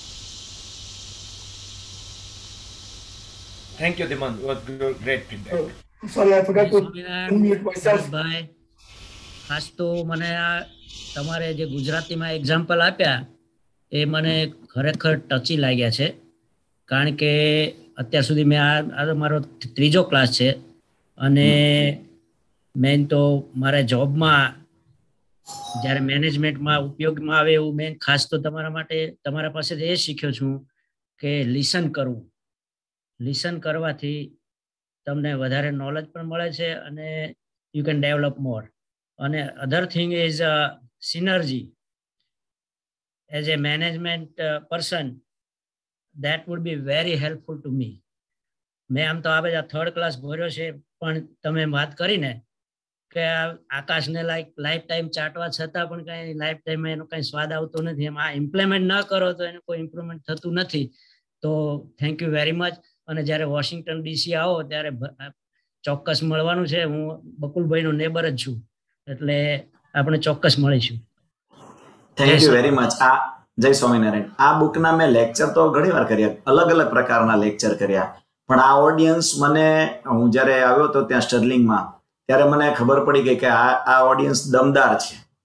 Thank you, Diman. It was great feedback. Sorry, I forgot to unmute myself. ભાઈ, ખાસ તો મને આ તમારે જે ગુજરાતીમાં એક્ઝામ્પલ આપ્યા એ મને ખરેખર ટચી લાગ્યા છે. કારણ કે અત્યાર સુધી મેં આ મારો 3જો ક્લાસ છે, અને મેન તો મારા જોબમાં જ્યારે મેનેજમેન્ટમાં ઉપયોગમાં આવે એવું મેં ખાસ તો તમારા માટે, તમારા પાસેથી એ શીખ્યો છું કે લિસન કરવું. લિસન કરવાથી તમને વધારે નોલેજ પણ મળે છે અને યુ કેન ડેવલપ મોર. અને other thing is synergy. As a management person, that would be very helpful to me. મેં આમ તો આ બધા 3rd ક્લાસ ભર્યો છે, પણ તમે વાત કરીને કે આકાશને લાઈફ ટાઈમ ચાટવા છતાં પણ કઈ લાઈફ ટાઈમમાં એનો કઈ સ્વાદ આવતો નથી. એમ આ ઇમ્પ્લિમેન્ટ ન કરો તો એનું કોઈ ઇમ્પ્રુવમેન્ટ થતું નથી. તો થેન્ક યુ વેરી મચ. અને જ્યારે વોશિંગ્ટન ડીસી આવો ત્યારે ચોક્કસ મળવાનું છે. હું બકુલભાઈનો નેબર જ છું, એટલે આપણે ચોક્કસ મળીશું. Thank you very much. જય સ્વામિનારાયણ. આ બુકના મેં લેક્ચર તો ઘણી વાર કર્યા, અલગ અલગ પ્રકારના લેક્ચર કર્યા, પણ આ ઓડિયન્સ મને, હું જ્યારે આવ્યો હતો ત્યાં સ્ટર્લિંગમાં, ત્યારે મને ખબર પડી ગઈ કે આ ઓડિયન્સ દમદાર છે.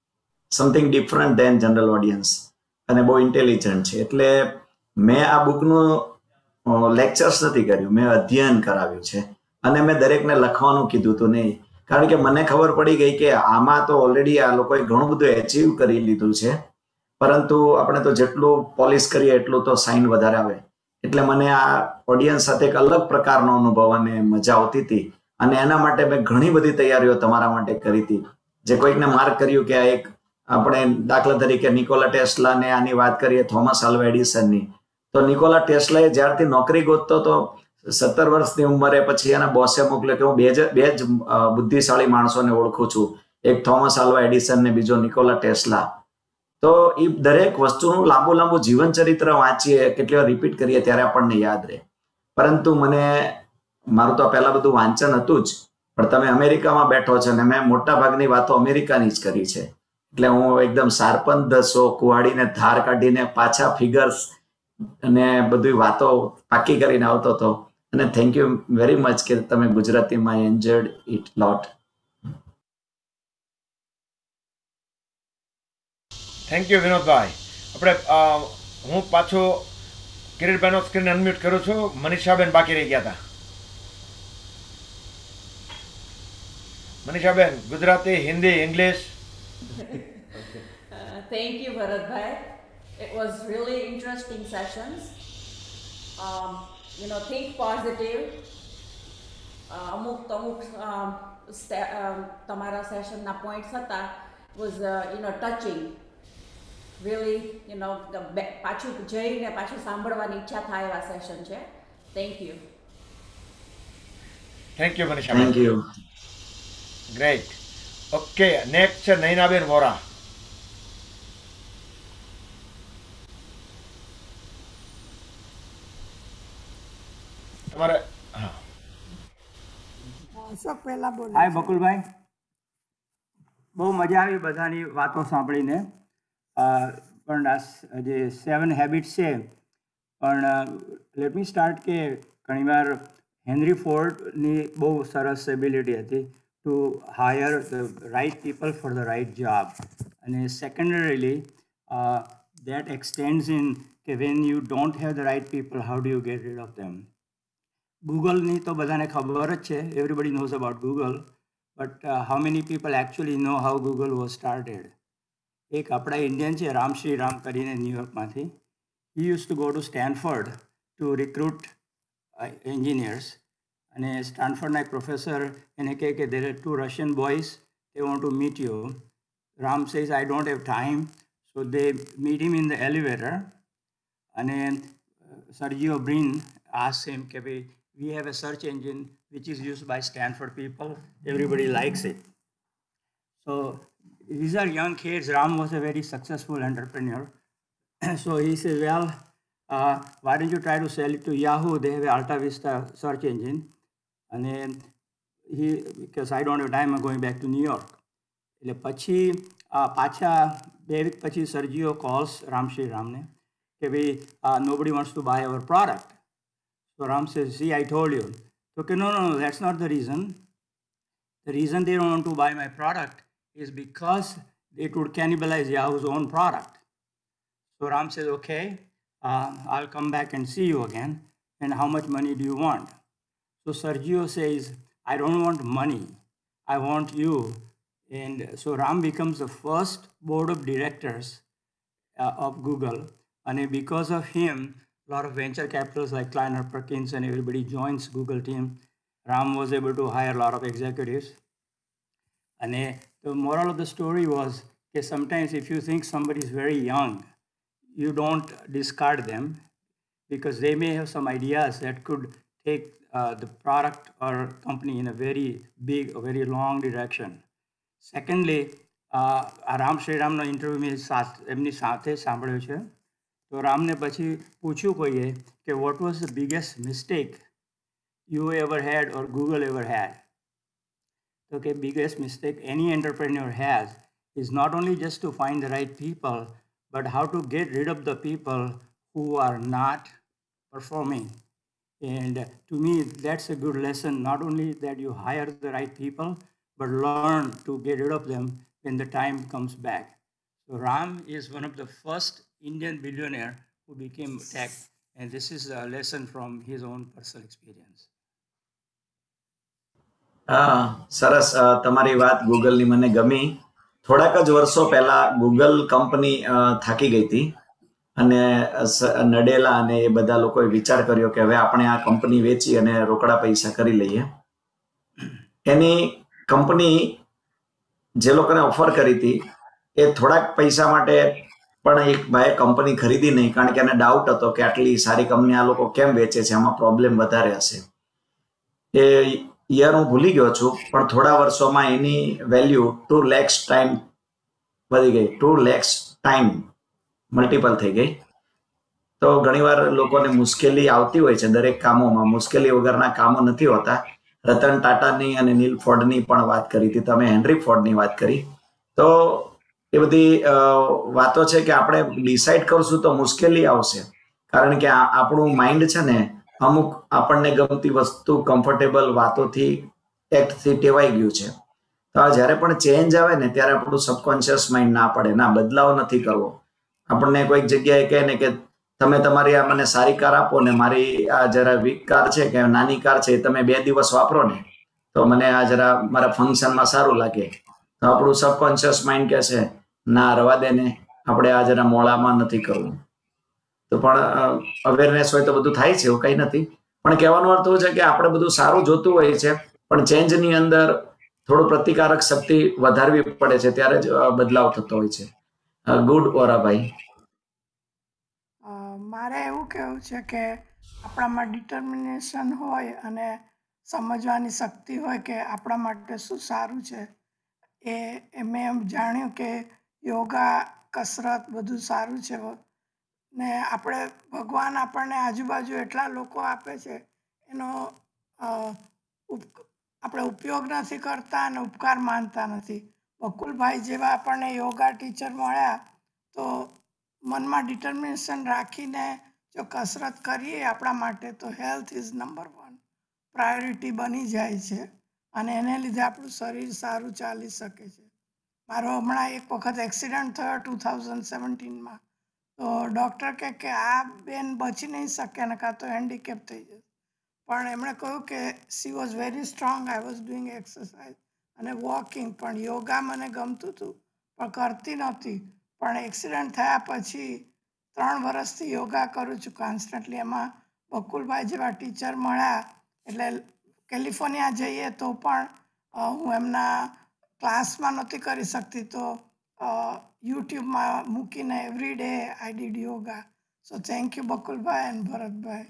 Something different than general audience અને બહુ ઇન્ટેલિજન્ટ છે. એટલે મેં આ બુકનું લેક્ચર્સ નથી કર્યું, મેં અધ્યયન કરાવ્યું છે અને મેં દરેકને લખવાનું કીધું હતું નહીં, કારણ કે મને ખબર પડી ગઈ કે આમાં તો ઓલરેડી આ લોકોએ ઘણું બધું એચીવ કરી લીધું છે, પરંતુ આપણે તો જેટલું પોલિશ કરીએ એટલું તો સાઇન વધારે આવે. એટલે મને આ ઓડિયન્સ સાથે એક અલગ પ્રકારનો અનુભવ અને મજા આવતી હતી અને એના માટે મેં ઘણી બધી તૈયારીઓ તમારા માટે કરી હતી. જે કોઈકને માર્ક કર્યું કે આ એક આપણે દાખલા તરીકે નિકોલા ટેસ્લાને આની વાત કરીએ, થોમસ આલ્વા એડિસનની, તો નિકોલા ટેસ્લાએ જ્યારથી નોકરી ગોતતો તો 17 વર્ષની ઉંમરે પછી એના બોસે મોકલ્યો કે હું બે જ બુદ્ધિશાળી માણસોને ઓળખું છું, એક થોમસ આલ્વા એડિસન ને બીજો નિકોલા ટેસ્લા. તો એ દરેક વસ્તુનું લાંબુ જીવન ચરિત્ર વાંચીએ, કેટલી વાર રિપીટ કરીએ ત્યારે આપણને યાદ રહે. પરંતુ મારું તો પહેલા બધું વાંચન હતું જ, પણ તમે અમેરિકામાં બેઠો છો અને મેં મોટા ભાગની વાતો અમેરિકાની જ કરી છે, એટલે હું એકદમ શાર્પન ધ સો કુહાડીને ધાર કાઢીને પાછા ફિગર્સ અને બધી વાતો પાકી કરીને આવતો હતો. અને થેન્ક યુ વેરી મચ કે તમે ગુજરાતીમાં enjoyed it lot. Thank you Vinodbhai. આપણે હું પાછો કિરીટભાઈનો સ્ક્રીન અનમ્યુટ કરું છું. મનીષાબેન બાકી રહી ગયા હતા. Manishaben, Gujarati, Hindi, English? Thank you, Bharatbhai. It was really interesting sessions. Think positive. અમુક તમારા સેશનના પોઈન્ટ્સ હતા was touching. Really, પાછું જઈને પાછું સાંભળવાની ઈચ્છા થાય એવા સેશન છે. Thank you. Thank you Manisha. Thank you. Great. Okay, next છે નૈનાબેન વોરા. તમારે હાય બકુલભાઈ, બહુ મજા આવી બધાની વાતો સાંભળીને. પણ આ જે 7 હેબિટ્સ છે, પણ લેટ મી સ્ટાર્ટ કે ઘણીવાર હેનરી ફોર્ડની બહુ સરસ એબિલિટી હતી to hire the right people for the right job. અને સેકન્ડરીલી દેટ એક્સટેન્ડ્સ ઇન કે when you don't have the right people, how do you get rid of them. ગૂગલની તો બધાને ખબર જ છે, everybody knows about Google, but how many people actually know how Google was started. એક આપણા Indian છે રામશ્રી રામ કરીને ન્યુયોર્કમાંથી. He use to go to Stanford to recruit engineers. અને સ્ટેનફર્ડના એક પ્રોફેસર એને કહે કે there are 2 Russian boys, they want to meet you. Ram says I don't have time, so they meet him in the elevator. અને Sergey બ્રિન આસ્ક્સ હિમ કે ભાઈ, we have a search engine which is used by Stanford people. Everybody likes it. So these are young kids. Ram was a very successful entrepreneur. So he says, well, why don't you try to sell it to Yahoo? They have an Alta Vista search engine. And then because I don't have time, I'm going back to New York. એટલે પછી પાછા 2 week પછી Sergio calls Ramshri Ramne કે ભાઈ nobody wants to buy our product. So Ram says, see, I told you. Okay, no, that's not the reason. The reason they don't want to buy my product is because it would cannibalize Yahoo's own product. So Ram says, okay, I'll come back and see you again. And how much money do you want? So Sergio says, I don't want money. I want you. And so Ram becomes the first board of directors of Google. And because of him, a lot of venture capitalists like Kleiner Perkins and everybody joins Google team. Ram was able to hire a lot of executives. And the moral of the story was that sometimes if you think somebody is very young, you don't discard them because they may have some ideas that could take the product or company in a very big, a very long direction. Secondly, Ram Shri Ramનો interview મેં એમની સાથે સાંભળ્યો છે. તો રામને પછી પૂછ્યું કોઈએ કે what was the biggest mistake you ever had or Google ever had? તો કે biggest mistake any entrepreneur has is not only just to find the right people, but how to get rid of the people who are not performing. And to me, that's a good lesson, not only that you hire the right people, but learn to get rid of them when the time comes back. So Ram is one of the first Indian billionaire who became tech, and this is a lesson from his own personal experience. સરસ. તમારી વાત ગૂગલની મને ગમી. થોડાક જ વર્ષો પહેલા Google company થાકી ગઈ હતી અને નડેલા અને એ બધા લોકોએ વિચાર કર્યો કે હવે આપણે આ કંપની વેચી અને રોકડા પૈસા કરી લઈએ. એની કંપની જે લોકોને ઓફર કરી હતી એ થોડાક પૈસા માટે પણ એક ભાઈએ કંપની ખરીદી નહીં, કારણ કે એને ડાઉટ હતો કે આટલી સારી કંપની આ લોકો કેમ વેચે છે, આમાં પ્રોબ્લેમ વધારે હશે. એ યર હું ભૂલી ગયો છું, પણ થોડા વર્ષોમાં એની વેલ્યુ 2 lakhs ટાઈમ વધી ગઈ. 2 lakhs ટાઈમ મલ્ટિપલ થઈ ગઈ. તો ઘણીવાર લોકોને મુશ્કેલી આવતી હોય છે દરેક કામોમાં. મુશ્કેલી વગરના કામો નથી હોતા. રતન ટાટાની અને નીલ ફોર્ડની પણ વાત કરી હતી તમે, હેનરી ફોર્ડની વાત કરી. તો એ બધી વાતો છે કે આપણે ડિસાઈડ કરશું તો મુશ્કેલી આવશે, કારણ કે આપણું માઇન્ડ છે ને અમુક આપણને ગમતી વસ્તુ, કમ્ફર્ટેબલ વાતોથી, એક્ટથી ટેવાઈ ગયું છે. તો જ્યારે પણ ચેન્જ આવે ને ત્યારે આપણું સબકોન્શિયસ માઇન્ડ ના પડે, ના બદલાવ નથી કરવો. આપણને કોઈક જગ્યાએ કહે ને કે તમે તમારી આ મને સારી કાર આપો ને મારી આ જરા વીક કાર છે કે નાની કાર છે, તમે 2 દિવસ વાપરો ને તો મને આ જરા મારા ફંક્શનમાં સારું લાગે. તો આપણું સબકોન્શિયસ માઇન્ડ કહે છે ના રવા દે ને, આપણે આ જરા મોડામાં નથી કરવું. તો પણ અવેરનેસ હોય તો બધું થાય છે, એવું કંઈ નથી. પણ કહેવાનો અર્થ એ છે કે આપણે બધું સારું જોતું હોય છે, પણ ચેન્જની અંદર થોડું પ્રતિકારક શક્તિ વધારવી પડે છે, ત્યારે જ બદલાવ થતો હોય છે. ગુડ ઓરાભાઈ. મારે એવું કહેવું છે કે આપણામાં ડિટર્મિનેશન હોય અને સમજવાની શક્તિ હોય કે આપણા માટે શું સારું છે. મેં એમ જાણ્યું કે યોગા, કસરત બધું સારું છે ને આપણે ભગવાન આપણને આજુબાજુ એટલા લોકો આપે છે એનો આપણે ઉપયોગ નથી કરતા અને ઉપકાર માનતા નથી. બકુલભાઈ જેવા આપણને યોગા ટીચર મળ્યા તો મનમાં ડિટર્મિનેશન રાખીને જો કસરત કરીએ આપણા માટે તો હેલ્થ ઇઝ નંબર 1 પ્રાયોરિટી બની જાય છે અને એને લીધે આપણું શરીર સારું ચાલી શકે છે. મારો હમણાં એક વખત એક્સિડન્ટ થયો 2017માં. તો ડૉક્ટર કહે કે આ બેન બચી નહીં શકે અને કાં તો હેન્ડીકેપ થઈ જશે. પણ એમણે કહ્યું કે she was very strong. I was doing exercise અને વોકિંગ, પણ યોગા મને ગમતું હતું પણ કરતી નહોતી. પણ એક્સિડન્ટ થયા પછી 3 વર્ષથી યોગા કરું છું કોન્સ્ટન્ટલી. એમાં બકુલભાઈ જેવા ટીચર મળ્યા એટલે કેલિફોર્નિયા જઈએ તો પણ હું એમના ક્લાસમાં નહોતી કરી શકતી, તો યુટ્યુબમાં મૂકીને every day I did yoga. So thank you Bakulbhai and Bharatbhai.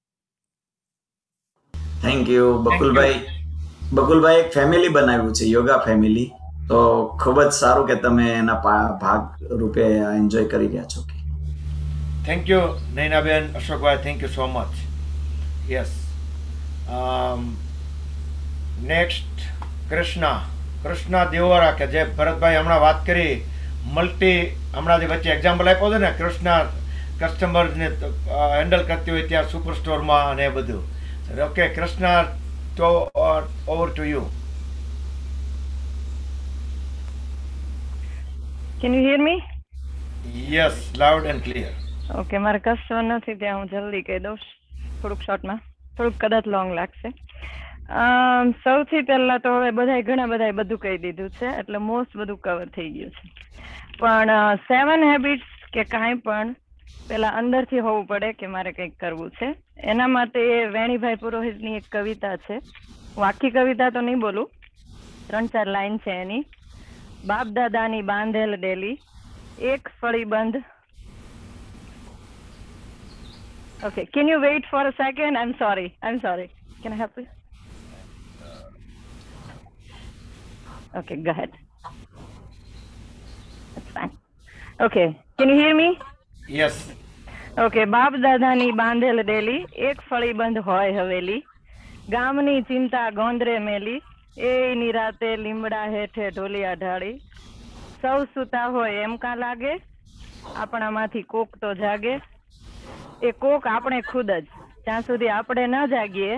Thank you Bakulbhai. Bakulbhai એક ફેમિલી બનાવ્યું છે, યોગા ફેમિલી. તો ખૂબ જ સારું કે તમે એના ભાગ રૂપે એન્જોય કરી રહ્યા છો. Thank you Nainaben, Ashokbhai, thank you so much. Yes, next Krishna Devra, કે જે ભરતભાઈ હમણાં વાત કરી હમણાં જે વચ્ચે એક્ઝામ્પલ આપ્યો હતો ને, કૃષ્ણા કસ્ટમરને હેન્ડલ કરતી હોય ત્યાં સુપર સ્ટોરમાં અને એ બધું. ઓકે કૃષ્ણા, તો over to you. Can you hear me? Yes, loud and clear. Okay, મારે કસ્ટમર નથી ત્યાં હું જલ્દી કહી દઉં થોડુંક શોર્ટમાં, થોડુંક કદાચ લોંગ લાગશે. સૌથી પહેલા તો હવે ઘણા બધા બધું કહી દીધું છે એટલે મોસ્ટ બધું કવર થઈ ગયું છે. પણ 7 હેબિટ્સ કે કાંઈ પણ પહેલા અંદરથી હોવું પડે કે મારે કંઈક કરવું છે. એના માટે વેણીભાઈ પુરોહિતની એક કવિતા છે. હું આખી કવિતા તો નહીં બોલું, 3-4 લાઈન છે એની. બાપ દાદાની બાંધેલ ડેલી એક ફળી બંધ. Okay, can you wait for a second? I'm sorry. Can I help you? Okay, go ahead. That's fine. Okay, can you hear me? Yes. Okay, બાપ દાદાની બાંધેલ ડેલી એક ફળી બંધ હોય હવેલી, ગામની ચિંતા ગોંદરે મેલી, એ નિરાતે લીમડા હેઠે ઢોલિયા ઢાળી, સૌ સૂતા હોય એમ કાં લાગે, આપણામાંથી કોક તો જાગે, એ કોક આપણે ખુદ જ. જ્યાં સુધી આપણે ન જાગીએ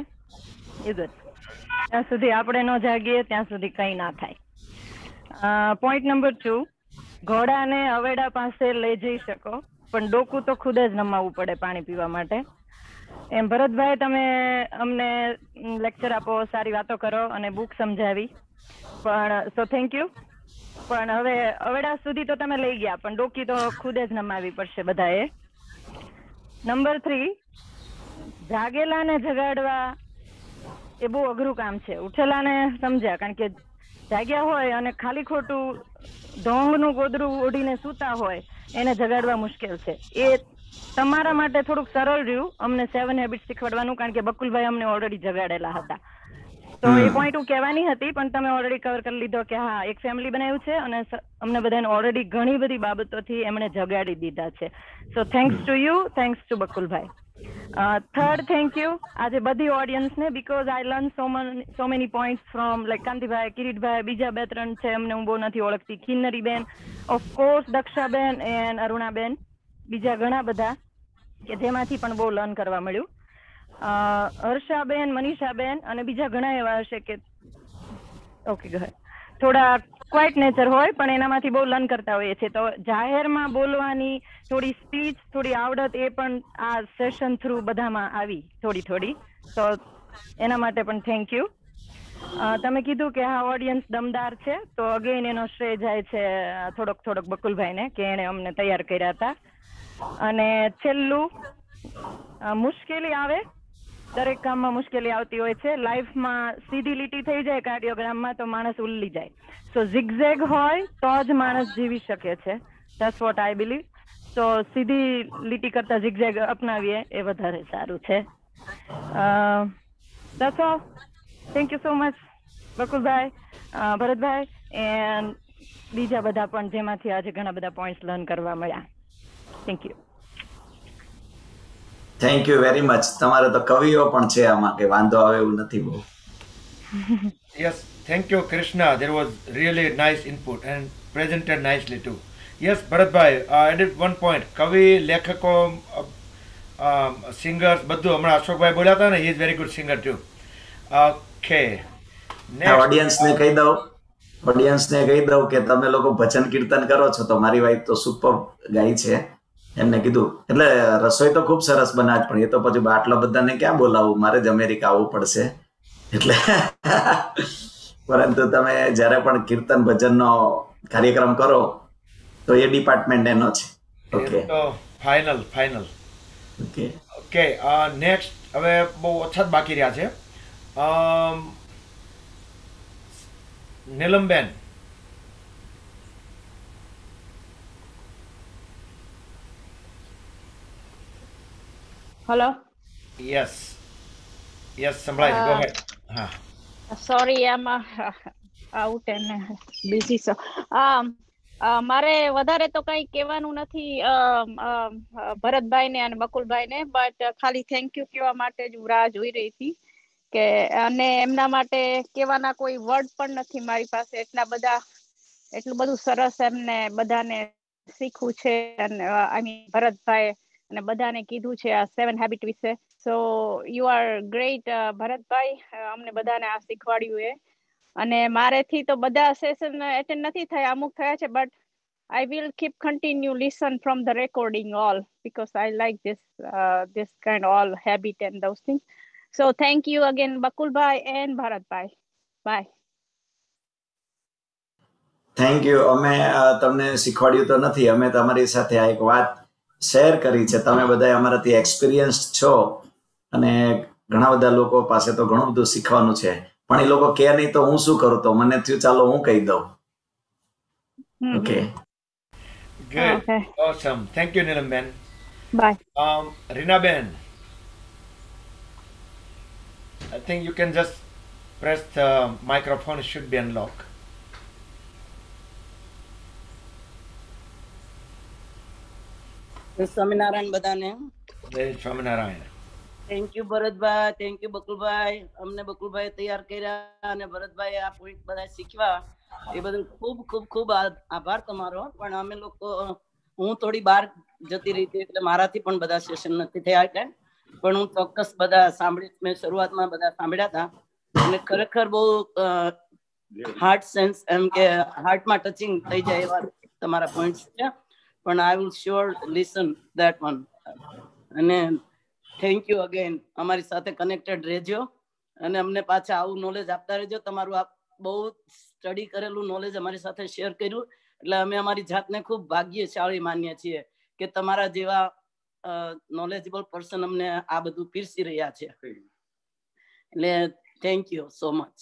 ત્યાં સુધી આપણે ન જાગીએ ત્યાં સુધી કંઈ ના થાય. પોઈન્ટ નંબર 2, ઘોડાને અવેડા પાસે લઈ જઈ શકો, પણ ડોકું તો ખુદ જ નમાવવું પડે પાણી પીવા માટે. એમ ભરતભાઈ, તમે અમને લેક્ચર આપો, સારી વાતો કરો અને બુક સમજાવી, પણ સો થેન્ક યુ. પણ હવે અવેડા સુધી તો તમે લઈ ગયા, પણ ડોકી તો ખુદ જ નમાવી પડશે બધાએ. નંબર 3, જાગેલાને જગાડવા એ બહુ અઘરું કામ છે. ઉઠેલાને સમજ્યા, કારણ કે જાગ્યા હોય અને ખાલી ખોટું ઢોંગનું ગોદરું ઓઢીને સૂતા હોય એને જગાડવા મુશ્કેલ છે. એ તમારા માટે થોડુંક સરળ રહ્યું અમને 7 હેબિટ શીખવાડવાનું, કારણ કે બકુલભાઈ અમને ઓલરેડી જગાડેલા હતા. તો એ પોઈન્ટ હું કહેવાની હતી, પણ તમે ઓલરેડી કવર કરી લીધો કે હા, એક ફેમિલી બનાવ્યું છે અને અમને બધાને ઓલરેડી ઘણી બધી બાબતોથી એમણે જગાડી દીધા છે. So thanks to you, thanks to Bakulbhai. Third, thank you આજે બધી ઓડિયન્સને, because I learn so many points from like Kantibhai, Kiritbhai, બીજા 2-3 છે એમને હું બહુ નથી ઓળખતી, કિન્નરીબેન, ઓફકોર્સ દક્ષાબેન એન્ડ અરુણાબેન, બીજા ઘણા બધા કે જેમાંથી પણ બહુ લર્ન કરવા મળ્યું. હર્ષાબેન, મનીષાબેન અને બીજા ઘણા એવા હશે કે ઓકે થોડા ક્વાઇટ નેચર હોય પણ એનામાંથી બહુ લર્ન કરતા હોઈએ છીએ. તો જાહેરમાં બોલવાની થોડી સ્પીચ, થોડી આવડત એ પણ આ સેશન થ્રુ બધામાં આવી થોડી. તો એના માટે પણ થેન્ક યુ. તમે કીધું કે હા ઓડિયન્સ દમદાર છે, તો અગેન એનો શ્રેય જાય છે થોડોક બકુલભાઈને કે એણે અમને તૈયાર કર્યા હતા. અને છેલ્લું, મુશ્કેલી આવે, દરેક કામમાં મુશ્કેલી આવતી હોય છે. લાઈફમાં સીધી લીટી થઈ જાય કાર્ડિયોગ્રામમાં તો માણસ ઉલ્લી જાય. સો ઝિગઝેગ હોય તો જ માણસ જીવી શકે છે. That's what I believe. તો સીધી લીટી કરતા ઝિગઝેગ અપનાવીએ એ વધારે સારું છે. That's all. Thank you so much Bakulbhai, Bharatbhai and બીજા બધા પણ જેમાંથી આજે ઘણા બધા પોઈન્ટ્સ લર્ન કરવા મળ્યા. Thank you. Thank you very much. તમારે તો કવિઓ પણ છે આમાં, કે વાંધો આવે એવું નથી બહુ. Yes, thank you Krishna. There was really nice input and presented nicely too. Yes, Bharatbhai, added one point. કવિ, લેખકો, singers બધું હમણાં અશોકભાઈ બોલ્યા હતા ને, he is very good singer too. Okay. ઓડિયન્સને કહી દઉં કે તમે લોકો ભજન કીર્તન કરો છો તો મારી વાઈફ તો સુપર ગાય છે. એમને કીધું એટલે રસોઈ તો ખૂબ સરસ બનાવે, પણ એ તો પછી આટલા બધાને ક્યાં બોલાવું, મારે જ અમેરિકા આવવું પડશે. એટલે પરંતુ તમે જ્યારે પણ કીર્તન ભજનનો કાર્યક્રમ કરો તો એ ડિપાર્ટમેન્ટ એનો છે. Okay, final. ઓકે, નેક્સ્ટ હવે બહુ ઓછા જ બાકી રહ્યા છે. નીલમબેન. Hello. Yes, સંભળાય છે. Go ahead. Sorry, I'm out and busy. So, મારે વધારે તો કઈ કહેવાનું નથી ભરતભાઈને અને બકુલભાઈને, બટ ખાલી થેન્ક યુ કહેવા માટે જ હું રાહ જોઈ રહી હતી કે, અને એમના માટે કહેવાના કોઈ વર્ડ પણ નથી મારી પાસે. એટલું બધું સરસ એમને બધાને શીખવું છે. અને ભરતભાઈ અને બધાને કીધું છે આ 7 હેબિટ વિશે. So you are great Bharatbhai, અમને બધાને આ શીખવાડ્યું એ. અને મારેથી તો બધા સેશન એટેન્ડ નથી થયા, અમુક થયા છે, but I will keep continue listen from the recording all because I like this kind of all habit and those things. So thank you again Bakulbhai and Bharatbhai. Bye. Thank you. અમે તમને શીખવાડ્યું તો નથી, અમે તમારી સાથે આ એક વાત શેર કરી છે. તમે બધા અમારાથી એક્સપિરિયન્સ છો અને ઘણા બધા લોકો પાસે તો ઘણું બધું શીખવાનું છે, પણ એ લોકો કે નહીં તો હું શું કરું, તો મને થયું ચાલો હું કહી દઉં. Okay, good, okay. Awesome. Thank you Nilamben. Bye. Rinaben, I think you can just press the microphone, it should be unlocked. Swaminarayan બધાને. જય Swaminarayan. Thank you Bharatbhai, thank you Bakulbhai. અમને બકુલભાઈ તૈયાર કર્યા અને ભરતભાઈ આ પોઈન્ટ બધા શીખવા એ બદલ ખૂબ ખૂબ ખૂબ આભાર તમારો. પણ અમે લોકો, હું થોડી બહાર જતી રહી હતી એટલે મારાથી પણ બધા સેશન નથી થયા એટલે, પણ હું ચોક્કસ બધા સાંભળી, મેં શરૂઆતમાં બધા સાંભળ્યા હતા અને ખરેખર બહુ હાર્ટ સેન્સ એમ કે હાર્ટમાં ટચિંગ થઈ જાય એવા તમારા પોઈન્ટ્સ છે, પણ I will sure listen that one. અને થેન્ક યુ અગેન. અમારી સાથે કનેક્ટેડ રહેજો અને અમને પાછા આવું નોલેજ આપતા રહેજો. તમારું આ બહુ સ્ટડી કરેલું નોલેજ અમારી સાથે શેર કર્યું, એટલે અમે અમારી જાતને ખૂબ ભાગ્યશાળી માનીએ છીએ કે તમારા જેવા નોલેજેબલ પર્સન અમને આ બધું પીરસી રહ્યા છે. એટલે thank you so much.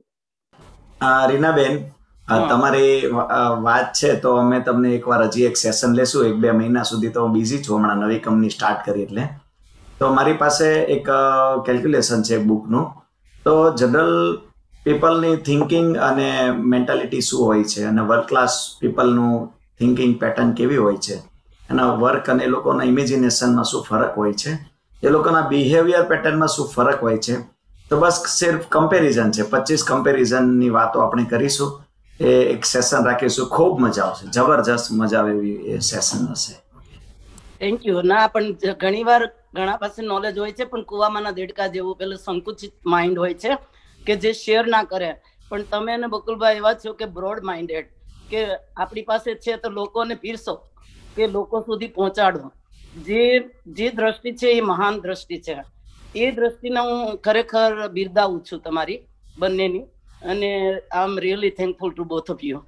Rinaben, તમારી વાત છે તો અમે તમને એકવાર હજી એક સેશન લેશું. 1-2 મહિના સુધી તો બિઝી છું, હમણાં નવી કંપની સ્ટાર્ટ કરી એટલે. તો મારી પાસે એક કેલ્ક્યુલેશન છે બુકનું. તો જનરલ પીપલની થિંકિંગ અને મેન્ટાલિટી શું હોય છે, અને વર્ક ક્લાસ પીપલનું થિંકિંગ પેટર્ન કેવી હોય છે, એના વર્ક અને એ લોકોના ઇમેજિનેશનમાં શું ફરક હોય છે, એ લોકોના બિહેવિયર પેટર્નમાં શું ફરક હોય છે. તો બસ સિર્ફ કમ્પેરિઝન છે. 25 કમ્પેરિઝનની વાતો આપણે કરીશું. એ એક સેશન રાખીશું. ખૂબ મજા આવશે, જબરજસ્ત મજા આવે એવી એ સેશન હશે. Thank you. ના, પણ ઘણી વાર ઘણા પાસે નોલેજ હોય છે, પણ કુવામાંના દેડકા જેવું પેલું સંકુચિત માઇન્ડ હોય છે કે જે શેર ના કરે. પણ તમે અને બકુલભાઈ એવા છો કે બ્રોડ માઇન્ડેડ, કે આપણી પાસે છે તો લોકોને પીરસો, કે લોકો સુધી પહોંચાડો. જે દ્રષ્ટિ છે એ મહાન દ્રષ્ટિ છે. એ દ્રષ્ટિને હું ખરેખર બિરદાવું છું તમારી બંનેની, અને I am really thankful to both of you.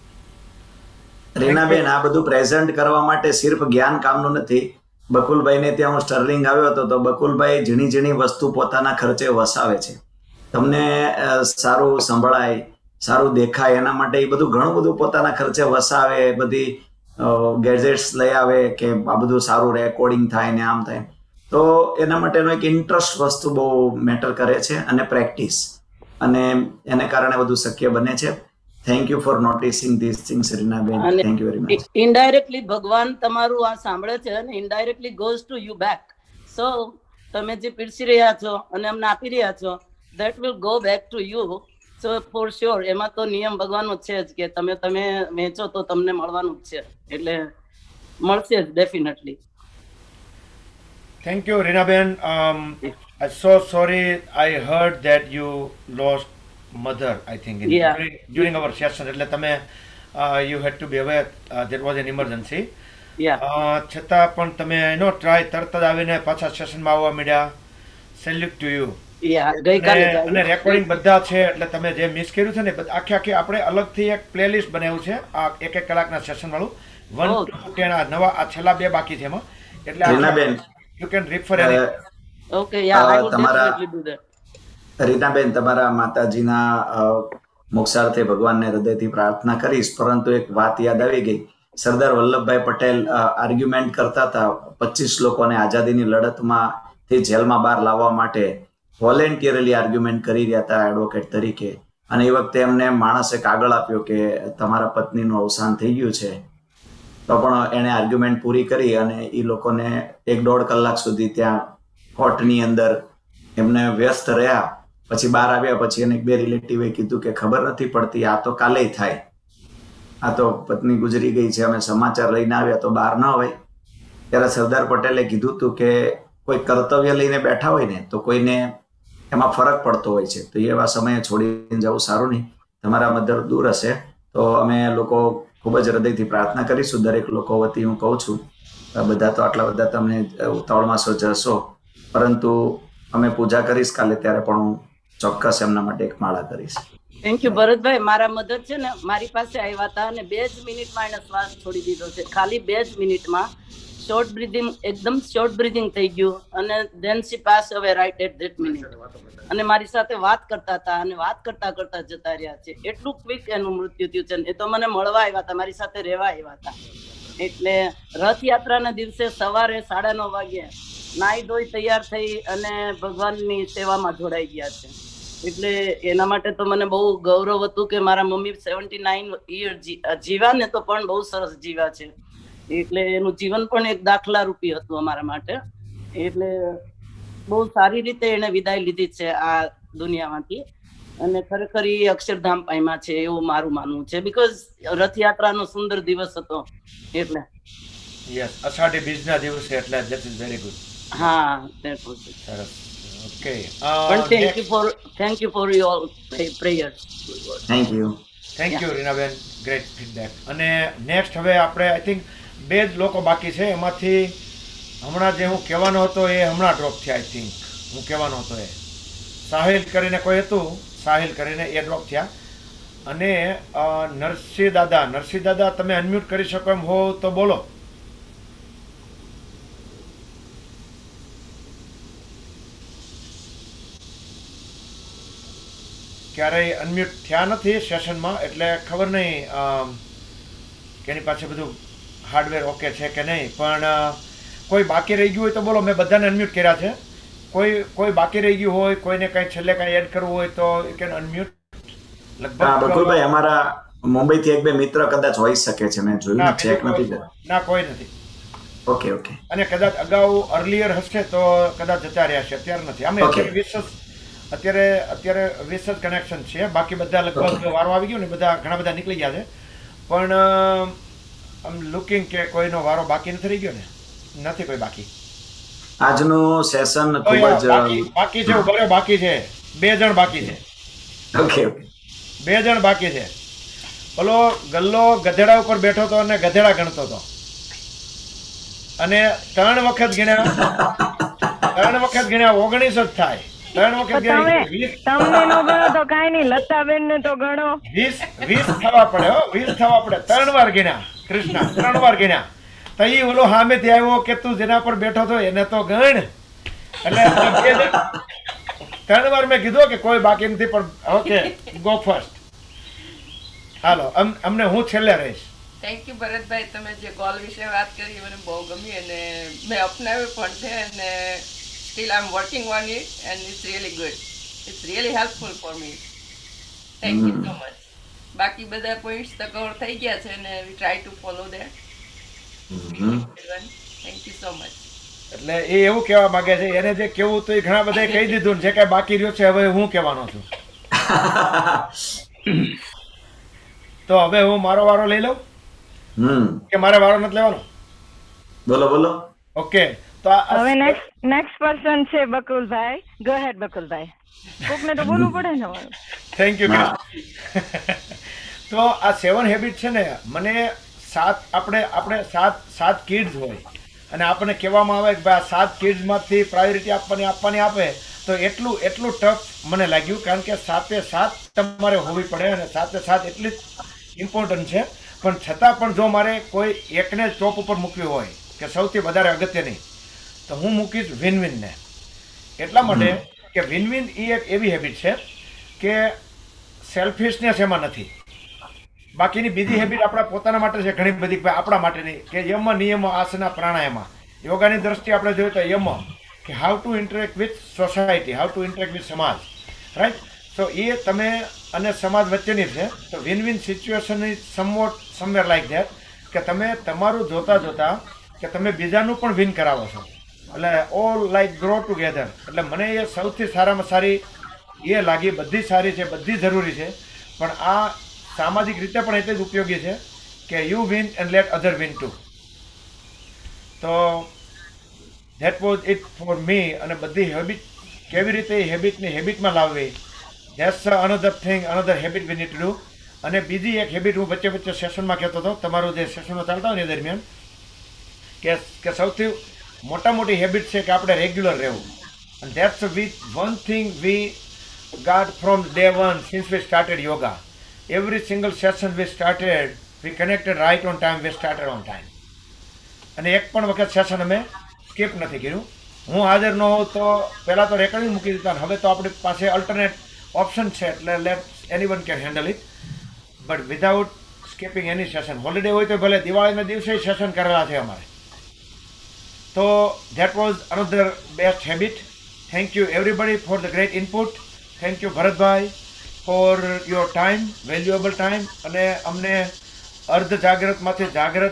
Rinaben, આ બધું પ્રેઝન્ટ કરવા માટે સિર્ફ જ્ઞાન કામનું નથી. બકુલભાઈને ત્યાં હું સ્ટર્લિંગ આવ્યો હતો તો બકુલભાઈ ઝીણી ઝીણી વસ્તુ પોતાના ખર્ચે વસાવે છે. તમને સારું સંભળાય, સારું દેખાય એના માટે એ બધું ઘણું બધું પોતાના ખર્ચે વસાવે. બધી ગેજેટ્સ લઈ આવે કે આ બધું સારું રેકોર્ડિંગ થાય ને આમ થાય. તો એના માટેનો એક ઇન્ટરેસ્ટ વસ્તુ બહુ મેટર કરે છે, અને પ્રેક્ટિસ, અને એને કારણે બધું શક્ય બને છે. Thank you for noticing this things Rinaben. Thank you very much. Indirectly ભગવાન તમારું આ સાંભળે છે અને indirectly goes to you back. So તમે જે પીરસી રહ્યા છો અને અમને આપી રહ્યા છો, that will go back to you. So for sure એમાં તો નિયમ ભગવાનનો છે જ કે તમે વેચો તો તમને મળવાનું જ છે, એટલે મળશે જ definitely. Thank you, Rinaben. I'm so sorry. I heard that you lost mother, I think, during our session. એટલે તમે you had to be aware that was an emergency. છતાં પણ તમે એનો ટ્રાય તરત જ આવીને પાછા સેશનમાં આવવા માંડ્યા. Salute to you. અને રેકોર્ડિંગ બધા છે, એટલે તમે જે મિસ કર્યું છે ને આખી આપણે અલગથી એક પ્લેલિસ્ટ બનાવ્યું છે આ 1 કલાકના સેશન વાળું. 1 to 10 આ નવા આ છેલ્લા 2 બાકી છે એમાં, એટલે you can refer it. Okay, yeah, I will definitely do that. Reenaben, તમારા માતાજીના મોક્ષાર્થે ભગવાનને હૃદયથી પ્રાર્થના કરીશ, પરંતુ એક વાત યાદ આવી ગઈ. સરદાર વલ્લભભાઈ પટેલ આર્ગ્યુમેન્ટ કરતા હતા 25 લોકોને આઝાદીની લડતમાંથી જેલમાં બહાર લાવવા માટે વોલેન્ટિયરલી આર્ગ્યુમેન્ટ કરી રહ્યા હતા એડવોકેટ તરીકે. અને એ વખતે એમને માણસે કાગળ આપ્યો કે તમારા પત્નીનું અવસાન થઈ ગયું છે, તો પણ એણે આર્ગ્યુમેન્ટ પૂરી કરી અને એ લોકોને 1-1.5 કલાક સુધી ત્યાં કોર્ટની અંદર એમને વ્યસ્ત રહ્યા. પછી બહાર આવ્યા પછી એને 2 રિલેટિવે કીધું કે ખબર નથી પડતી, આ તો કાલે થાય, આ તો પત્ની ગુજરી ગઈ છે, અમે સમાચાર લઈને આવ્યા તો બહાર ન હોય. ત્યારે સરદાર પટેલે કીધું હતું કે કોઈ કર્તવ્ય લઈને બેઠા હોય ને તો કોઈને એમાં ફરક પડતો હોય છે, તો એવા સમયે છોડીને જવું સારું નહીં. તમારા મધર દૂર હશે તો અમે લોકો ખૂબ જ હૃદયથી પ્રાર્થના કરીશું. દરેક લોકો વતી હું કહું છું, બધા તો આટલા બધા તમને ઉતાવળમાં જશો, પરંતુ અમે પૂજા કરીશ કાલે ત્યારે પણ હું ચોક્કસ એમના માટે એક માળા કરીશ. Thank you Bharatbhai. મારા મધર છે ને મારી પાસે આવ્યા હતા અને 2 જ મિનિટમાં એને શ્વાસ છોડી દીધો છે. ખાલી 2 જ મિનિટમાં શોર્ટ બ્રીથિંગ, એકદમ શોર્ટ બ્રીથિંગ થઈ ગયું, અને then she passed away right at that minute. અને મારી સાથે વાત કરતા હતા અને વાત કરતા કરતા જતા રહ્યા છે. એટલું ક્વિક એનું મૃત્યુ થયું છે. એ તો મને મળવા આવ્યા હતા, મારી સાથે રહેવા આવ્યા હતા. એટલે રથયાત્રાના દિવસે સવારે 9:30 વાગે નાઈ ધોઈ તૈયાર થઈ અને ભગવાનની સેવામાં જોડાઈ ગયા છે. એટલે એના માટે તો મને બહુ ગૌરવ હતું કે મારા મમ્મી 79 યર જીવ્યા ને, તો પણ બહુ સરસ જીવ્યા છે. એટલે એનું જીવન પણ એક દાખલા રૂપી હતું અમારા માટે. એટલે બહુ સારી રીતે એને વિદાય લીધી છે આ દુનિયામાંથી, અને ખરેખર એ અક્ષરધામ પામ્યા છે એવું મારું માનવું છે. બીકોઝ રથયાત્રાનો સુંદર દિવસ હતો એટલે. યસ, અષાઢી બીજના દિવસે, એટલે ધેટ ઇઝ વેરી ગુડ. હા, ધેટ વોઝ સરસ. ઓકે, પણ thank you for your prayers. Thank you. Thank you Rinaben, great feedback. અને નેક્સ્ટ હવે આપણે આઈ થિંક 2 જ લોકો બાકી છે, એમાંથી હમણાં જે હું કહેવાનો હતો એ હમણાં ડ્રોપ થયા. આઈ થિંક હું કહેવાનો હતો એ સાહિલ કરીને કોઈ હતું, સાહિલ કરીને એ ડ્રોપ થયા. અને નરસિંહ દાદા તમે અનમ્યુટ કરી શકો એમ હો તો બોલો. ક્યારેય અનમ્યુટ થયા નથી સેશનમાં, એટલે ખબર નહીં કે એની પાસે બધું હાર્ડવેર ઓકે છે કે નહીં. પણ કોઈ બાકી રહી ગયું હોય તો બોલો. મેં બધાને અનમ્યુટ કર્યા છે. કોઈ બાકી રહી ગયું હોય, કોઈને કંઈ છેલ્લે કંઈ એડ કરવું હોય તો યુ કેન અનમ્યુટ. લગભગ બકુલભાઈ અમારા મુંબઈથી 1-2 મિત્ર કદાચ હોઈ શકે છે, મેં જોયું ચેક નથી કર્યું. ના, કોઈ નથી. ઓકે. અને કદાચ અગાઉ અર્લિયર હશે તો કદાચ જતા રહ્યા છે, અત્યારે નથી. અમે અત્યારે 20 કનેક્શન છે, બાકી બધા લગભગ વારો આવી ગયો ને, બધા ઘણા બધા નીકળી ગયા છે. પણ આમ લુકિંગ કે કોઈનો વારો બાકી નથી રહી ગયો ને, નથી કોઈ બાકી. આજનું સેશન ખૂબ જ બાકી છે. ઉભા બાકી છે, 2 જણ બાકી છે. ઓકે 2 જણ બાકી છે. ઓલો ગલ્લો ગધેડા ઉપર બેઠો હતો અને ગધેડા ગણતો હતો, અને 3 વખત ગણ્યા 19 જ થાય. 3 વખત તમને નો ગણો તો કાઈ નહીં, લતાબેન ને તો ગણો. 20 થવા પડે. 20 થવા પડે. 3 વાર ગણ્યા કૃષ્ણ, 3 વાર ગણ્યા. તો ઈ ઓલો સામેથી આવ્યો કે તું જેના પર બેઠો હતો એને તો ગણ. એટલે 3 વાર મેં કીધું કે કોઈ બાકી નથી, પણ ઓકે ગો ફર્સ્ટ. હાલો, અમને હું છેલ્લે રહીશ. થેન્ક યુ ભરતભાઈ, તમે જે કોલ વિશે વાત કરી મને બહુ ગમી અને મેં અપનાવ્યું પણ છે, અને still I am working on it and it's really good. It's really helpful for me. Thank you so much. બાકી બધા પોઈન્ટ્સ તો કવર થઈ ગયા છે અને we try to follow that. Thank you so much. એટલે એ એવું કહેવા માંગે છે, એને જે કેવું તો એ ઘણા બધા કહી દીધું, જે કઈ બાકી રહ્યો છે હવે હું કહેવાનો છું. તો હવે હું મારો વારો લઈ લઉં કે મારે વારો નથી લેવાનો? બોલો. ઓકે, તો હવે નેક્સ્ટ પર્સન છે બકુલભાઈ. ગો હેડ બકુલભાઈ. કોકને તો બોલવું પડે ને. Thank you. તો આ 7 હેબિટ છે ને, મને 7 7 કિડ્સ હોય અને આપણને કહેવામાં આવે કે ભાઈ આ 7 કિડ્સમાંથી પ્રાયોરિટી આપવાની આપે તો એટલું ટફ મને લાગ્યું. કારણ કે 7 તમારે હોવી પડે અને 7 એટલી જ ઇમ્પોર્ટન્ટ છે. પણ છતાં પણ જો મારે કોઈ એકને ટોપ ઉપર મૂકવી હોય કે સૌથી વધારે અગત્યની, તો હું મૂકીશ વિન-વિનને. એટલા માટે કે વિન-વિન એ એક એવી હેબિટ છે કે સેલ્ફિશનેસ એમાં નથી. બાકીની બીજી હેબિટ આપણા પોતાના માટે છે ઘણી બધી, આપણા માટેની, કે યમ નિયમ આસના પ્રાણાયામમાં. યોગાની દ્રષ્ટિએ આપણે જોઈએ તો યમ કે how to interact with society, how to interact with સમાજ, રાઈટ. તો એ તમે અને સમાજ વચ્ચેની છે. તો win win situation is somewhere like that, કે તમે તમારું જોતા કે તમે બીજાનું પણ વિન કરાવો છો. એટલે ઓલ લાઈક ગ્રો ટુગેધર. એટલે મને એ સૌથી સારામાં સારી એ લાગી. બધી સારી છે, બધી જરૂરી છે, પણ આ સામાજિક રીતે પણ એટલે જ ઉપયોગી છે કે you win and let other win too. તો that was it for me. અને બધી હેબિટ કેવી રીતે હેબિટમાં લાવવી, that's another thing, another habit we need to do. અને બીજી એક હેબિટ હું વચ્ચે સેશનમાં કહેતો હતો, તમારું જે સેશનો ચાલતા હોય ને એ દરમિયાન, કે સૌથી મોટી હેબિટ છે કે આપણે રેગ્યુલર રહેવું. અને that's one thing we got from day one since we started yoga. Every single session we started, we connected right on time, we started on time. અને એક પણ વખત સેશન અમે સ્કીપ નથી કર્યું. હું હાજર ન હોઉં તો પહેલાં તો રેકોર્ડિંગ મૂકી દીધા. હવે તો આપણી પાસે અલ્ટરનેટ ઓપ્શન છે, એટલે let anyone can handle it, but without skipping any session. Holiday હોય તો ભલે દિવાળીના દિવસે સેશન કરેલા છે અમારે. તો that was another best habit. Thank you everybody for the great input. Thank you Bharatbhai for your time, valuable time. અને અમને અર્ધ જાગ્રતમાંથી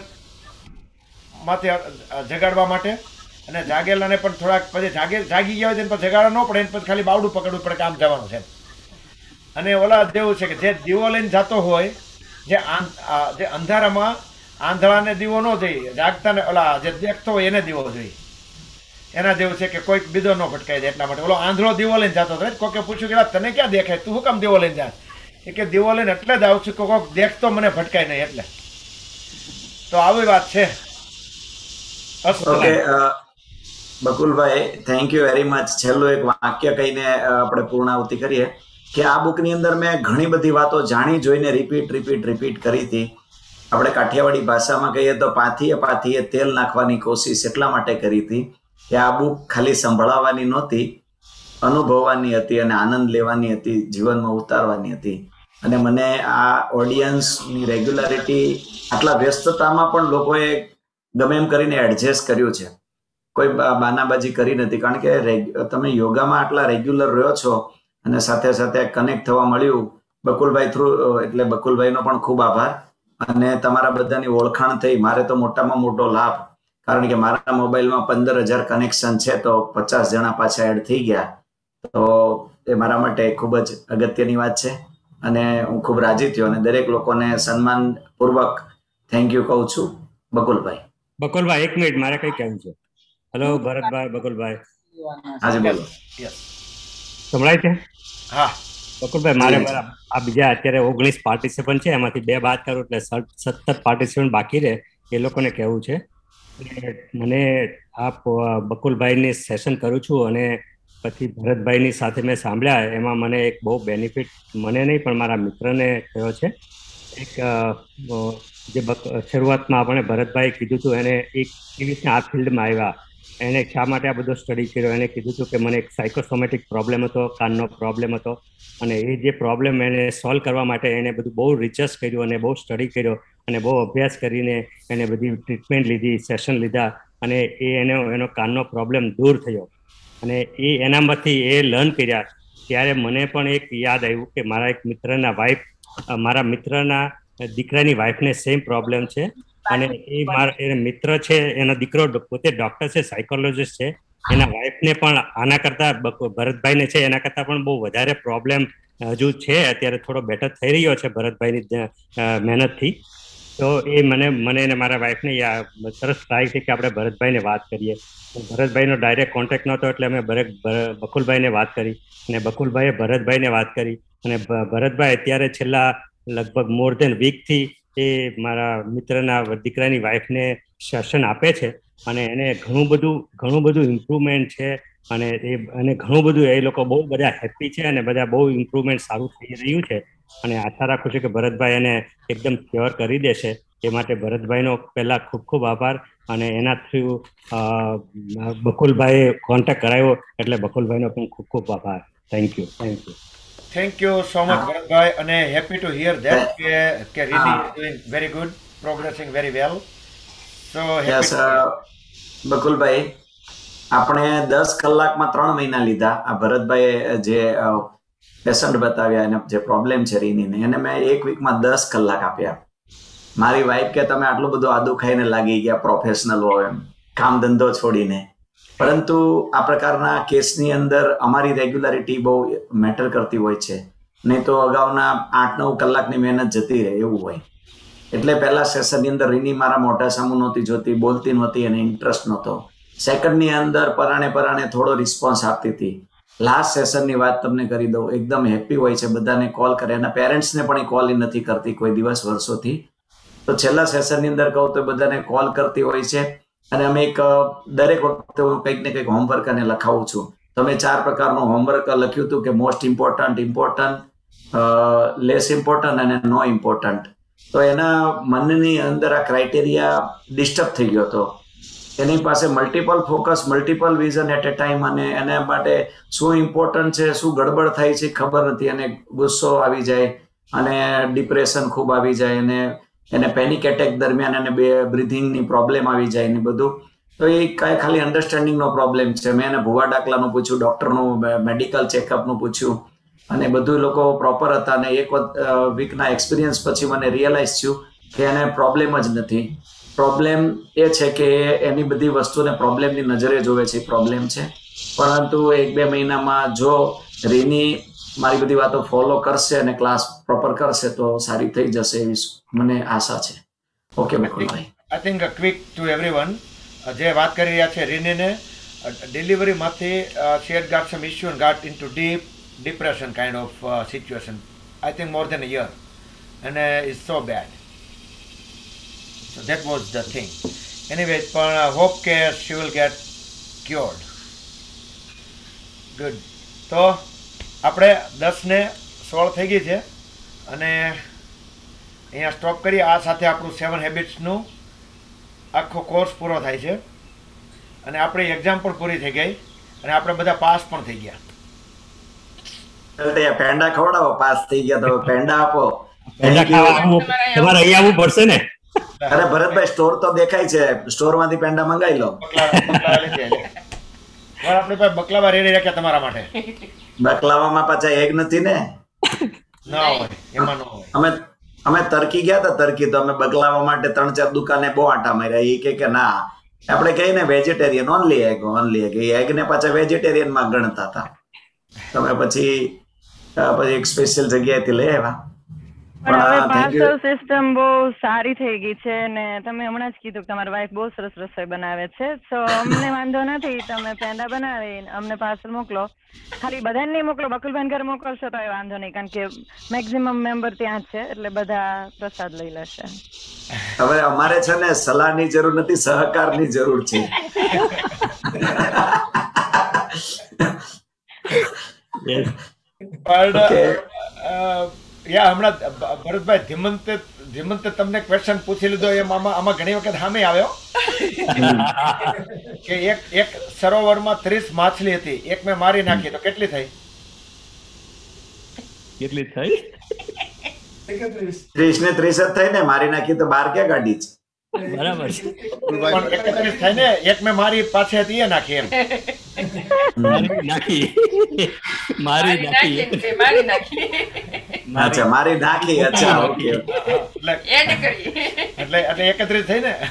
જગાડવા માટે, અને જાગેલાને પણ થોડાક પછી જાગી ગયા હોય પછી જગાડવા ન પડે, એને પછી ખાલી બાવડું પકડવું પડે, કામ જવાનું છે. અને ઓલા જેવું છે કે જે દીવો લઈને જતો હોય, જે અંધારામાં આંધળાને દીવો ન જોઈએ, જાગતાને ઓલા જે દેખતો હોય એને દીવો જોઈએ. એના જેવું છે કે કોઈક બીજો ન ભટકાઈ જાય. એટલા માટે ઓલો આંધળો દીવો લઈને જતો હતો. કોકે પૂછ્યું કે તને ક્યાં દેખાય, તું શું કામ દીવો લઈને જાય? એ કે દીવો લઈને એટલે જ આવું છું કે કોઈક દેખતો મને ભટકાય નહીં એટલે. તો આવી વાત છે. Okay Bakulbhai, thank you very much. છેલ્લું એક વાક્ય કહીને આપણે પૂર્ણાહુતિ કરીએ કે આ બુકની અંદર મેં ઘણી બધી વાતો જાણી જોઈને રિપીટ કરી હતી. આપણે કાઠિયાવાડી ભાષામાં કહીએ તો પાથીએ તેલ નાખવાની કોશિશ એટલા માટે કરી હતી કે આ બુક ખાલી સંભળાવવાની નહોતી, અનુભવવાની હતી અને આનંદ લેવાની હતી, જીવનમાં ઉતારવાની હતી. અને મને આ ઓડિયન્સની રેગ્યુલરિટી, આટલા વ્યસ્તતામાં પણ લોકોએ ગમે એમ કરીને એડજસ્ટ કર્યું છે. કોઈ બાનાબાજી કરી નથી, કારણ કે તમે યોગામાં આટલા રેગ્યુલર રહ્યો છો અને સાથે સાથે કનેક્ટ થવા મળ્યું બકુલભાઈ થ્રુ, એટલે બકુલભાઈનો પણ ખૂબ આભાર. અને તમારા બધાની ઓળખાણ થઈ, મારે તો મોટામાં મોટો લાભ, કારણ કે મારા મોબાઈલમાં 15,000 કનેક્શન છે તો 50 જણા પાછા એડ થઈ ગયા. તો એ મારા માટે ખૂબ જ અગત્યની વાત છે અને હું ખૂબ રાજી થયો અને દરેક લોકોને સન્માનપૂર્વક થેન્ક યુ કહું છું. બકુલભાઈ. બકુલભાઈ, એક મિનિટ, મારે કઈ કહેવું છે. હેલો ભરતભાઈ, બકુલભાઈ. હાજી બોલો. સંભળાય છે? હા બકુલભાઈ, મારે આ બીજા અત્યારે 19 પાર્ટિસિપન્ટ છે, એમાંથી 2 બાદ કરું એટલે 17 પાર્ટિસિપન્ટ બાકી રહે. એ લોકોને કહેવું છે મને આ બકુલભાઈની સેશન કરું છું અને પછી ભરતભાઈની સાથે મેં સાંભળ્યા, એમાં મને એક બહુ બેનિફિટ મને નહીં પણ મારા મિત્રને થયો છે. એક જે શરૂઆતમાં આપણે ભરતભાઈ કીધું હતું, એને એક કેવી રીતના આ ફિલ્ડમાં આવ્યા, એને શા માટે આ બધો સ્ટડી કર્યો. એને કીધું હતું કે મને એક સાયકોસોમેટિક પ્રોબ્લેમ હતો, કાનનો પ્રોબ્લેમ હતો અને એ જે પ્રોબ્લેમ એને સોલ્વ કરવા માટે એને બધું બહુ રિસર્ચ કર્યું અને બહુ સ્ટડી કર્યો અને બહુ અભ્યાસ કરીને એને બધી ટ્રીટમેન્ટ લીધી, સેશન લીધા અને એનો કાનનો પ્રોબ્લેમ દૂર થયો. અને એ એનામાંથી એ લર્ન કર્યા. ત્યારે મને પણ એક યાદ આવ્યું કે મારા એક મિત્રના વાઈફ, મારા મિત્રના દીકરાની વાઈફને સેમ પ્રોબ્લેમ છે અને એ મિત્ર છે, એનો દીકરો પોતે ડોક્ટર છે, સાયકોલોજીસ્ટ છે. એના વાઈફને પણ આના કરતા, ભરતભાઈને છે એના કરતા પણ બહુ વધારે પ્રોબ્લેમ હજુ છે. અત્યારે થોડો બેટર થઈ રહ્યો છે ભરતભાઈની મહેનતથી. તો એ મને અને મારા વાઈફને સરસ ટ્રાય થઈ કે આપણે ભરતભાઈને વાત કરીએ. ભરતભાઈનો ડાયરેક્ટ કોન્ટેક્ટ નહોતો એટલે અમે બકુલભાઈને વાત કરી અને બકુલભાઈએ ભરતભાઈને વાત કરી અને ભરતભાઈ અત્યારે છેલ્લા લગભગ મોર દેન વીકથી એ મારા મિત્રના દીકરાની વાઈફને સેશન આપે છે અને એને ઘણું બધું ઇમ્પ્રુવમેન્ટ છે અને ઘણું બધું એ લોકો બહુ બધા હેપી છે અને બધા બહુ ઇમ્પ્રુવમેન્ટ સારું થઈ રહ્યું છે. અને આશા રાખું છું કે ભરતભાઈ એને એકદમ ક્યોર કરી દેશે. એ માટે ભરતભાઈનો પહેલા ખૂબ ખૂબ આભાર અને એના થ્રુ બકુલભાઈએ કોન્ટેક્ટ કરાવ્યો એટલે બકુલભાઈનો પણ ખૂબ ખૂબ આભાર. Thank you. Thank you so much Bharatbhai, અને હેપી ટુ હિયર ધેટ કે Rini is doing very good, progressing very well. So yes Bakulbhai, આપણે 10 કલાકમાં 3 મહિના લીધા. આ ભરતભાઈએ જે પેશન્ટ બતાવ્યા એને જે પ્રોબ્લેમ છે રીનીને, એને મેં 1 વીકમાં 10 કલાક આપ્યા. મારી વાઈફ કે તમે આટલું બધું આદુ ખાઈને લાગી ગયા પ્રોફેશનલ હો એમ, કામ ધંધો છોડીને. પરંતુ આ પ્રકારના કેસની અંદર અમારી રેગ્યુલરિટી બહુ મેટર કરતી હોય છે, નહીં તો અગાઉના 8-9 કલાકની મહેનત જતી રહે એવું હોય. એટલે પહેલા સેશનની અંદર રીની મારા મોઢા સામું નહોતી જોતી, બોલતી નહોતી અને ઇન્ટરેસ્ટ નહોતો. સેકન્ડની અંદર પરાણે થોડો રિસ્પોન્સ આપતી હતી. લાસ્ટ સેશનની વાત તમને કરી દઉં, એકદમ હેપી હોય છે, બધાને કોલ કરે, એના પેરેન્ટ્સને પણ એ કોલ નથી કરતી કોઈ દિવસ વર્ષોથી. તો છેલ્લા સેશનની અંદર કહું તો બધાને કોલ કરતી હોય છે અને અમે દરેક વખતે હું કંઈક ને કંઈક હોમવર્ક અને લખાવું છું. તો અમે 4 પ્રકારનું હોમવર્ક લખ્યું હતું કે મોસ્ટ ઇમ્પોર્ટન્ટ, લેસ ઇમ્પોર્ટન્ટ અને નો ઇમ્પોર્ટન્ટ. તો એના મનની અંદર આ ક્રાઇટેરિયા ડિસ્ટર્બ થઈ ગયો હતો. એની પાસે multiple focus, multiple vision at a time અને એના માટે શું ઇમ્પોર્ટન્ટ છે, શું ગડબડ થાય છે ખબર નથી. અને ગુસ્સો આવી જાય અને ડિપ્રેશન ખૂબ આવી જાય અને એને પેનિક એટેક દરમિયાન એને બ્રીથિંગની પ્રોબ્લેમ આવી જાય ને બધું. તો એ ખાલી અન્ડરસ્ટેન્ડિંગનો પ્રોબ્લેમ છે. મેં એને ભૂવા દાખલાનું પૂછ્યું, ડૉક્ટરનું મેડિકલ ચેકઅપનું પૂછ્યું અને બધું લોકો પ્રોપર હતા. અને 1 વીકના એક્સપિરિયન્સ પછી મને રિયલાઇઝ થયું કે એને પ્રોબ્લેમ જ નથી. પ્રોબ્લેમ એ છે કે એની બધી વસ્તુને પ્રોબ્લેમની નજરે જોવે છે, પ્રોબ્લેમ છે. પરંતુ 1-2 મહિનામાં જો રીની મારી બધી વાતો ફોલો કરશે અને ક્લાસ પ્રોપર કરશે તો સારી થઈ જશે એવી મને આશા છે. Okay Bakulbhai. I think quick to everyone, જે વાત કરી રહ્યા છે રીનીને ડિલિવરીમાંથી she had got some issue and got into deep depression kind of situation. I think more than a year, and it's so bad. So that was the thing. Anyway, but hope that she will get cured. Good. તો આપણે 10:16 થઈ ગઈ છે અને અહીંયા stop કરી. આ સાથે આપણું 7 હેબિટ્સનું આખો કોર્સ પૂરો થાય છે અને આપણી એક્ઝામ પણ પૂરી થઈ ગઈ અને આપણે બધા પાસ પણ થઈ ગયા. પેંડા ખવડાવો, પાસ થઈ ગયા તો પેંડા આપો. તમારે અહીં આવવું પડશે ને. અરે ભરતભાઈ, સ્ટોર તો દેખાય છે, સ્ટોર માંથી પેંડા મંગાવી લો. આપણે પાસે બકલાવા રેડી રાખ્યા તમારા માટે. બકલાવામાં પાછા એગ નથી ને? ના હોય, એમાં ન હોય. અમે તરકી ગયા હતા. તરકી તો અમે બકલાવા માટે 3-4 દુકાને બહુ આટા માર્યા. એ કે ના, આપણે કહીએ ને વેજીટેરિયન, ઓનલી એગ. એગ ને પાછા વેજીટેરિયન માં ગણતા હતા. તમે પછી એક સ્પેશિયલ જગ્યાએથી લઈ આવ્યા. પણ હવે પાર્સલ સિસ્ટમ બહુ સારી થઈ ગઈ છે ને તમે હમણાં જ કીધું કે તમારી વાઈફ બહુ સરસ રસોઈ બનાવે છે. તો અમને વાંધો નથી, તમે પેંડા બનાવી અમને પાર્સલ મોકલો. ખાલી બધાને નહીં મોકલો, બકુલભાઈ ઘરે મોકલશો તો એ વાંધો નહીં, કારણ કે મેક્સિમમ મેમ્બર ત્યાં જ છે એટલે બધા પ્રસાદ લઈ લેશે. હવે અમારે છે ને સલાહની જરૂર નથી, સહકારની જરૂર છે. હમણાં ભરતભાઈ ધીમંતે તમને ક્વેશ્ચન પૂછી લીધો એમ આમાં ઘણી વખત સામે આવ્યો કે એક સરોવરમાં 30 માછલી હતી, એક મેં મારી નાખી તો કેટલી થઈ? 30 ને 30 જ થઈ ને, મારી નાખી તો 12 ક્યાં કાઢી છે? બરાબર છે. પણ 31 થાય ને, એક મેં મારી પાછે હતી એ નાખી એમ. મારી નાખી. અચ્છા, મારી નાખી. અચ્છા, ઓકે. એટલે 31 થઈ ને.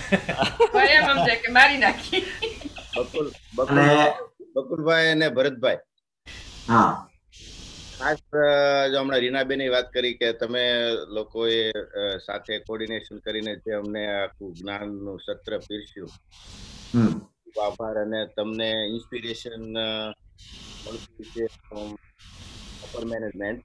બકુલભાઈ અને ભરતભાઈ, હા, ખાસ જો હમણાં રીનાબેન વાત કરી કે તમે લોકોએ સાથે કોર્ડિનેશન કરીને જે અમને આખું જ્ઞાનનું સત્ર પીરસ્યું, આભાર. અને તમને ઇન્સ્પિરેશન મળતું છે અપર મેનેજમેન્ટ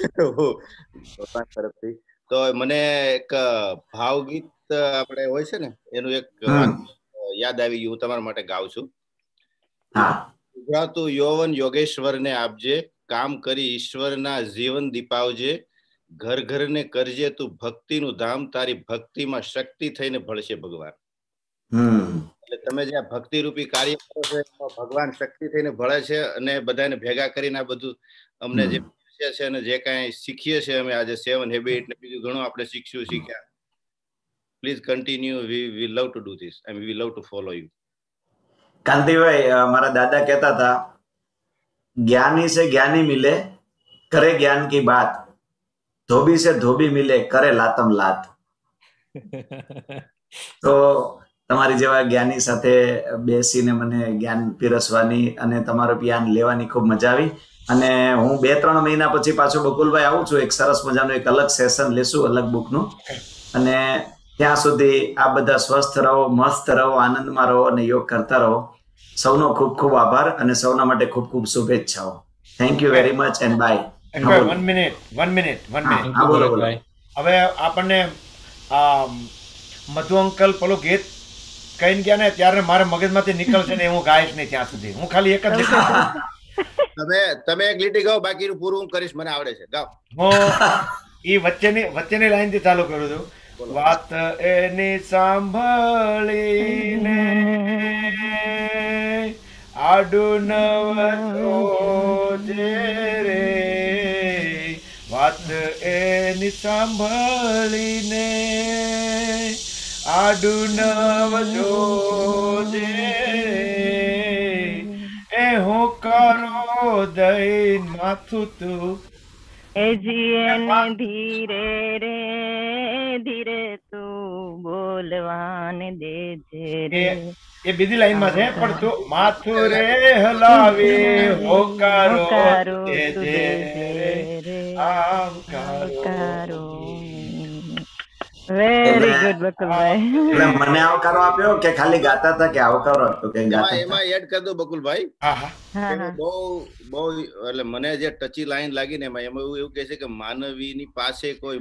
તરફથી. તો મને એક ભાવગીત આપણે હોય છે ને એનું એક યાદ આવી ગયું, હું તમારા માટે ગાઉં છું. ગુજરાતું યૌવન યોગેશ્વરને આપજે, કામ કરી ઈશ્વરના જીવન દીપાવજે, ઘર ઘરને કરજે તું ભક્તિનું ધામ, તારી ભક્તિમાં શક્તિ થઈને ભળશે ભગવાન. એટલે તમે જે ભક્તિ રૂપી કાર્ય કરો છો એમાં ભગવાન શક્તિ થઈને ભળે છે અને બધાને ભેગા કરીને આ બધું અમને જે છે અને જે કાંઈ શીખીએ છીએ અમે આજે 7 હેબિટ ને બીજું ઘણું આપણે શીખ્યા. Please continue, we love to do this and we love to follow you. Kantibhai, મારા દાદા કહેતા હતા, ज्ञानी से ज्ञानी मिले, करे ज्ञान की बात, धोबी से धोबी मिले, करे लातम लात. તો તમારી જેવા જ્ઞાની સાથે બેસીને મને જ્ઞાન પીરસવાની અને તમારું જ્ઞાન લેવાની ખૂબ મજા આવી. અને હું 2-3 મહિના પછી પાછો બકુલભાઈ આવું છું, એક સરસ મજાનું એક અલગ સેશન લેશું, અલગ બુકનું. અને ત્યાં સુધી આ બધા સ્વસ્થ રહો, મસ્ત રહો, આનંદમાં રહો અને યોગ કરતા રહો. સૌનો ખૂબ ખૂબ આભાર અને સૌના માટે ખૂબ ખૂબ શુભેચ્છાઓ. Thank you very much and bye. One minute. હવે આપણને મધુ અંકલ પેલું ગીત કહીને ગયા ને ત્યારે મારે મગજમાંથી નીકળશે ને હું ગાઈશ નહીં ત્યાં સુધી. હું ખાલી એક જ તમે એક લીટી ગાઓ, બાકીનું પૂરું હું કરીશ, મને આવડે છે. ગાઓ. હું ઈ વચ્ચેની લાઈન થી ચાલુ કરું છું. વાત એની સાંભળીને આડું નવજો રે, વાત એની સાંભળીને આડું નવજો એ હું કરો દઈ માથું તું એજીને ધીરે રે ધીરે તું બોલવાને દેજે રે. એ બીજી લાઈન માં છે, પણ તું માથું રે હલાવી હોકારો દેજે રે, આમ કરો. Very good Bakulbhai. એટલે મને આવકારો આપ્યો કે ખાલી ગાતા હતા કે આવકારો આપ્યો કે ગાતા એમાં એડ કરી દો બકુલભાઈ. બહુ એટલે મને જે ટચી લાઈન લાગી ને એમાં એવું કહે છે કે માનવીની પાસે કોઈ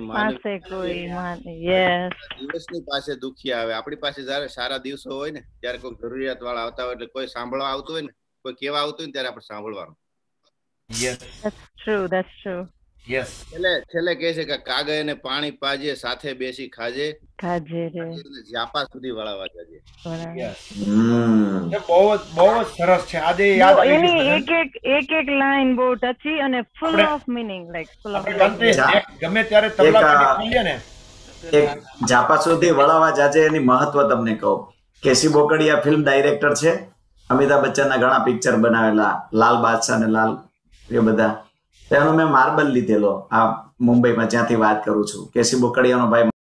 દિવસની પાસે દુખી આવે. આપણી પાસે જયારે સારા દિવસો હોય ને ત્યારે કોઈ જરૂરિયાત વાળા આવતા હોય એટલે કોઈ સાંભળવા આવતું હોય ને કોઈ કેવા આવતું હોય ને ત્યારે આપણે સાંભળવાનું. છેલ્લે કહે છે કે કાગળ ને પાણી પાજે સાથે બેસી ખાજે ઝાપા સુધી વળાવવા જાજે. બહુ જ સરસ છે. આજે યાદ એની એક લાઈન બહુ ટચી અને full of meaning, like full of ગમે ત્યારે તબલા ખોલીએ ને એક ઝાપા સુધી વળાવવા જાજે એની મહત્વ તમને કહું. કેસી બોકડિયા ફિલ્મ ડાયરેક્ટર છે. અમિતાભ બચ્ચનના ઘણા પિક્ચર બનાવેલા, લાલ બાદશાહ ને લાલ એ બધા. તેનો મેં માર્બલ લીધેલો આ મુંબઈમાં, જ્યાંથી વાત કરું છું. કેસી બોકડિયાનો ભાઈ